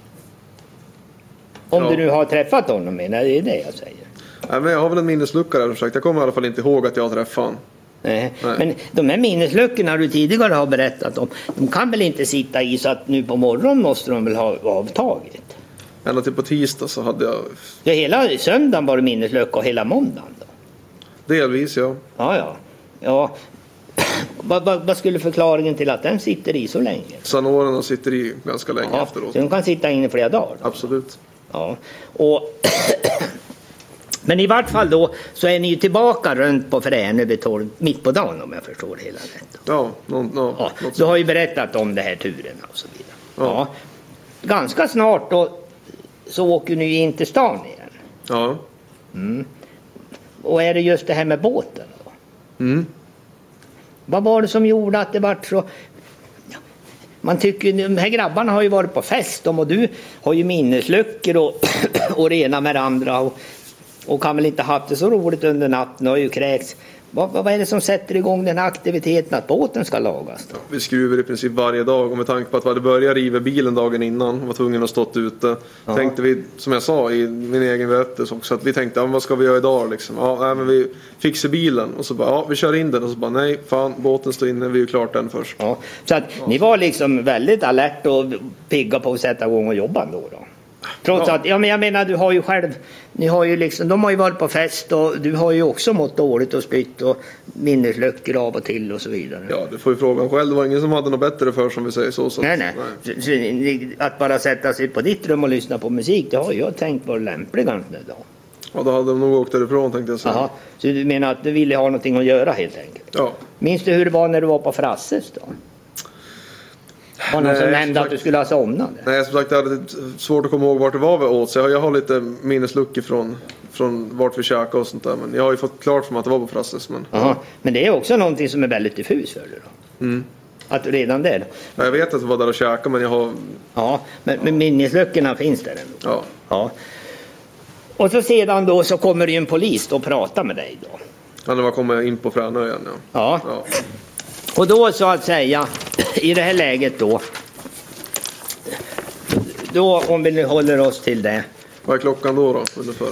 Om Ja. du nu har träffat honom, menar jag, det är det jag säger. Nej, men jag har väl en minneslucka där som sagt. Jag kommer i alla fall inte ihåg att jag har träffat honom. Nej. Nej. Men de här minnesluckorna du tidigare har berättat om, de kan väl inte sitta i så att nu på morgonen måste de väl ha avtagit? Ända till på tisdag så hade jag Ja, hela söndagen var det minneslucka och hela måndagen då? delvis, ja. Ja, ja. ja. vad, vad, vad skulle förklaringen till att den sitter i så länge? Sanorerna sitter i ganska länge Ja, efteråt. så de kan sitta inne flera dagar då? Absolut. Ja. Och men i vart fall då så är ni ju tillbaka runt på Fränö vid tolv, mitt på dagen om jag förstår hela rätt. Ja, någon, någon, Ja, något du har ju berättat om det här turerna och så vidare. Ja. Ja. Ganska snart då så åker ni in till stan igen. Ja. Och är det just det här med båten då? Mm. Vad var det som gjorde att det vart så... Ja, man tycker, de här grabbarna har ju varit på fest och du har ju minnesluckor och, och det ena med det andra och, och kan väl inte haft det så roligt under natten och har ju kräks. Vad, vad är det som sätter igång den här aktiviteten att båten ska lagas då? Vi skruvar i princip varje dag och med tanke på att vi hade börjat riva bilen dagen innan och var tvungna att stått ute. Ja. Tänkte vi, som jag sa i min egen berättelse också, att vi tänkte, ja, men vad ska vi göra idag liksom? Ja, nej, men vi fixar bilen och så bara, ja, vi kör in den och så bara, nej, fan, båten står inne, vi är ju klart den först. Ja, så att ni var liksom väldigt alert och pigga på att sätta igång och jobba då då? Trots Ja. att, ja men jag menar du har ju själv, ni har ju liksom, de har ju varit på fest och du har ju också mått dåligt och spytt och minnesluckor av och till och så vidare. Ja, du får ju fråga själv, det var ingen som hade något bättre för som vi säger så. så Nej, nej. Så, så, ni- att bara sätta sig på ditt rum och lyssna på musik, det har jag tänkt vara lämpligare då. Ja, då hade de nog åkt därifrån tänkte jag säga. Jaha. Så du menar att du ville ha någonting att göra helt enkelt? Ja. Minns du hur det var när du var på Frasses då? Var någon Nej, som nämnde sagt, att du skulle ha somnat? Nej, som sagt, jag hade svårt att komma ihåg vart det var vi åt. Så jag, jag har lite minnesluckor från, från vart vi käkade och sånt där. Men jag har ju fått klart för mig att det var på Frasses. Men, ja. Men det är också någonting som är väldigt diffus för dig då? Mm. Att redan där? Ja, jag vet att vi var där och käkade, men jag har... Ja, men, men minnesluckorna finns där ändå? Ja. Ja. Och så sedan då så kommer det ju en polis då och pratar med dig då? Ja, när man kommer in på Fränö igen, ja. Ja. Ja. Och då så att säga, i det här läget då, då om vi nu håller oss till det. Vad är klockan då då, ungefär?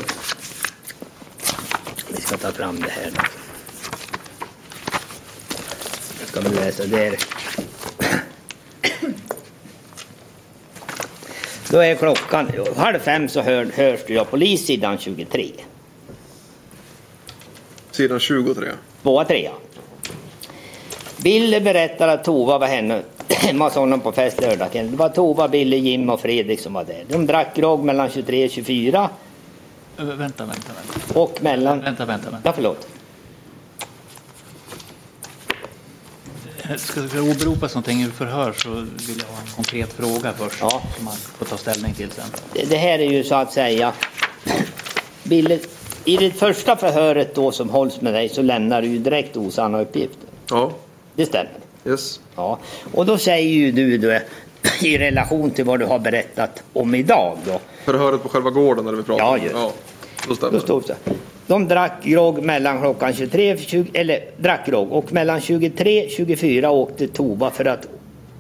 Vi ska ta fram det här då. Jag ska vi läsa där. Då är klockan halv fem så hör, hörs du av polissidan tjugotre. Sidan tjugotre. Tvåa, trea. Billy berättar att Tova var henne hemma hos honom på fest lördagen. Det var Tova, Billy, Jim och Fredrik som var där. De drack grogg mellan tjugotre och tjugofyra. Äh, vänta, vänta, vänta. Och mellan... Vänta, vänta, vänta. Ja, förlåt. Ska du åberopa någonting ur förhör så vill jag ha en konkret fråga först. Ja. Som man får ta ställning till sen. Det, det här är ju så att säga... Billy, i det första förhöret då som hålls med dig så lämnar du ju direkt osanna uppgifter. Ja. Det stämmer. Yes. Ja. Och då säger ju du då, i relation till vad du har berättat om idag då. Förhöret på själva gården när vi pratar. Ja, just. Ja, då stämmer Då står det så. De drack grogg mellan klockan tjugotre, tjugo, eller drack grogg och mellan tjugotre och tjugofyra åkte Tova för att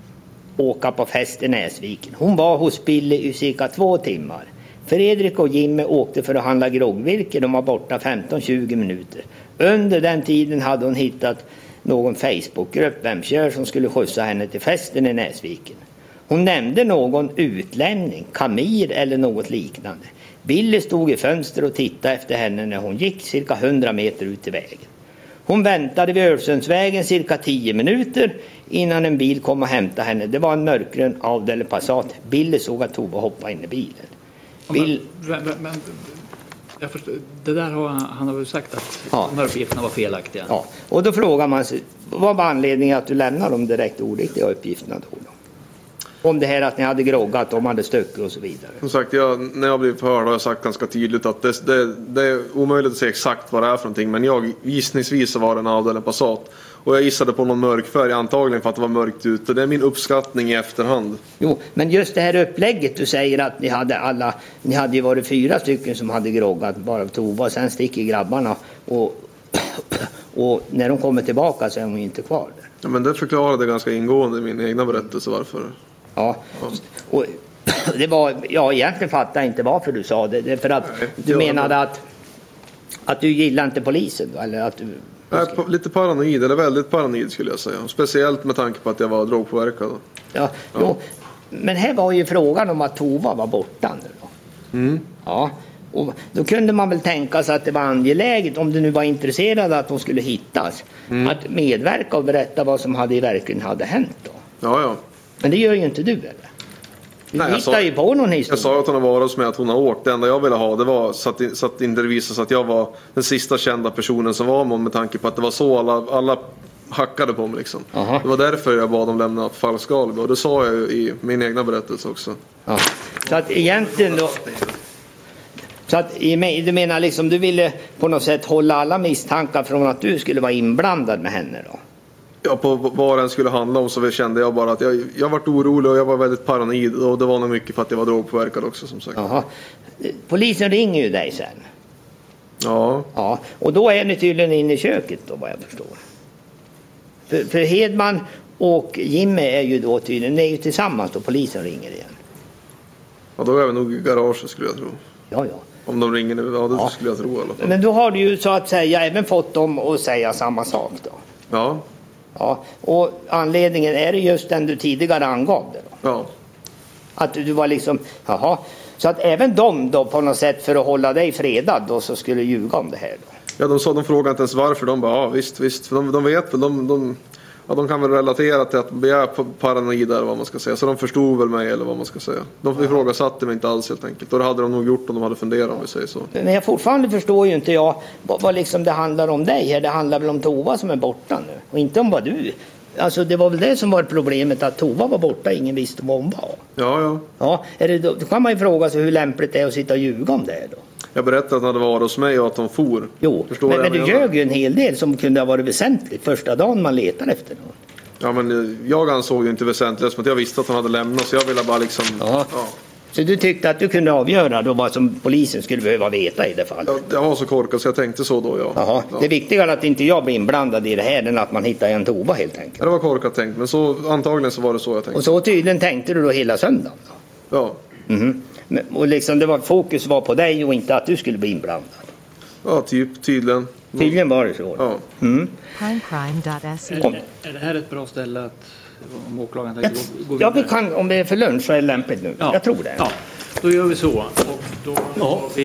åka på fest i Näsviken. Hon var hos Billy i cirka två timmar. Fredrik och Jimmy åkte för att handla groggvirke. De var borta femton till tjugo minuter. Under den tiden hade hon hittat någon Facebookgrupp, Vem kör, som skulle skjutsa henne till festen i Näsviken. Hon nämnde någon utlänning, Kamir eller något liknande. Billy stod i fönster och tittade efter henne när hon gick cirka hundra meter ut i vägen. Hon väntade vid Ölsundsvägen cirka tio minuter innan en bil kom och hämtade henne. Det var en mörkgrön Audi eller Passat. Billy såg att Tova hoppa in i bilen. Bill... Men, men, men, jag förstår, det där har han, han har väl sagt att Ja. de här uppgifterna var felaktiga. Ja, och då frågar man sig, vad var anledningen att du lämnar de direkt oriktiga uppgifterna då? då? Om det här att ni hade groggat, de hade stuckit och så vidare. Som sagt, jag, när jag blev förhörd har jag sagt ganska tydligt att det, det, det är omöjligt att säga exakt vad det är för någonting. Men jag gissningsvis så var det en Audi eller Passat. Och jag gissade på någon mörk färg, antagligen för att det var mörkt ute. Det är min uppskattning i efterhand. Jo, men just det här upplägget, du säger att ni hade alla, ni hade ju varit fyra stycken som hade groggat, bara Tova, och sen sticker grabbarna och, och när de kommer tillbaka så är de ju inte kvar där. Ja, men det förklarade ganska ingående i min egna berättelse varför. Ja, och det var, ja egentligen fattar jag inte varför du sa det. Det är för att Nej, du jag- menade att, att du gillar inte polisen, eller att du... Jag är pa- lite paranoid, eller väldigt paranoid skulle jag säga. Speciellt med tanke på att jag var drogpåverkad. Ja, jo, men här var ju frågan om att Tova var borta nu då. Mm. Ja, och då kunde man väl tänka sig att det var angeläget, om du nu var intresserad att hon skulle hittas, Mm. att medverka och berätta vad som hade verkligen hade hänt då. Ja, ja. Men det gör ju inte du, eller? Du Nej, jag hittar sa- ju på någon historia. Jag sa att hon har varit hos mig, att hon har åkt. Det enda jag ville ha, det var så att, så att inte det visade sig att jag var den sista kända personen som var med, med tanke på att det var så alla, alla hackade på mig liksom. Aha. Det var därför jag bad dem lämna falsk alibi. Och det sa jag ju i min egna berättelse också. Ja. Så att egentligen då... Så att i- du menar liksom, du ville på något sätt hålla alla misstankar från att du skulle vara inblandad med henne då? Ja, på vad den skulle handla om så kände jag bara att jag, jag var orolig och jag var väldigt paranoid. Och det var nog mycket för att jag var drogpåverkad också, som sagt. Jaha. Polisen ringer ju dig sen. Ja, Ja, och då är ni tydligen inne i köket då, vad jag förstår. För, för Hedman och Jimmy är ju då tydligen, ni är ju tillsammans då polisen ringer igen. ja då är vi nog i garaget skulle jag tro. Ja, ja. Om de ringer nu, ja det Ja. skulle jag tro i alla fall. Men då har du ju så att säga även fått dem att säga samma sak då. Ja, Ja, och anledningen är det just den du tidigare angav det då. ja. Att du var liksom, jaha. Så att även de då på något sätt för att hålla dig fredad då så skulle ljuga om det här då. Ja, de sa, de frågade inte ens varför. De bara, ja visst, visst. För de, de vet väl, de, de, Ja, de kan väl relatera till att jag är paranoid eller vad man ska säga. Så de förstod väl mig eller vad man ska säga. De ifrågasatte mig inte alls helt enkelt. Och det hade de nog gjort om de hade funderat, om vi säger så. Men jag fortfarande förstår ju inte jag vad, vad liksom det handlar om dig här. Det handlar väl om Tova som är borta nu. Och inte om vad du. Alltså det var väl det som var problemet, att Tova var borta, ingen visste vad hon var. Ja, ja. Ja, är det då, då kan man ju fråga sig hur lämpligt det är att sitta och ljuga om det då. Jag berättade att han hade varit hos mig och att de for. Jo, Förstår men, jag men du menar? ljög ju en hel del som kunde ha varit väsentligt första dagen man letar efter någon. Ja, men jag ansåg ju inte väsentligt, men jag visste att han hade lämnat, så jag ville bara liksom... Ja. Ja. Så du tyckte att du kunde avgöra då vad som polisen skulle behöva veta i det fallet? Jag, jag var så korkad så jag tänkte så då, ja. Jaha, Ja. det är viktigare att inte jag blir inblandad i det här än att man hittar en Tova helt enkelt. Ja, det var korkat tänkt, men så, antagligen så var det så jag tänkte. Och så tydligen tänkte du då hela söndagen? Då? Ja. Mhm. Men, och liksom det var, fokus var på dig och inte att du skulle bli inblandad? Ja, typ, tydligen. Tydligen var det så? Ja. Mm. Crimecrime dot se. Är, är det här ett bra ställe att, om åklagaren Jag, tänker gå, gå ja, vidare? vi kan, om det är för lunch så är det lämpligt nu. Ja. Jag tror det. Ja, då gör vi så. Och då, Ja.